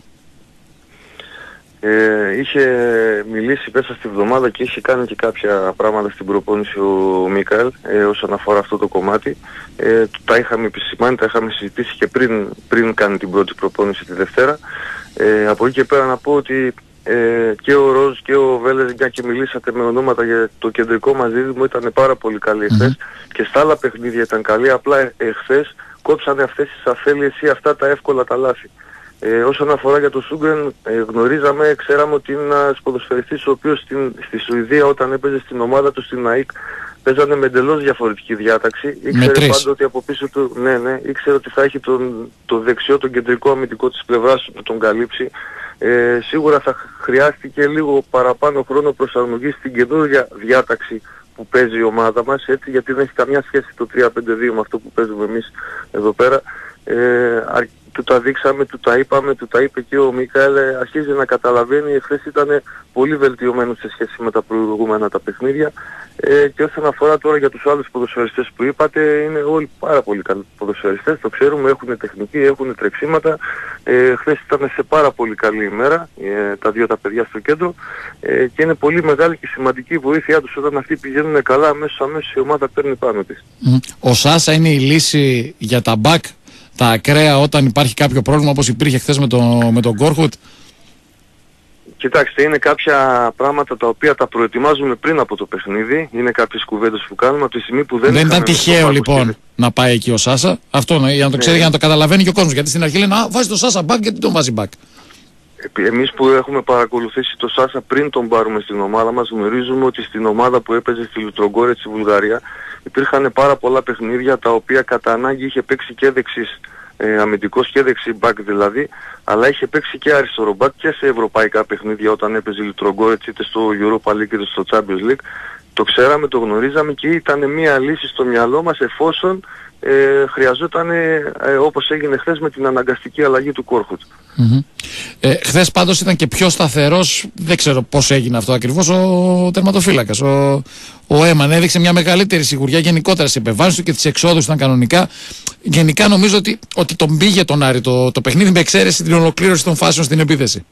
Είχε μιλήσει πέσα στη βδομάδα και είχε κάνει και κάποια πράγματα στην προπόνηση ο Μίκαελ όσον αφορά αυτό το κομμάτι. Τα είχαμε επισημάνει, τα είχαμε συζητήσει και πριν κάνει την πρώτη προπόνηση τη Δευτέρα. Από εκεί και πέρα να πω ότι και ο Ροζ και ο Βέλες, μια και μιλήσατε με ονόματα για το κεντρικό μας δίδυμο, ήταν πάρα πολύ καλή εχθές και στα άλλα παιχνίδια ήταν καλή, απλά εχθές κόψανε αυτές τις αφέλειες ή αυτά τα εύκολα τα λάθη. Όσον αφορά για το Σούντγκρεν, ξέραμε ότι είναι ένας ποδοσφαιριστής ο οποίος στη Σουηδία όταν έπαιζε στην ομάδα του στην ΑΕΚ παίζανε με εντελώς διαφορετική διάταξη. Ήξερε πάντα ότι από πίσω του, ήξερε ότι θα έχει το δεξιό, τον κεντρικό αμυντικό της πλευράς να τον καλύψει. Σίγουρα θα χρειάστηκε λίγο παραπάνω χρόνο προσαρμογής στην καινούργια διάταξη που παίζει η ομάδα μας, έτσι, γιατί δεν έχει καμιά σχέση το 3-5-2 με αυτό που παίζουμε εμείς εδώ πέρα. Του τα δείξαμε, του τα είπαμε, του τα είπε και ο Μίκαελ, αρχίζει να καταλαβαίνει. Εχθές ήταν πολύ βελτιωμένος σε σχέση με τα προηγούμενα τα παιχνίδια. Και όσον αφορά τώρα για τους άλλους ποδοσφαιριστές που είπατε, είναι όλοι πάρα πολύ καλοί ποδοσφαιριστές, το ξέρουμε, έχουν τεχνική, έχουν τρεξίματα. Χθες ήταν σε πάρα πολύ καλή ημέρα, τα δύο τα παιδιά στο κέντρο, και είναι πολύ μεγάλη και σημαντική η βοήθειά τους. Όταν αυτοί πηγαίνουν καλά, αμέσως η ομάδα παίρνει πάνω της. Ο Σάσα είναι η λύση για τα μπακ, τα ακραία, όταν υπάρχει κάποιο πρόβλημα όπως υπήρχε χθες με τον Γκόρχουτ? Κοιτάξτε, είναι κάποια πράγματα τα οποία τα προετοιμάζουμε πριν από το παιχνίδι. Είναι κάποιες κουβέντες που κάνουμε από τη στιγμή που δεν ήταν τυχαίο λοιπόν να πάει εκεί ο Σάσα. Αυτό για να το ξέρει, για να το καταλαβαίνει και ο κόσμος. Γιατί στην αρχή λένε βάζει τον Σάσα μπακ, γιατί τον βάζει μπακ. Εμείς που έχουμε παρακολουθήσει το Σάσα πριν τον πάρουμε στην ομάδα μας, γνωρίζουμε ότι στην ομάδα που έπαιζε στη Λουτρογκόρετ στη Βουλγαρία υπήρχαν πάρα πολλά παιχνίδια τα οποία κατά ανάγκη είχε παίξει και δεξής αμυντικός και δεξί μπακ δηλαδή, αλλά είχε παίξει και αριστερό μπακ και σε ευρωπαϊκά παιχνίδια όταν έπαιζε η Λουτρογκόρετ είτε στο Europa League είτε στο Champions League. Το ξέραμε, το γνωρίζαμε και ήταν μια λύση στο μυαλό μας εφόσον χρειαζόταν, όπως έγινε χθες με την αναγκαστική αλλαγή του Κόρχουτ. Χθες πάντως ήταν και πιο σταθερός, δεν ξέρω πώς έγινε αυτό ακριβώς, ο τερματοφύλακας. Ο Έμαν έδειξε μια μεγαλύτερη σιγουριά γενικότερα σε επεμβάσεις του και τις εξόδους ήταν κανονικά. Γενικά νομίζω ότι τον πήγε τον Άρη το παιχνίδι, με εξαίρεση την ολοκλήρωση των φάσεων στην επίθεση.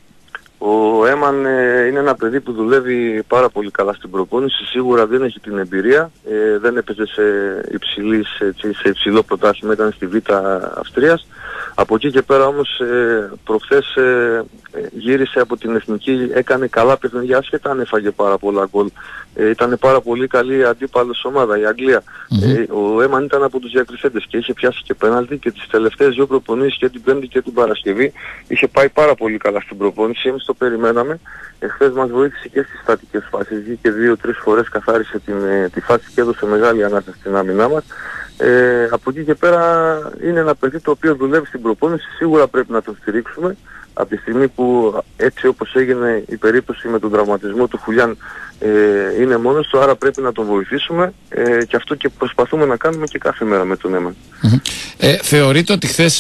Ο Έμαν είναι ένα παιδί που δουλεύει πάρα πολύ καλά στην προπόνηση, σίγουρα δεν έχει την εμπειρία, δεν έπαιζε σε υψηλό πρωτάθλημα, ήταν στη Β' Αυστρίας. Από εκεί και πέρα όμως προχθές γύρισε από την Εθνική, έκανε καλά παιχνίδια, άσχετα αν έφαγε πάρα πολλά γκολ. Ήταν πάρα πολύ καλή αντίπαλος ομάδα, η Αγγλία. Ο Έμαν ήταν από τους διακριθέντες και είχε πιάσει και πέναλτι και τις τελευταίες δύο προπονήσεις και την Πέμπτη και την Παρασκευή είχε πάει πάρα πολύ καλά στην προπόνηση, εμείς το περιμέναμε. Χθες μας βοήθησε και στις στατικές φάσεις, βγήκε 2-3 φορές, καθάρισε τη φάση και έδωσε μεγάλη ανάσταση στην άμυνά μας. Από εκεί και πέρα είναι ένα παιδί το οποίο δουλεύει στην προπόνηση, σίγουρα πρέπει να τον στηρίξουμε. Από τη στιγμή που έτσι όπως έγινε η περίπτωση με τον τραυματισμό του Χουλιάν είναι μόνος του, άρα πρέπει να τον βοηθήσουμε και αυτό και προσπαθούμε να κάνουμε και κάθε μέρα με τον Έμαν. Θεωρείτε ότι χθες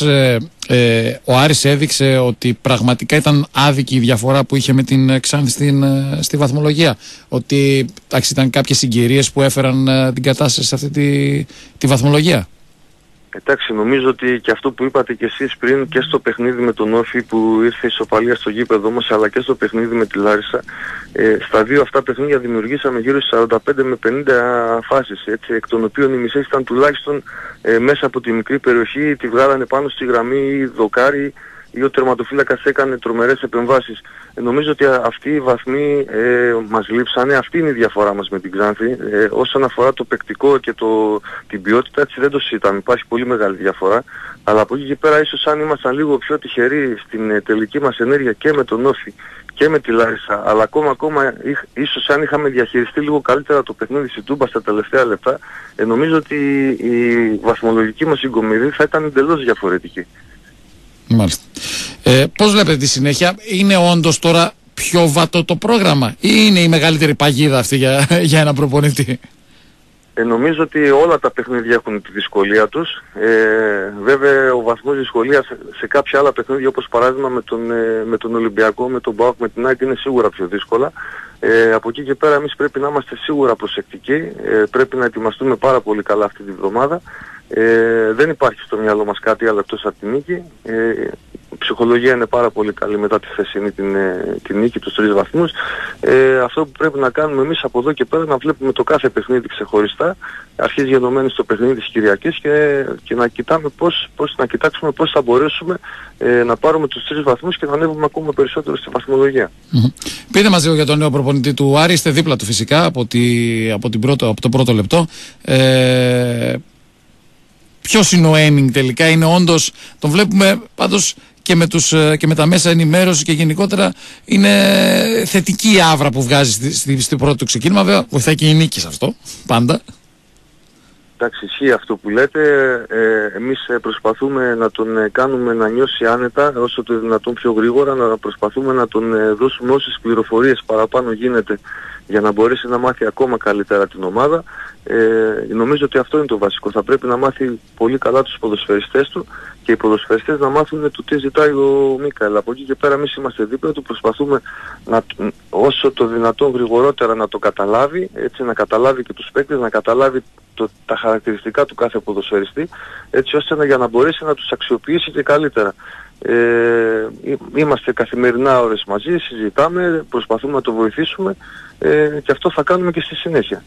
ο Άρης έδειξε ότι πραγματικά ήταν άδικη η διαφορά που είχε με την Ξάνθη στη βαθμολογία? Ότι ήταν κάποιες συγκυρίες που έφεραν την κατάσταση σε αυτή τη βαθμολογία? Εντάξει, νομίζω ότι και αυτό που είπατε και εσείς πριν και στο παιχνίδι με τον Όφη που ήρθε ισοπαλία στο γήπεδο όμως, αλλά και στο παιχνίδι με τη Λάρισα, στα δύο αυτά παιχνίδια δημιουργήσαμε γύρω στις 45 με 50 φάσεις, έτσι, εκ των οποίων οι μισές ήταν τουλάχιστον μέσα από τη μικρή περιοχή, τη βγάλανε πάνω στη γραμμή δοκάρι ή ο τερματοφύλακας έκανε τρομερές επεμβάσεις. Νομίζω ότι αυτοί οι βαθμοί μας λείψανε, αυτή είναι η διαφορά μας με την Ξάνθη. Όσον αφορά το παικτικό και την ποιότητα, έτσι δεν το συζητάμε, υπάρχει πολύ μεγάλη διαφορά. Αλλά από εκεί και πέρα ίσως αν ήμασταν λίγο πιο τυχεροί στην τελική μας ενέργεια και με τον Όφη και με τη Λάρισα, αλλά ακόμα ίσως αν είχαμε διαχειριστεί λίγο καλύτερα το παιχνίδι στην Τούμπα στα τελευταία λεπτά, νομίζω ότι η βαθμολογική μας συγκομιδή θα ήταν εντελώς διαφορετική. Μάλιστα. Πώς βλέπετε τη συνέχεια, είναι όντως τώρα πιο βατό το πρόγραμμα ή είναι η μεγαλύτερη παγίδα αυτή για ένα προπονητή? Νομίζω ότι όλα τα παιχνίδια έχουν τη δυσκολία τους. Βέβαια ο βαθμός δυσκολίας σε κάποια άλλα παιχνίδια, όπως παράδειγμα με τον Ολυμπιακό, με τον ΠΑΟΚ, με την ΑΕΚ, είναι σίγουρα πιο δύσκολα. Από εκεί και πέρα εμείς πρέπει να είμαστε σίγουρα προσεκτικοί, πρέπει να ετοιμαστούμε πάρα πολύ καλά αυτή τη βδομάδα. Δεν υπάρχει στο μυαλό μας κάτι άλλο εκτός από τη νίκη. Η ψυχολογία είναι πάρα πολύ καλή μετά τη χθεσινή την νίκη, τους 3 βαθμούς. Αυτό που πρέπει να κάνουμε εμείς από εδώ και πέρα, να βλέπουμε το κάθε παιχνίδι ξεχωριστά, αρχής γενομένης στο παιχνίδι της Κυριακής, και να κοιτάξουμε πώς θα μπορέσουμε να πάρουμε τους 3 βαθμούς και να ανέβουμε ακόμα περισσότερο στη βαθμολογία. Πείτε μας λίγο για τον νέο προπονητή του Άρη, είστε δίπλα του φυσικά από το πρώτο λεπτό. Ποιος είναι ο aiming τελικά, είναι όντως, τον βλέπουμε πάντως και με τα μέσα ενημέρωση και γενικότερα είναι θετική η άβρα που βγάζει στο πρώτο του ξεκίνημα, βέβαια βοηθάει και η νίκη σε αυτό, πάντα. Εντάξει, ισχύει αυτό που λέτε. Εμείς προσπαθούμε να τον κάνουμε να νιώσει άνετα όσο το δυνατόν πιο γρήγορα, να προσπαθούμε να τον δώσουμε όσες πληροφορίες παραπάνω γίνεται για να μπορέσει να μάθει ακόμα καλύτερα την ομάδα. Νομίζω ότι αυτό είναι το βασικό. Θα πρέπει να μάθει πολύ καλά τους ποδοσφαιριστές του και οι ποδοσφαιριστές να μάθουν το τι ζητάει ο Μίκαελ. Από εκεί και πέρα εμείς είμαστε δίπλα του, προσπαθούμε όσο το δυνατόν γρηγορότερα να το καταλάβει, έτσι, να καταλάβει και τους παίκτες, να καταλάβει τα χαρακτηριστικά του κάθε ποδοσφαιριστή, έτσι ώστε για να μπορέσει να τους αξιοποιήσει και καλύτερα. Είμαστε καθημερινά ώρες μαζί, συζητάμε, προσπαθούμε να το βοηθήσουμε και αυτό θα κάνουμε και στη συνέχεια.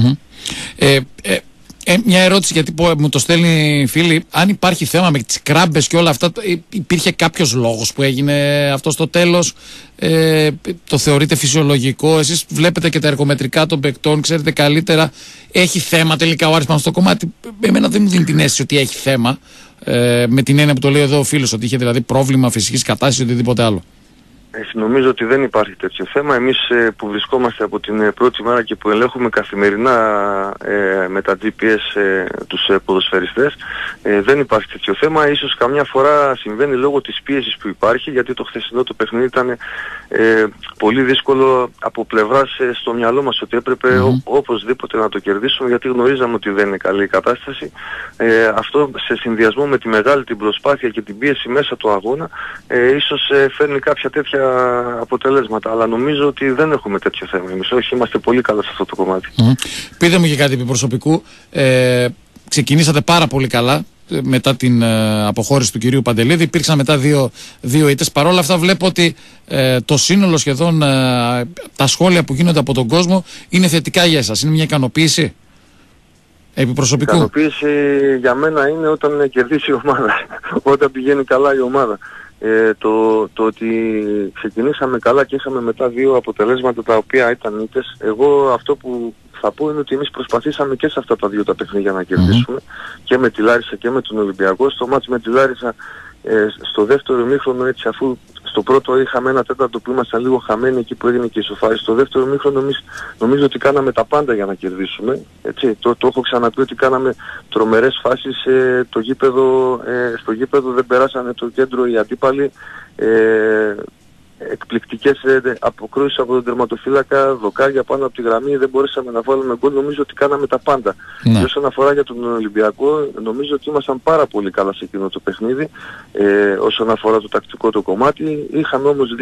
Μια ερώτηση, γιατί μου το στέλνει φίλοι, αν υπάρχει θέμα με τις κράμπες και όλα αυτά, υπήρχε κάποιος λόγος που έγινε αυτό στο τέλος, το θεωρείτε φυσιολογικό, εσείς βλέπετε και τα εργομετρικά των παικτών, ξέρετε καλύτερα, έχει θέμα τελικά ο Άρης πάνω στο κομμάτι? Εμένα δεν μου δίνει την αίσθηση ότι έχει θέμα, με την έννοια που το λέει εδώ ο φίλος, ότι είχε δηλαδή πρόβλημα φυσικής κατάστασης ή οτιδήποτε άλλο. Νομίζω ότι δεν υπάρχει τέτοιο θέμα. Εμείς που βρισκόμαστε από την πρώτη μέρα και που ελέγχουμε καθημερινά με τα GPS τους ποδοσφαιριστές, δεν υπάρχει τέτοιο θέμα. Ίσως καμιά φορά συμβαίνει λόγω της πίεσης που υπάρχει, γιατί το χθεσινό το παιχνίδι ήταν πολύ δύσκολο από πλευράς στο μυαλό μας, ότι έπρεπε οπωσδήποτε να το κερδίσουμε, γιατί γνωρίζαμε ότι δεν είναι καλή η κατάσταση. Αυτό σε συνδυασμό με τη μεγάλη την προσπάθεια και την πίεση μέσα του αγώνα ίσως φέρνει κάποια τέτοια αποτελέσματα, αλλά νομίζω ότι δεν έχουμε τέτοιο θέμα εμείς. Όχι, είμαστε πολύ καλά σε αυτό το κομμάτι. Πείτε μου και κάτι επί προσωπικού. Ξεκινήσατε πάρα πολύ καλά μετά την αποχώρηση του κυρίου Παντελίδη, υπήρξαν μετά δύο ήττες. Παρ' όλα αυτά βλέπω ότι το σύνολο σχεδόν, τα σχόλια που γίνονται από τον κόσμο είναι θετικά για εσάς. Είναι μια ικανοποίηση επί προσωπικού? Η ικανοποίηση για μένα είναι όταν κερδίσει η ομάδα, όταν πηγαίνει καλά η ομάδα. Το ότι ξεκινήσαμε καλά και είχαμε μετά 2 αποτελέσματα τα οποία ήταν ήττες, εγώ αυτό που θα πω είναι ότι εμείς προσπαθήσαμε και σε αυτά τα 2 τα παιχνίδια να κερδίσουμε, και με τη Λάρισα και με τον Ολυμπιακό. Στο μάτς με τη Λάρισα, στο δεύτερο ημίχρονο, έτσι, αφού στο πρώτο είχαμε 1/4 που ήμασταν λίγο χαμένοι εκεί που έγινε και η ισοφάριση, στο δεύτερο ημίχρονο νομίζω ότι κάναμε τα πάντα για να κερδίσουμε. Έτσι, το έχω ξαναπεί ότι κάναμε τρομερές φάσεις στο γήπεδο, δεν περάσανε το κέντρο οι αντίπαλοι. Εκπληκτικές αποκρούσεις από τον τερματοφύλακα, δοκάρια πάνω από τη γραμμή, δεν μπορέσαμε να βάλουμε γκολ. Νομίζω ότι κάναμε τα πάντα. Και όσον αφορά για τον Ολυμπιακό, νομίζω ότι ήμασταν πάρα πολύ καλά σε εκείνο το παιχνίδι, όσον αφορά το τακτικό το κομμάτι. Είχαμε όμως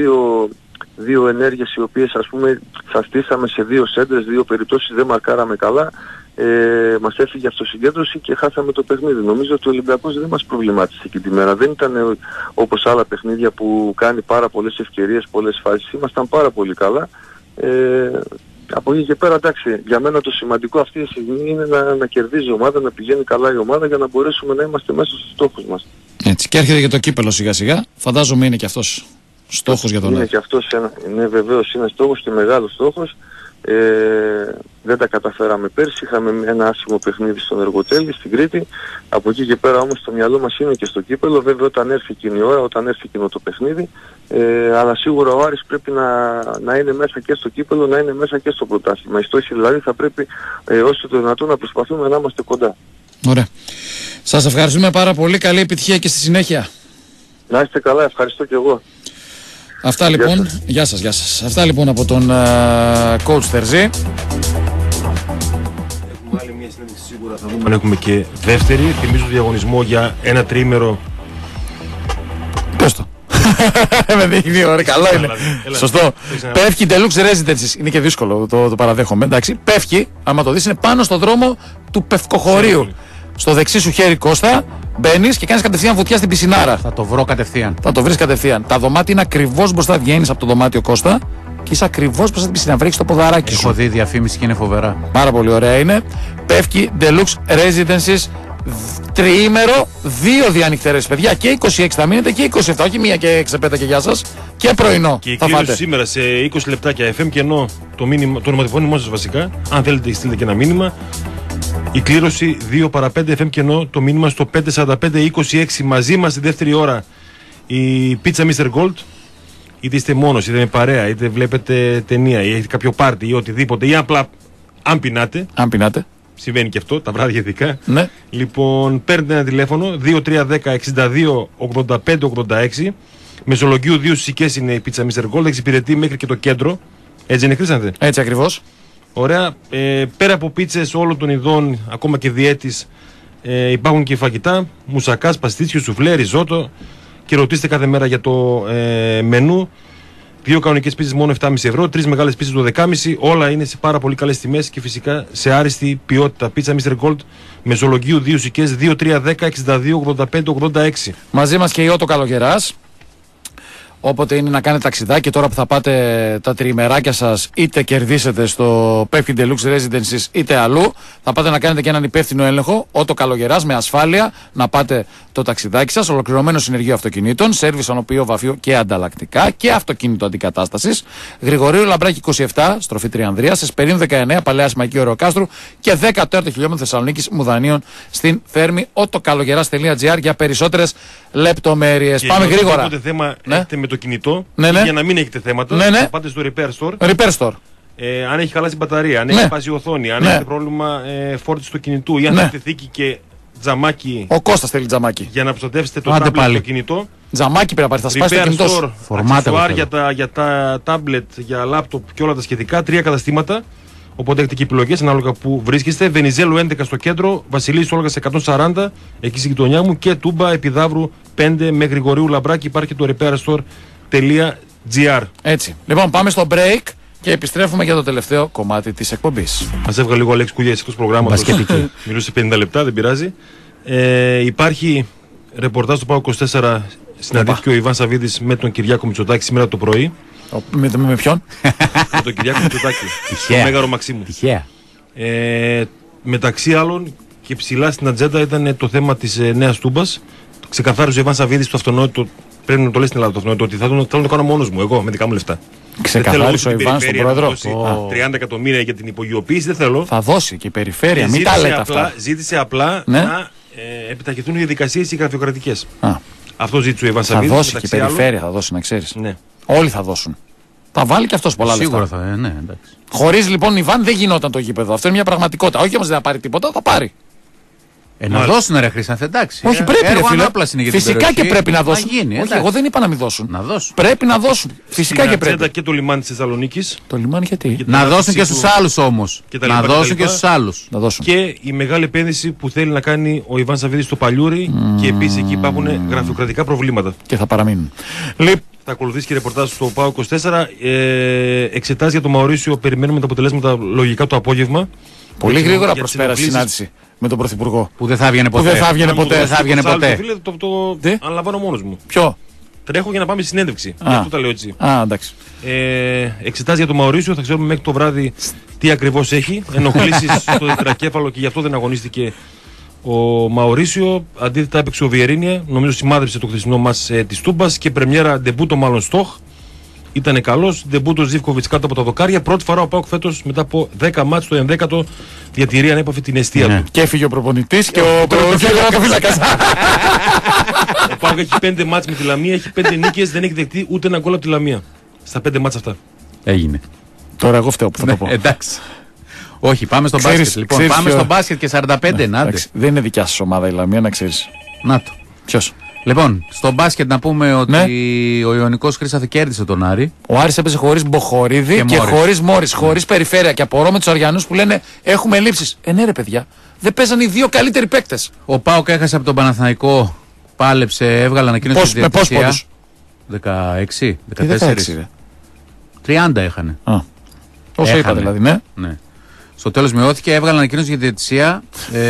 δύο ενέργειες οι οποίες, ας πούμε, θα στήσαμε σε 2 σέντρες, 2 περιπτώσεις, δεν μαρκάραμε καλά. μας έφυγε αυτοσυγκέντρωση και χάσαμε το παιχνίδι. Νομίζω ότι ο Ολυμπιακός δεν μας προβλημάτισε εκείνη τη μέρα. Δεν ήταν όπως άλλα παιχνίδια που κάνει πάρα πολλές ευκαιρίες, πολλές φάσεις. Ήμασταν πάρα πολύ καλά. Από εκεί και πέρα, εντάξει, για μένα το σημαντικό αυτή τη στιγμή είναι να κερδίζει η ομάδα, να πηγαίνει καλά η ομάδα για να μπορέσουμε να είμαστε μέσα στους στόχους μας. Έτσι, και έρχεται και το κύπελο σιγά σιγά. Φαντάζομαι είναι και αυτός στόχος για τον Είναι και αυτός βεβαίως είναι στόχος και μεγάλος στόχος. Δεν τα καταφέραμε πέρσι, είχαμε ένα άσχημο παιχνίδι στον Εργοτέλη, στην Κρήτη. Από εκεί και πέρα όμως το μυαλό μας είναι και στο κύπελο, βέβαια όταν έρθει εκείνη η ώρα, όταν έρθει εκείνο το παιχνίδι. Αλλά σίγουρα ο Άρης πρέπει να είναι μέσα και στο κύπελο, να είναι μέσα και στο πρωτάθλημα. Οι στόχοι δηλαδή θα πρέπει όσο το δυνατόν να προσπαθούμε να είμαστε κοντά. Ωραία. Σας ευχαριστούμε πάρα πολύ, καλή επιτυχία και στη συνέχεια. Να είστε καλά, ευχαριστώ και εγώ. Αυτά λοιπόν, γεια σας. Αυτά λοιπόν από τον coach Θερζή. Έχουμε άλλη μια συνέντευξη σίγουρα, θα δούμε αν έχουμε και δεύτερη. Θυμίζω το διαγωνισμό για ένα τριήμερο. Πες το. Με δείχνει ωραία, καλό είναι. Σωστό. Πέφκι Deluxe Residences. Είναι και δύσκολο, το παραδέχομαι. Εντάξει, Πέφκι, άμα το δεις, είναι πάνω στο δρόμο του Πευκοχωρίου. Στο δεξί σου χέρι, Κώστα, μπαίνεις και κάνεις κατευθείαν βουτιά στην πισινάρα. Θα το βρω κατευθείαν. Θα το βρεις κατευθείαν. Τα δωμάτια είναι ακριβώς μπροστά. Βγαίνεις από το δωμάτιο, Κώστα, και είσαι ακριβώς μπροστά στην πισινάρα. Βρέχεις το ποδαράκι σου. Έχω δει διαφήμιση και είναι φοβερά. Πάρα πολύ ωραία είναι. Πέφκι Deluxe Residences. Τριήμερο, 2 διανυκτερές, παιδιά. Και 26 θα μείνετε και 27. Όχι μία και ξεπέτα και γεια σας. Και πρωινό. Και η κλήρωση σήμερα σε 20 λεπτάκια FM και ενώ το ονοματεπώνυμό σας βασικά, αν θέλετε στείλτε και ένα μήνυμα. Η κλήρωση 2 παρα 5 FM και ενώ το μήνυμα στο 54526 μαζί μας στη δεύτερη ώρα η Pizza Mr. Gold. Είτε είστε μόνος, είτε με παρέα, είτε βλέπετε ταινία ή έχετε κάποιο πάρτι ή οτιδήποτε ή απλά αν πεινάτε. Αν πεινάτε. Συμβαίνει και αυτό, τα βράδια ειδικά. Ναι. Λοιπόν, παίρνετε ένα τηλέφωνο 2310-62-85-86. Μεσολογγίου 2 συστικές είναι η Pizza Mr. Gold, εξυπηρετεί μέχρι και το κέντρο. Έτσι είναι, Χρήστανθε? Έτσι ακριβώς. Ωραία. Πέρα από πίτσες όλων των ειδών, ακόμα και διέτης, υπάρχουν και φαγητά, μουσακάς, παστίτσιο, σουφλέ, ριζότο και ρωτήστε κάθε μέρα για το μενού. 2 κανονικές πίτσες μόνο 7,5 ευρώ, 3 μεγάλες πίτσες 12,5, όλα είναι σε πάρα πολύ καλές τιμές και φυσικά σε άριστη ποιότητα. Pizza Mr. Gold, Μεσολογγίου 2 συστικές, 2310-62-85-86. Μαζί μας και η Ότο Καλογεράς. Όποτε είναι να κάνετε ταξιδάκι, τώρα που θα πάτε τα τριημεράκια σας, είτε κερδίσετε στο Pefkin Deluxe Residences είτε αλλού, θα πάτε να κάνετε και έναν υπεύθυνο έλεγχο, Ότο Καλογεράς, με ασφάλεια να πάτε το ταξιδάκι σας. Ολοκληρωμένο συνεργείο αυτοκινήτων, σέρβις ανοποιείο βαφείο και ανταλλακτικά και αυτοκίνητο αντικατάστασης. Γρηγορίου Λαμπράκη 27, στροφή Τριανδρίας, Εσπερίνου 19, Παλαιά Σμαϊκή Ωρεοκάστρου και 14 χιλιόμετρα Θεσσαλονίκης Μουδανίων στην Θέρμη. Otokalogeras.gr για περισσότερες λεπτομέρειες. Πάμε γρήγορα. Όποτε θέμα έχετε με το κινητό, ναι. για να μην έχετε θέματα, θα πάτε στο Repair Store. Repair Store. Αν έχει χαλάσει η μπαταρία, αν έχει σπάσει η οθόνη, αν έχετε πρόβλημα φόρτιση του κινητού ή αν έχετε θήκη και τζαμάκι. Ο Κώστας θέλει τζαμάκι. Για να προστατεύσετε το τάμπλετ στο κινητό. Τζαμάκι πρέπει να πάρει, θα σπάσει το κινητό σου. Αξεσουάρ για τα τάμπλετ, για λάπτοπ και όλα τα σχετικά. 3 καταστήματα. Οπότε έχετε και επιλογές ανάλογα που βρίσκεστε. Βενιζέλου 11 στο κέντρο, Βασιλής Σόλγας 140, εκεί στη γειτονιά μου, και Τούμπα Επιδαύρου 5 με Γρηγορίου Λαμπράκη. Υπάρχει το repairstore.gr. Έτσι. Λοιπόν, πάμε στο break και επιστρέφουμε για το τελευταίο κομμάτι της εκπομπής. Μας έβγαλε λίγο ο Αλέξης Κούγιας εκτός προγράμματος. Μιλούσε 50 λεπτά, δεν πειράζει. Υπάρχει ρεπορτάζ στο ΠΑΟ 24. Συναντήθηκε ο Ιβάν Σαββίδης με τον Κυριάκο Μητσοτάκη σήμερα το πρωί. Με ποιον? Με τον Κυριάκο Μητσοτάκη. Το Μέγαρο Μαξίμου. Τυχαία. Μεταξύ άλλων και ψηλά στην ατζέντα ήταν το θέμα της Νέας Τούμπας. Ξεκαθάριζε ο Ιβάν Σαββίδης το αυτονόητο. Πρέπει να το λέει στην Ελλάδα το αυτονόητο, ότι θέλω να το κάνω μόνος μου, εγώ με δικά μου λεφτά. Ξεκαθάρισε ο Ιβάν στον πρόεδρο. 30 εκατομμύρια για την υπογειοποίηση, δεν θέλω. Θα δώσει και η περιφέρεια, μην τα λέτε αυτά. Ζήτησε απλά να επιταχυνθούν οι διαδικασίες οι γραφειοκρατικές. Αυτό ζήτησε ο Ιβάν Σαββίδης. Θα δώσει και η περιφέρεια, θα δώσει, να ξέρεις. Ναι. Όλοι θα δώσουν. Θα βάλει και αυτός πολλά λεφτά. Σίγουρα θα, ναι, εντάξει. Χωρίς λοιπόν Ιβάν δεν γινόταν το γήπεδο. Αυτό είναι μια πραγματικότητα. Όχι όμως δεν θα πάρει τίποτα, θα πάρει. Να δώσουν ρε Χρήστανθε, εντάξει. Όχι, πρέπει ρε φίλε. Φυσικά και πρέπει να δώσουν. Όχι, εγώ δεν είπα να μην δώσουν. Να δώσουν. Πρέπει να δώσουν. Φυσικά και πρέπει. Και το λιμάνι της Θεσσαλονίκης. Το λιμάνι γιατί? Να δώσουν και στους άλλους όμως. Να δώσουν και στους άλλους. Και η μεγάλη επένδυση που θέλει να κάνει ο Ιβάν Σαββίδης στο Παλιούρι. Και επίσης εκεί υπάρχουν γραφειοκρατικά προβλήματα. Και θα παραμείνουν. Θα ακολουθήσει και ρεπορτάζ στο ΠΑΟ 24. Εξετάζει για το Μαουρίσιο. Περιμένουμε τα αποτελέσματα λογικά το απόγευμα. Πολύ γρήγορα προσπέρασε η συνάντηση με τον Πρωθυπουργό. Που δεν θα έβγαινε ποτέ. Δεν θα έβγαινε ποτέ. Το αναλαμβάνω μόνος μου. Ποιο? Τρέχω για να πάμε στη συνέντευξη. Γι' αυτό τα λέω έτσι. Εντάξει. Εξετάζει για τον Μαουρίσιο, θα ξέρουμε μέχρι το βράδυ τι ακριβώς έχει. Ενοχλήσεις στο τετρακέφαλο και γι' αυτό δεν αγωνίστηκε ο Μαουρίσιο. Αντίθετα έπαιξε ο Βιερίνια. Νομίζω σημάδεψε το χθεσινό μας της Τούμπας και πρεμιέρα ντεμπούτο μάλλον Στοχ. Ήτανε καλός. Ντεμπούτο Ζίβκοβιτς κάτω από τα δοκάρια. Πρώτη φορά ο ΠΑΟΚ φέτος μετά από 10 μάτς το 11ο διατηρεί ανέπαφη την αιστεία του. Και έφυγε ο προπονητής και ο τερματοφύλακας. Ο ΠΑΟΚ έχει 5 μάτς με τη Λαμία, έχει 5 νίκες, δεν έχει δεχτεί ούτε ένα γκολ από τη Λαμία. Στα 5 μάτς αυτά. Έγινε. Τώρα εγώ φταίω που θα το πω. Εντάξει. Όχι, πάμε στο μπάσκετ. Λοιπόν, πάμε στο μπάσκετ και 45 ενάντε. Δεν είναι δικιά σας ομάδα η Λαμία, να ξέρεις. Να το. Ποιος? Λοιπόν, στο μπάσκετ να πούμε ότι ο Ιωνικός Χρήσαθ κέρδισε τον Άρη. Ο Άρης έπαιζε χωρίς Μποχορίδη και χωρίς Μόρις, χωρίς περιφέρεια. Και απορώ με τους Αριανούς που λένε έχουμε λήψεις. Ναι, ρε παιδιά, δεν παίζαν οι δύο καλύτεροι παίκτες. Ο ΠΑΟΚ έχασε από τον Παναθηναϊκό, πάλεψε, έβγαλε ανακοίνωση στη διαιτησία. Με πόσους πόντους? 16, 14. 30 έχανε. Όσο είπα δηλαδή, ναι. Στο τέλος μειώθηκε, έβγαλε ανακοίνωση για τη διαιτησία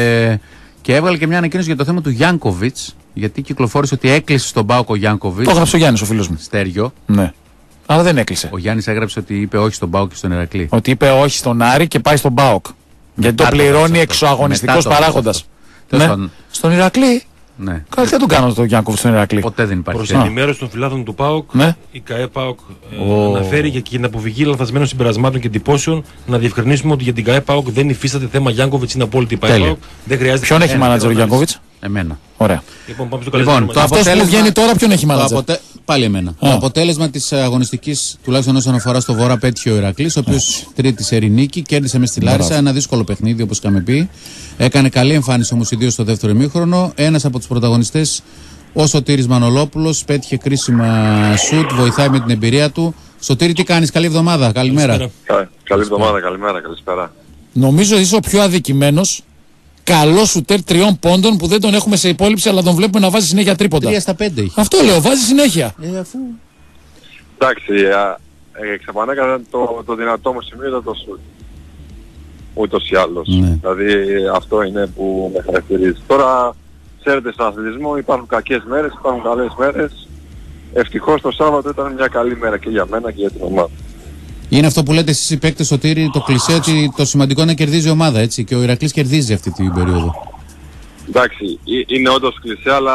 και έβγαλε και μια ανακοίνωση για το θέμα του Γιάνκοβιτς. Γιατί κυκλοφόρησε ότι έκλεισε στον ΠΑΟΚ ο Γιάνκοβιτς. Το έγραψε ο Γιάννης, ο φίλος μου. Στέργιο. Ναι. Αλλά δεν έκλεισε. Ο Γιάννης έγραψε ότι είπε όχι στον ΠΑΟΚ και στον Ηρακλή. Ότι είπε όχι στον Άρη και πάει στον ΠΑΟΚ. Γιατί το πληρώνει εξωαγωνιστικός παράγοντας. Ναι. Στον Ηρακλή. Ναι. Κάτι δεν τον κάνω τον Γιάνκοβιτς στον Ηρακλή. Ποτέ δεν υπάρχει. Προς ενημέρωση των φιλάθλων του ΠΑΟΚ, η ΚΑΕ ΠΑΟΚ αναφέρει για την αποφυγή λανθασμένων συμπερασμάτων και εντυπώσεων να διευκρινίσουμε ότι για την ΚΑΕ ΠΑΟΚ δεν υφίσταται θέμα Γιάνκοβιτς, είναι απόλυτη η ΠΑΟΚ. Ποιον έχει μάνατζερ ο Γιάνκοβιτς? Εμένα. Ωραία. Λοιπόν, πάμε στο αυτός που βγαίνει τώρα ποιον έχει μάνατζερ? Πάλι εμένα. Το αποτέλεσμα της αγωνιστικής, τουλάχιστον όσον αφορά στο Βορρά, πέτυχε ο Ηρακλής, ο οποίος τρίτη σερί νίκη, κέρδισε μες στη Λάρισα. Ένα δύσκολο παιχνίδι, όπως είχαμε πει. Έκανε καλή εμφάνιση όμως ιδίως στο δεύτερο ημίχρονο. Ένας από τους πρωταγωνιστές, ο Σωτήρης Μανολόπουλος, πέτυχε κρίσιμα σουτ, βοηθάει με την εμπειρία του. Σωτήρη, τι κάνεις? Καλή εβδομάδα. Καλημέρα. Καλή εβδομάδα, καλημέρα, καλησπέρα. Νομίζω είσαι ο πιο αδικημένος. Καλό σουτέρ 3 πόντων που δεν τον έχουμε σε υπόλοιψη, αλλά τον βλέπουμε να βάζει συνέχεια τρίποντα. 3 στα 5 είχε. Αυτό λέω, βάζει συνέχεια. Αφού... Εντάξει, εξαπανέκανα το δυνατό μου σημείο ήταν το σουτ. Ούτως ή άλλως. Ναι. Δηλαδή αυτό είναι που με χαρακτηρίζει. Τώρα, ξέρετε, στον αθλητισμό υπάρχουν κακές μέρες, υπάρχουν καλές μέρες. Ευτυχώς το Σάββατο ήταν μια καλή μέρα και για μένα και για την ομάδα. Είναι αυτό που λέτε εσείς οι παίκτες, Σωτήρη, το κλισέ ότι το σημαντικό είναι να κερδίζει η ομάδα, έτσι. Και ο Ηρακλής κερδίζει αυτή την περίοδο. Εντάξει, είναι όντως κλισέ, αλλά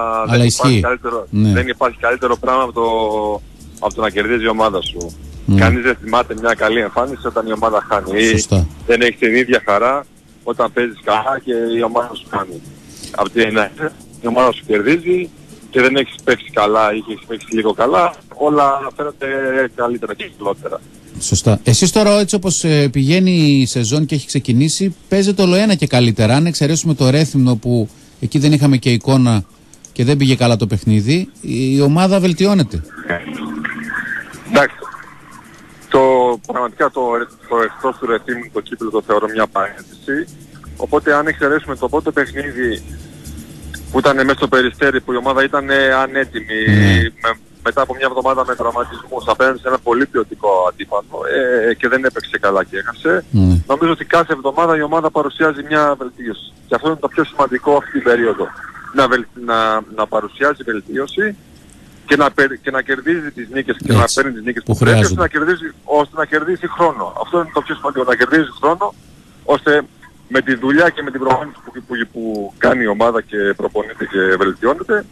δεν υπάρχει καλύτερο πράγμα από το να κερδίζει η ομάδα σου. Κανείς δεν θυμάται μια καλή εμφάνιση όταν η ομάδα χάνει. Ή δεν έχει την ίδια χαρά όταν παίζεις καλά και η ομάδα σου χάνει. Από την αρχή η ομάδα σου κερδίζει και δεν έχεις παίξει καλά ή έχεις παίξει λίγο καλά, όλα φαίνονται καλύτερα και χειρότερα. Σωστά. Εσείς τώρα, έτσι όπως πηγαίνει η σεζόν και έχει ξεκινήσει, παίζετε όλο ένα και καλύτερα. Αν εξαιρέσουμε το Ρέθυμνο που εκεί δεν είχαμε και εικόνα και δεν πήγε καλά το παιχνίδι, η ομάδα βελτιώνεται. Εντάξει. Πραγματικά το εκτός του Ρεθύμνου το κύπελλο το θεωρώ μια παρένθεση. Οπότε αν εξαιρέσουμε το πρώτο παιχνίδι που ήταν μέσα στο Περιστέρι, που η ομάδα ήταν ανέτοιμη μετά από μια εβδομάδα με τραυματισμούς απέναντι σε ένα πολύ ποιοτικό αντίπαλο και δεν έπαιξε καλά και έχασε. Νομίζω ότι κάθε εβδομάδα η ομάδα παρουσιάζει μια βελτίωση. Και αυτό είναι το πιο σημαντικό αυτή την περίοδο. Να παρουσιάζει βελτίωση και να κερδίζει τις νίκες και να παίρνει τις νίκες που πρέπει, ώστε να κερδίσει χρόνο. Αυτό είναι το πιο σημαντικό, να κερδίζει χρόνο, ώστε με τη δουλειά και με την προπόνηση που κάνει η ομάδα και προπονείται και βελτιώνεται,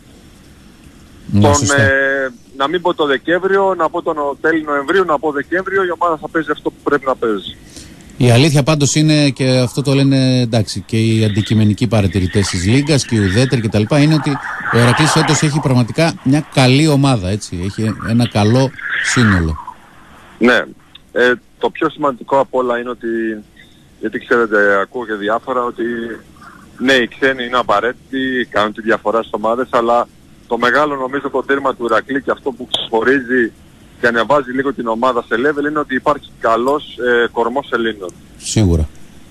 να μην πω το Δεκέμβριο, να πω τον τέλη Νοεμβρίου, να πω Δεκέμβριο, η ομάδα θα παίζει αυτό που πρέπει να παίζει. Η αλήθεια πάντως είναι, και αυτό το λένε εντάξει και οι αντικειμενικοί παρατηρητές της Λίγκας και οι ουδέτεροι κτλ., είναι ότι ο Ηρακλής φέτος έχει πραγματικά μια καλή ομάδα, έτσι. Έχει ένα καλό σύνολο. Ναι. Το πιο σημαντικό απ' όλα είναι ότι, γιατί ξέρετε, ακούω και διάφορα, ότι ναι, οι ξένοι είναι απαραίτητοι, κάνουν τη διαφορά στις ομάδες, αλλά το μεγάλο νομίζω το τέρμα του Ηρακλή και αυτό που ξεχωρίζει και ανεβάζει λίγο την ομάδα σε level είναι ότι υπάρχει καλός κορμός Ελλήνων. Σίγουρα.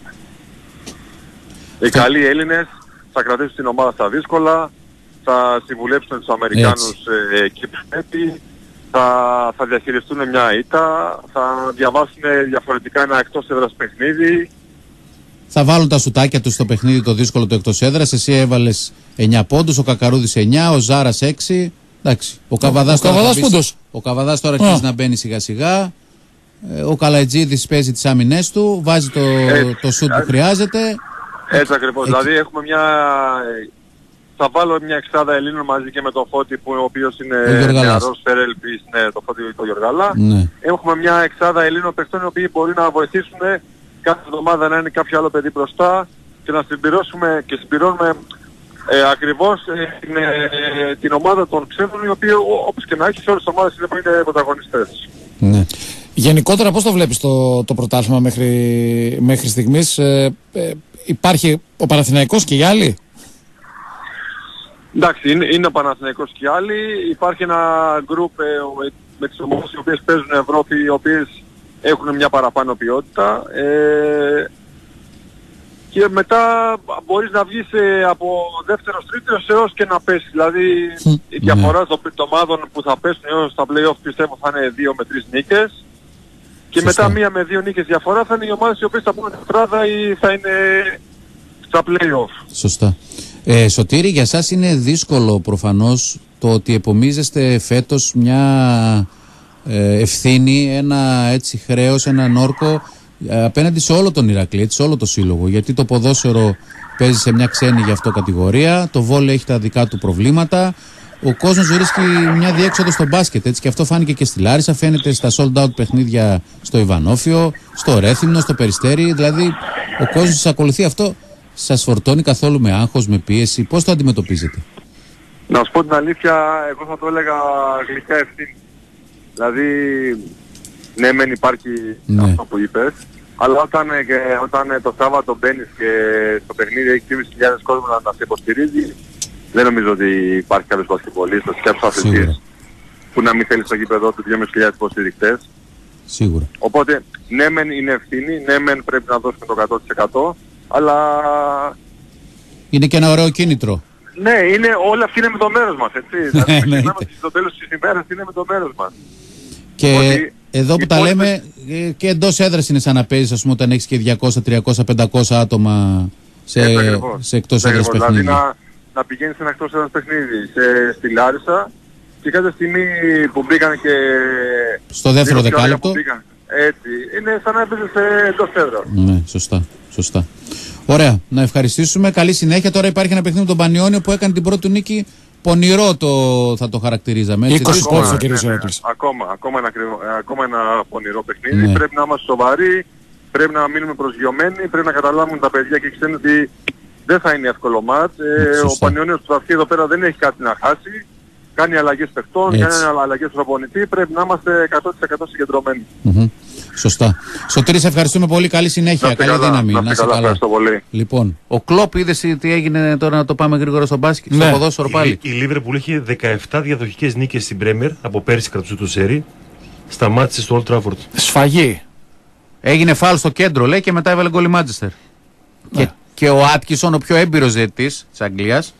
Οι καλοί Έλληνες θα κρατήσουν την ομάδα στα δύσκολα, θα συμβουλέψουν τους Αμερικάνους εκεί που πρέπει, θα διαχειριστούν μια ήττα, θα διαβάσουν διαφορετικά ένα εκτός έδρας παιχνίδι. θα βάλουν τα σουτάκια τους στο παιχνίδι το δύσκολο το εκτός έδρας. Εσύ έβαλες 9 πόντους, ο Κακαρούδης 9, ο Ζάρας 6. Εντάξει. Ο Καβαδάς τώρα αρχίζει να μπαίνει σιγά σιγά. Ο Καλατζίδης παίζει τις άμυνες του, βάζει το σουτ που χρειάζεται. Έτσι ακριβώς. Δηλαδή έχουμε θα βάλω μια εξάδα Ελλήνων μαζί και με τον Φώτη, ο οποίος είναι νεαρός φερελπής, το Φώτη το Γιωργάλα. Ναι. Έχουμε μια εξάδα Ελλήνων παιχτών οι οποίοι μπορεί να βοηθήσουν κάθε εβδομάδα να είναι κάποιο άλλο παιδί μπροστά και να συμπληρώσουμε και συμπληρώνουμε ακριβώς την ομάδα των ξένων, οι οποίοι όπως και να έχει σε όλες τις ομάδες είναι πρωταγωνιστές. Ναι. Γενικότερα πώς το βλέπεις το πρωτάθλημα μέχρι στιγμής? Υπάρχει ο Παναθηναϊκός και οι άλλοι? Εντάξει, είναι ο Παναθηναϊκός και οι άλλοι. Υπάρχει ένα γκρουπ με τις ομάδες οι οποίες παίζουν Ευρώπη, οι οποίες έχουν μια παραπάνω ποιότητα. Και μετά μπορείς να βγεις από δεύτερος, τρίτος έως και να πέσεις. Δηλαδή η διαφορά των ομάδων που θα πέσουν έως τα play-off πιστεύω θα είναι 2 με 3 νίκες. Και μετά 1 με 2 νίκες διαφορά θα είναι οι ομάδες οι οποίες θα πούνε τετράδα ή θα είναι στα play-off. Σωστά. Σωτήρη, για σας είναι δύσκολο προφανώς το ότι επομίζεστε φέτος μια ευθύνη, ένα έτσι χρέος, έναν όρκο απέναντι σε όλο τον Ηρακλή, σε όλο το σύλλογο. Γιατί το ποδόσφαιρο παίζει σε μια ξένη γι' αυτό κατηγορία, το βόλεϊ έχει τα δικά του προβλήματα. Ο κόσμος βρίσκει μια διέξοδο στο μπάσκετ, έτσι, και αυτό φάνηκε και στη Λάρισα, φαίνεται στα sold out παιχνίδια στο Ιβανόφιο, στο Ρέθυμνο, στο Περιστέρι. Δηλαδή, ο κόσμος σας ακολουθεί αυτό. Σας φορτώνει καθόλου με άγχος, με πίεση? Πώς το αντιμετωπίζετε? Να σου πω την αλήθεια, εγώ θα το έλεγα γλυκά ευθύνη. Δηλαδή, ναι μεν υπάρχει αυτό που είπες, αλλά όταν το Σάββατο μπαίνεις και στο παιχνίδι έχει 2.500 κόσμο να σε υποστηρίζει, δεν νομίζω ότι υπάρχει κάποιος μπασκετμπολίστας και κάποιος αθλητής που να μην θέλει στο γήπεδο του 2.500 υποστηρικτές. Σίγουρα. Οπότε, ναι μεν είναι ευθύνη, ναι μεν πρέπει να δώσουμε το 100%, αλλά είναι και ένα ωραίο κίνητρο. Ναι, όλα αυτά είναι με το μέρος μας, έτσι. Δηλαδή, στο τέλος της ημέρας είναι με το μέρος μας. Και ότι εδώ που τα λέμε, και εντός έδρας είναι σαν να παίζεις, ας πούμε, όταν έχεις και 200, 300, 500 άτομα σε εκτός έδρας παιχνίδι. Δηλαδή να πηγαίνεις σε ένα εκτός έδρας παιχνίδι στη Λάρισα και κάποια στιγμή που μπήκαν και στο δεύτερο δεκάλεπτο. Έτσι, είναι σαν να έπαιζες εντός έδρας. Ναι, σωστά. Ωραία, να ευχαριστήσουμε. Καλή συνέχεια. Τώρα υπάρχει ένα παιχνίδι με τον Πανιόνιο που έκανε την πρώτη νίκη. Πονηρό θα το χαρακτηρίζαμε. 20 πόντους ο κ. Ακόμα ένα πονηρό παιχνίδι. Ναι. Πρέπει να είμαστε σοβαροί, πρέπει να μείνουμε προσγειωμένοι, πρέπει να καταλάβουν τα παιδιά και ξέρουν ότι δεν θα είναι εύκολο μάτς. Ο Πανιόνιος του Αθή εδώ πέρα δεν έχει κάτι να χάσει. Κάνει αλλαγές παιχτών, κάνει αλλαγές προπονητή. Πρέπει να είμαστε 100% συγκεντρωμένοι. Σωστά. Σωτήρη, σε ευχαριστούμε πολύ. Καλή συνέχεια. Καλή δύναμη. Να είσαι καλά. Πολύ. Λοιπόν, ο Κλόπ, είδες τι έγινε τώρα, να το πάμε γρήγορα στο μπάσκετ, στο ποδόσφαιρο πάλι? Η Λίβερπουλ είχε 17 διαδοχικές νίκες στην Πρέμιερ, από πέρσι κρατούσε το σέρι. Σταμάτησε στο Old Trafford. Σφαγή. Έγινε φάουλ στο κέντρο, λέει, και μετά έβαλε γκολ η Μάντσεστερ. Και ο Άτκισον, ο πιο έμπειρος διαιτητής της Αγγλίας,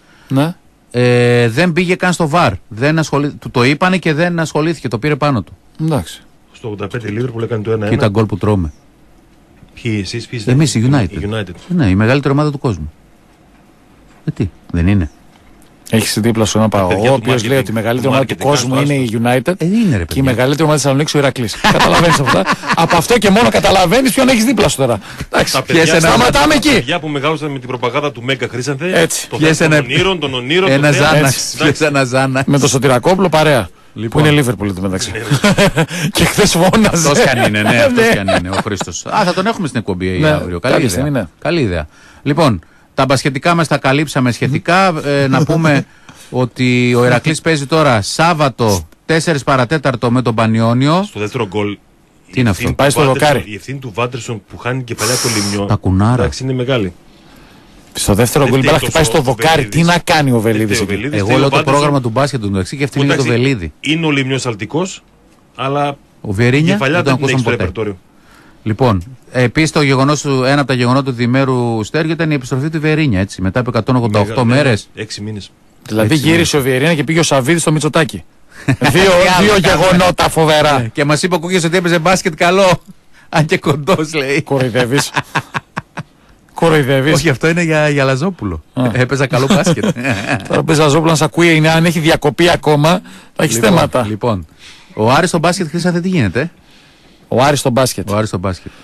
δεν πήγε καν στο VAR. Του το είπανε και δεν ασχολήθηκε, το πήρε πάνω του. Εντάξει. Στο 85 η Λίβερπουλ έκανε το 1-1. Και ήταν γκολ που τρώμε. Ποιοι εσείς, ποιοι? Εμείς η United. Ναι, η μεγαλύτερη ομάδα του κόσμου. Τι, δεν είναι? Έχεις δίπλα σου ένα παραγωγό, ο οποίος λέει ότι η μεγαλύτερη ομάδα του κόσμου είναι η United και η μεγαλύτερη ομάδα της Θεσσαλονίκης ο Ηρακλής. Καταλαβαίνεις αυτά? Από αυτό και μόνο καταλαβαίνεις ποιον έχεις δίπλα σου τώρα. Σταματάμε εκεί. Τα παιδιά που μεγάλωσαν με την προπαγάνδα του Μέγκα Χρήσανθε, έτσι. Των ονείρων, ένα Ζάναξ. Με το Σωτηρακόπουλο παρέα. Που είναι Λίβερπουλ εδώ μεταξύ. Και χθες φώναζε. Αυτός κι αν είναι, ναι, αυτός κι αν είναι ο Χρήστος. Θα τον έχουμε στην εκπομπή αύριο. Καλή ιδέα. Λοιπόν, τα μπασκετικά μας τα καλύψαμε σχετικά. Να πούμε ότι ο Ηρακλής παίζει τώρα Σάββατο 4 παρατέταρτο με τον Πανιόνιο. Στο δεύτερο γκολ. Τι είναι αυτό? Πάει στο δοκάρι. Η ευθύνη του Βάντερσον που χάνει και παλιά το Λιμιό. Τα κουνάρα. Εντάξει, είναι μεγάλη. Στο δεύτερο γκολ μπάλα χτυπάει στο δοκάρι. Τι να κάνει ο Βελίδης? Εγώ λέω το πρόγραμμα του μπάσκετ του μεταξύ και αυτή είναι το Βελίδη. Είναι ο Λιμιός αλτικός, αλλά ο Βιερίνια δεν τον ακούσαμε ποτέ. Λοιπόν, επίσης ένα από τα γεγονότα του διημέρου Στέργιο ήταν η επιστροφή του Βιερίνια, έτσι, μετά από 188 μέρες. 6 μήνες. Δηλαδή γύρισε ο Βιερίνια και πήγε ο Σαββίδης στο Μητσοτάκι. Δύο γεγονότα φοβερά. Και μας είπε ο Κούκκης ότι έπαιζε μπάσκετ καλό. Αν και κοντός, λέει. Κοροϊδεύεις. Κοροϊδεύεις. Όχι, αυτό είναι για Λαζόπουλο. Έπαιζα καλό μπάσκετ. Τώρα παίζει Λαζόπουλο να σ' ακούει, είναι, αν έχει διακοπή ακόμα, θα έχει θέματα. Λοιπόν, ο Άρης στο μπάσκετ, Χρήσταθε, τι γίνεται? Ο Άρης στο μπάσκετ. Ο Άρης στο μπάσκετ.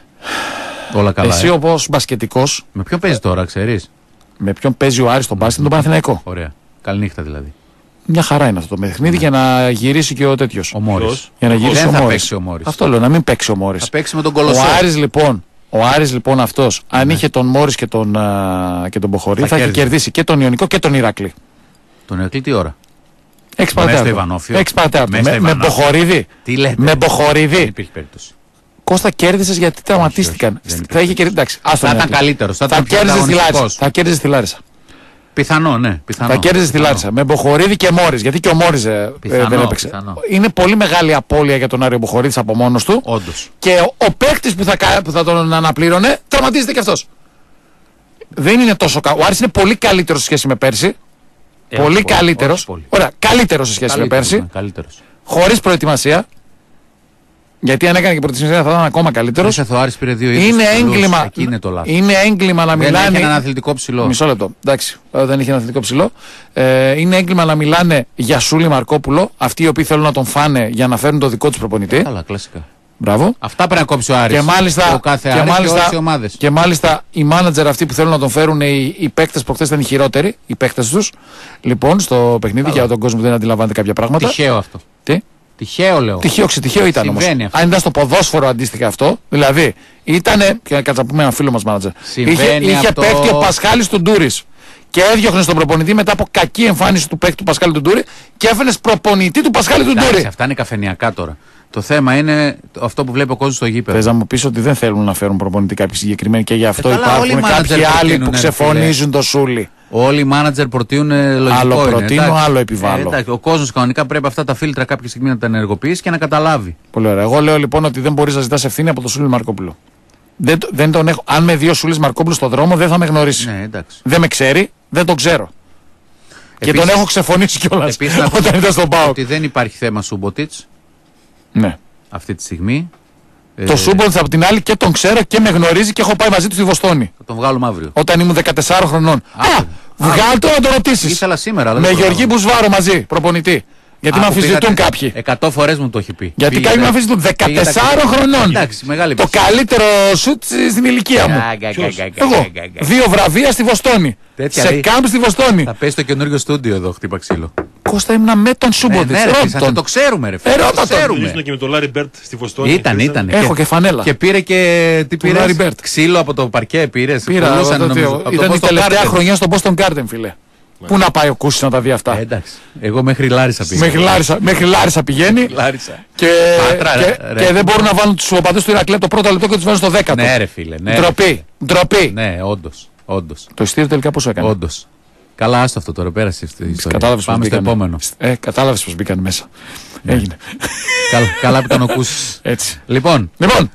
Όλα καλά. Εσύ όπως μπασκετικός. Με ποιον παίζει τώρα, ξέρεις? Με ποιον παίζει ο Άρης στο μπάσκετ, τον Παναθηναϊκό. Ωραία. Καληνύχτα δηλαδή. Μια χαρά είναι αυτό το παιχνίδι για να γυρίσει και ο τέτοιος. Ο Μόρις. Για να γυρίσει Δεν ο θα Μόρις. παίξει ο Μόρις. Αυτό λέω, να μην παίξει ο Μόρις. Θα παίξει με τον Κολοσσό. Ο Άρης λοιπόν αυτός, αν είχε τον Μόρις και τον Μποχορή, θα είχε κερδίσει και τον Ιωνικό και τον Ηρακλή. Τον Ηρακλή τι ώρα? 6 Παρτέρ. Με Μποχορίδη. Τι λέτε? Με Μποχορίδη. Δεν υπήρχε περίπτωση. Κώστα, κέρδισες γιατί τραυματίστηκαν. Θα είχε κερδίσει. Εντάξει, θα ήταν καλύτερος. Θα κέρδιζες τη Λάρισα. Πιθανό, ναι. Πιθανό. Θα κέρδιζε τη Λάρισα. Με Μποχορίδη και Μόρις. Γιατί και ο Μόρις δεν έπαιξε. Πιθανό. Είναι πολύ μεγάλη απώλεια για τον Άριο Μποχορίδης από μόνος του. Όντως. Και ο παίκτης που θα τον αναπλήρωνε τραυματίζεται και αυτός. Δεν είναι τόσο καλό. Ο Άρης είναι πολύ καλύτερος σε σχέση με πέρσι. Πολύ καλύτερος. Ωραία, καλύτερος σε σχέση με πέρσι. Χωρίς προετοιμασία. Γιατί αν έκανε και προετοιμασία θα ήταν ακόμα καλύτερος. Ο Άρης πήρε 2 είναι έγκλημα. Εκεί είναι το λάθος. Είναι έγκλημα να μιλάνε. Δεν είχε έναν αθλητικό ψηλό. Μισό λεπτό. Εντάξει, δεν είχε ένα αθλητικό ψηλό. Είναι έγκλημα να μιλάνε για Σούλη Μαρκόπουλο, αυτοί οι οποίοι θέλουν να τον φάνε για να φέρουν το δικό τους προπονητή. Καλά, κλασικά. Μπράβο. Αυτά πρέπει να κόψει ο Άρης. Και μάλιστα, ο κάθε Άρης και όλες οι ομάδες. Και μάλιστα οι μάνατζερ αυτοί που θέλουν να τον φέρουν, οι παίκτες προχθές ήταν οι χειρότεροι, οι παίκτες τους. Λοιπόν, στο παιχνίδι, για τον κόσμο που δεν αντιλαμβάνεται κάποια πράγματα. Τυχαίο αυτό. Τι? Τυχαίο λέω. Τυχαίο ήταν όμως. Αν ήταν στο ποδόσφαιρο αντίστοιχα αυτό, δηλαδή ήταν. Και να πούμε ένα φίλο μας μάνατζερ. Είχε παίκτη ο Πασχάλης του Ντούρις. Και έδιωχνε τον προπονητή μετά από κακή εμφάνιση του παίκτη του Πασχάλη του Ντούρι και έφερε προπονητή του Πασχάλη του Ντούρι. Αυτά είναι καφενειακά τώρα. Το θέμα είναι αυτό που βλέπει ο κόσμος στο γήπεδο. Θες να μου πεις ότι δεν θέλουν να φέρουν προπονητή κάποιοι συγκεκριμένοι και γι' αυτό υπάρχουν κάποιοι άλλοι που ξεφωνίζουν το Σούλι. Όλοι οι μάνατζερ προτείνουν λογικό. Άλλο προτείνω, άλλο επιβάλλω. Ο κόσμος κανονικά πρέπει αυτά τα φίλτρα κάποια στιγμή να τα ενεργοποιήσει και να καταλάβει. Πολύ ωραία. Εγώ λέω λοιπόν ότι δεν μπορεί να ζητάς ευθύνη από τον Σούλη Μαρκόπουλο. Δεν τον έχω. Αν με δει ο Σούλης Μαρκόπουλος στον δρόμο δεν θα με γνωρίσει. Ναι, δεν με ξέρει, δεν τον ξέρω. Επίσης, και τον έχω ξεφωνήσει κιόλας όταν ήταν στον ΠΑΟΚ. Ότι δεν υπάρχει θέμα Σούμποτιτς. Ναι. Αυτή τη στιγμή. Το Σούμποτιτς από την άλλη και τον ξέρω και με γνωρίζει και έχω πάει μαζί του στη Βοστόνη. Θα τον βγάλουμε αύριο. Όταν ήμουν 14 χρονών. Βγάλ' το να το ρωτήσεις. Ήθελα σήμερα. Με Γεωργή Μπουσβάρο μαζί, προπονητή. Γιατί με αμφισβητούν κάποιοι. 100 φορές μου το έχει πει. Γιατί κάποιοι με αμφισβητούν. 14 χρονών. Εντάξει, μεγάλη το καλύτερο σουτ στην ηλικία μου. Εγώ. 2 βραβεία στη Βοστόνη. Σε κάμπ στη Βοστόνη. Θα πέσει το καινούριο στούντιο εδώ, χτύπα ξύλο. Κώστα, ήμουν με τον Σούμποτιτς. Το ξέρουμε, ρε φίλε. Ήσουν και με τον Λάρι Μπέρτ στη Βοστόνη. Ήταν. Έχω και φανέλα. Και πήρε και. Τι πήρε? Ξύλο από το παρκέ πήρε. Πήρα. Ήταν η τελευταία χρονιά στο Boston Garden, φίλε. Πού να πάει ο Κούσης να τα δει αυτά. Εντάξει. Εγώ μέχρι Λάρισα πήγα. Μέχρι Λάρισα πηγαίνει. Και δεν μπορούν να βάλουν τους οπαδούς του Ηρακλή το πρώτο λεπτό και τους βάλουν στο 10ο. Ναι, ρε φίλε. Ντροπή. Ναι, όντως. Το ειστήριο τελικά πόσο έκανε? Όντως. Καλά, άστο αυτό τώρα, πέρασε αυτή η ιστορία. Πάμε στο επόμενο. Κατάλαβες πως μπήκαν μέσα. Έγινε. Καλά που ήταν ο Κούσης. Έτσι. Λοιπόν.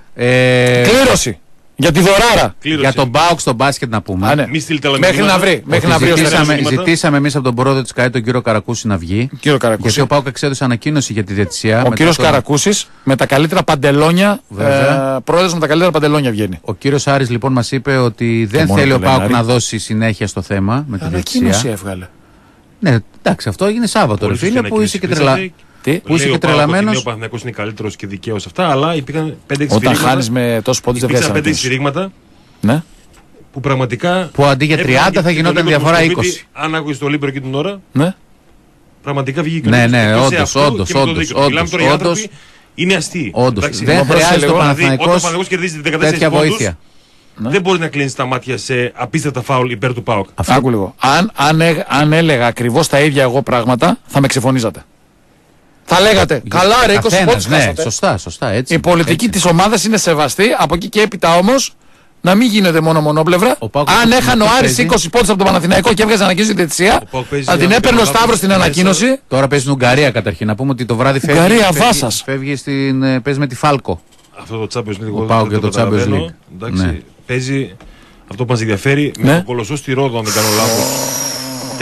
Κλήρωση. Για τη δωράρα. Για τον ΠΑΟΚ στο μπάσκετ να πούμε. Ναι. Μέχρι να βρει. Ζητήσαμε εμείς από τον πρόεδρο της ΚΑΕ, τον κύριο Καρακούση, να βγει. Γιατί ο ΠΑΟΚ εξέδωσε ανακοίνωση για τη διαιτησία. Ο κύριος Καρακούσης με τα καλύτερα παντελόνια. Πρόεδρος με τα καλύτερα παντελόνια βγαίνει. Ο κύριος Άρης λοιπόν μας είπε ότι δεν θέλει ο ΠΑΟΚ να δώσει συνέχεια στο θέμα με τη διαιτησία. Ανακοίνωση έβγαλε. Ναι, εντάξει, αυτό έγινε Σάββατο, ρε φίλε, που είσαι και Που είσαι και τρελαμένος. Ο Παναθηναϊκός είναι καλύτερος και δικαίος αυτά, αλλά υπήρχαν 5-6 σφυρίγματα. Όταν χάνεις με τόσους πόντους δεν βγάζεις. Υπήρξαν 5-6 σφυρίγματα. Ναι. Που πραγματικά. Που αντί για 30 θα γινόταν διαφορά 20. Αν άκουγες το Λίμπερο εκείνη την ώρα. Ναι. Πραγματικά βγήκε. Ναι, όντως. Μιλάμε τώρα για άνθρωποι. Είναι αστείοι. Δεν χρειάζεται ο Παναθηναϊκός τέτοια βοήθεια. Δεν μπορεί να κλείνει τα μάτια σε απίστευτα φάουλ υπέρ του ΠΑΟΚ. Άκου λίγο. Αν έλεγα ακριβώς τα ίδια εγώ πράγματα, θα με ξεφωνίζατε. Θα λέγατε, καλά ρε, 20 πόντους χάσατε. Σωστά, έτσι. Η πολιτική της ομάδας είναι σεβαστή, από εκεί και έπειτα όμως να μην γίνεται μόνο μονόπλευρα. Αν έχανε ο Άρης 20 πόντους από τον Παναθηναϊκό και έβγαζε ανακοίνωση τη διαιτησία, θα την έπαιρνε ο Σταύρος στην ανακοίνωση. Τώρα παίζει στην Ουγγαρία καταρχήν. Να πούμε ότι το βράδυ φεύγει παίζει με τη Φάλκο. Αυτό το Champions League. Ο ΠΑΟΚ για το Champions League. Εντάξει, παίζει αυτό που μας ενδιαφέρει με το Κολοσσό στη Ρόδο, αν δεν κάνω λάθος.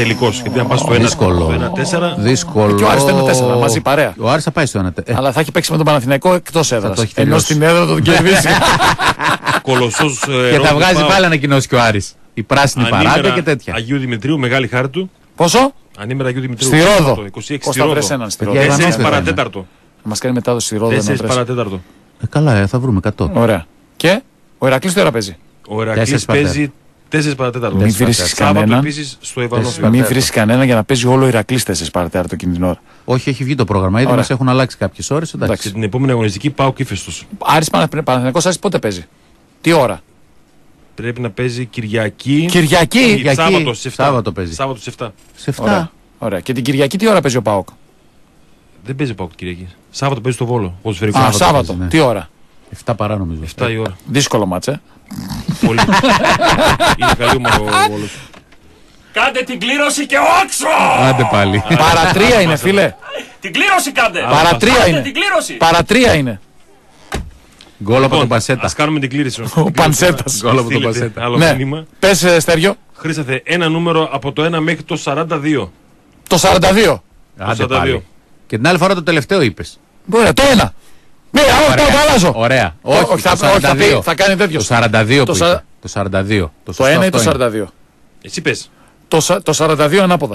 τελικός. Γιατί αν πας στο 1-4. Δύσκολο. Και ο Άρης το 1-4, μαζί παρέα. Ο Άρης θα πάει στο 1-4. Αλλά θα έχει παίξει με τον Παναθηναϊκό εκτός έδρας. έχει τελειώσει. Ενώ στην έδρα θα τον κερδίσει. Κολοσσός. Και θα βγάζει πάλι ανακοινώσει και ο Άρης. Η πράσινη παράγκα και τέτοια. Αγίου Δημητρίου, μεγάλη χάρη του. Πόσο? Ανήμερα Αγίου Δημητρίου. Στη Ρόδο. 26 Πώς στη θα Ρόδο. βρες έναν στη Ρόδο? 4 παρατέταρτο. Μας κάνει μετάδοση στη Ρόδο. 4 παρατέταρτο. Καλά, θα βρούμε 100. Ωραία. Και ο Ηρακλής τώρα παίζει. Ο Ηρακλής παίζει 4 παρατέταρτο. Μην βρίσκεις Σάββατο κανέναν. επίσης στο Ιβανόφιλο. Μην βρίσκεις κανένα για να παίζει όλο ο Ηρακλής 4 παρατέταρτο εκείνη την ώρα. Όχι, έχει βγει το πρόγραμμα. Ήδη Ωραία. μας έχουν αλλάξει κάποιες ώρες. Εντάξει. Και την επόμενη αγωνιστική πάω Ύφεστος. Άρης Παναθηναϊκός Άρης πότε παίζει? Τι ώρα? Πρέπει να παίζει Κυριακή. Κυριακή. Σάββατο στις 7. Σάββατο παίζει. Σάββατο στις 7. Σε 7. Ωραία. Ωραία. Και την Κυριακή τι ώρα παίζει ο ΠΑΟΚ? Δεν παίζει πάω Κυριακή. Σάββατο παίζει στο Βόλο. Ποδοσφαιρικό. Α, Σάββατο. παίζει, ναι. Τι ώρα? 7 παρά νομίζω. 7 η ώρα. Δύσκολο μάτσε. Πολύ. Είναι καλή ομάδα ο Βόλος. Κάντε την κλήρωση και όξο! Άντε πάλι. Παρατρία είναι, φίλε. Την κλήρωση κάντε! Παρατρία Κάντε είναι. την κλήρωση! Παρατρία είναι. Γκολ από τον Πασέτα. Ας κάνουμε την κλήρωση. Ο Πανσέτας. Γκολ από τον Στείλετε Πασέτα. άλλο Ναι. μήνυμα. Πες, Στέργιο. Χρήσατε ένα νούμερο από το 1 μέχρι το 42. Το 42. Άντε 42. πάλι. Και την άλλη φορά το τελευταίο είπες. Ωραία, το 1. Ναι, το αλλάζω. Ωραία. Όχι, Όχι, θα το 42. θα κάνει τέτοιο. Το 42 Το που σα- είπε. Το 42. Το σωστό 1 ή αυτό το είναι. 42. Εσύ πες. Το 42 ανάποδα.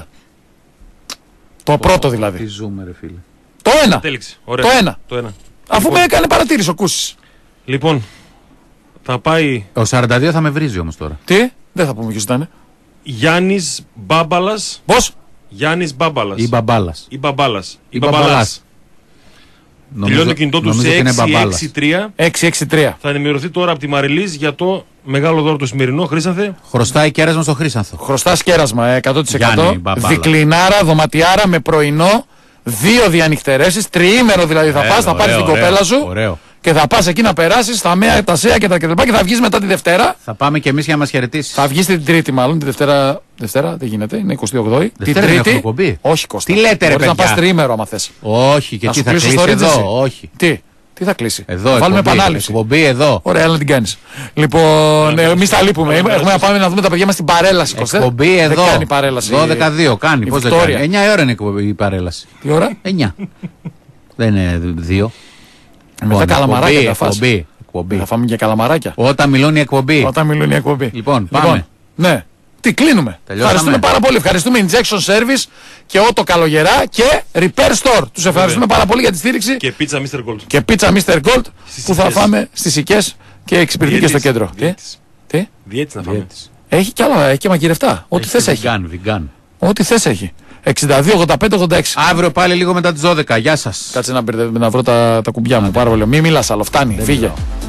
Το πρώτο Τι δηλαδή. ζούμε ρε φίλε. Το 1. Τέλειξε. Ωραία. Το 1. Το 1. Αφού με έκανε παρατήρηση ο Κούσης. Λοιπόν, θα πάει Ο 42 θα με βρίζει όμως τώρα. Τι, δεν θα πούμε ποιος ήταν. Γιάννης Μπάμπαλας. Πώς? Γιάννης Μπάμπαλας. Ή Μπαμπάλας. Ή Μπαμπάλας. Ή Μπαμπαλάς. Τελειώνει το κινητό του νομίζω σε ότι είναι Μπαμπάλας. 663. 663. Θα ενημερωθεί τώρα από τη Μαριλής για το μεγάλο δώρο το σημερινό. Χρήσανθε. Χρωστάει κέρασμα στο Χρήσανθο. Χρωστάς κέρασμα 100%. Γιάννη Μπαμπάλα. Δικλινάρα, δωματιάρα με πρωινό. 2 διανυκτερέσεις. Τριήμερο δηλαδή θα πας, θα πάρεις την κοπέλα σου. Ωραίο. Και θα πας εκεί να περάσεις τα ΜΕΑ, τα ΣΕΑ και τα κτλ. Και θα βγεις μετά τη Δευτέρα. Θα πάμε κι εμείς για να μας χαιρετήσεις. Θα βγεις την Τρίτη μάλλον. Τη Δευτέρα. Δευτέρα δεν γίνεται, είναι 28η. Την Δευτέρα είναι Τρίτη. έχουμε εκπομπή. Όχι, Κώστα. Τι λέτε, ρε, Μπορείς να παιδιά? πας τριήμερο άμα θες. Όχι, και Να τι σου θα κλείσω κλείσει στο Regency. εδώ. Όχι. Τι θα κλείσει. Εδώ Θα βάλουμε εκπομπή, επανάληψη. εκπομπή εδώ. Ωραία, αλλά να την κάνεις. Λοιπόν, εμείς τα λείπουμε. Έχουμε να πάμε να δούμε τα παιδιά μας στην παρέλαση. Κωστέ. Εκπομπή Δεν εδώ. κάνει παρέλαση. 12-2 κάνει. η Πώς δεν Βικτόρια. κάνει. 9 ώρα είναι η παρέλαση. Τι ώρα? 9. Δεν είναι 2. Μετά καλαμαράκια θα φας. Εκπομπή. Θα φάμε και καλαμαράκια. Όταν μιλώνει η εκπομπή. Όταν μιλούν η εκπομπή. Λοιπόν, πάμε. Ναι. Τι κλείνουμε. Τελειώσαμε. Ευχαριστούμε πάρα πολύ. Ευχαριστούμε Injection Service και Ότο Καλογερά και Repair Store. Τους ευχαριστούμε πάρα πολύ για τη στήριξη. Και πίτσα Mr. Gold. Και πίτσα Mr. Gold Στις που θα Σικές. φάμε στις Σικές και εξυπηρετεί και στο Διέτης. κέντρο. Διέτης. Τι? Διέτης να φάμε. Διέτης. Έχει κι άλλα, έχει και μαγειρευτά. Ό,τι θες έχει. Βιγκάν. Ό,τι θες έχει. 62, 85, 86. Αύριο πάλι λίγο μετά τις 12. Γεια σας. Κάτσε να βρω τα κουμπιά μου. Πάρα πολύ. Μην μιλάς άλλο. Φτάνει. Φύγε.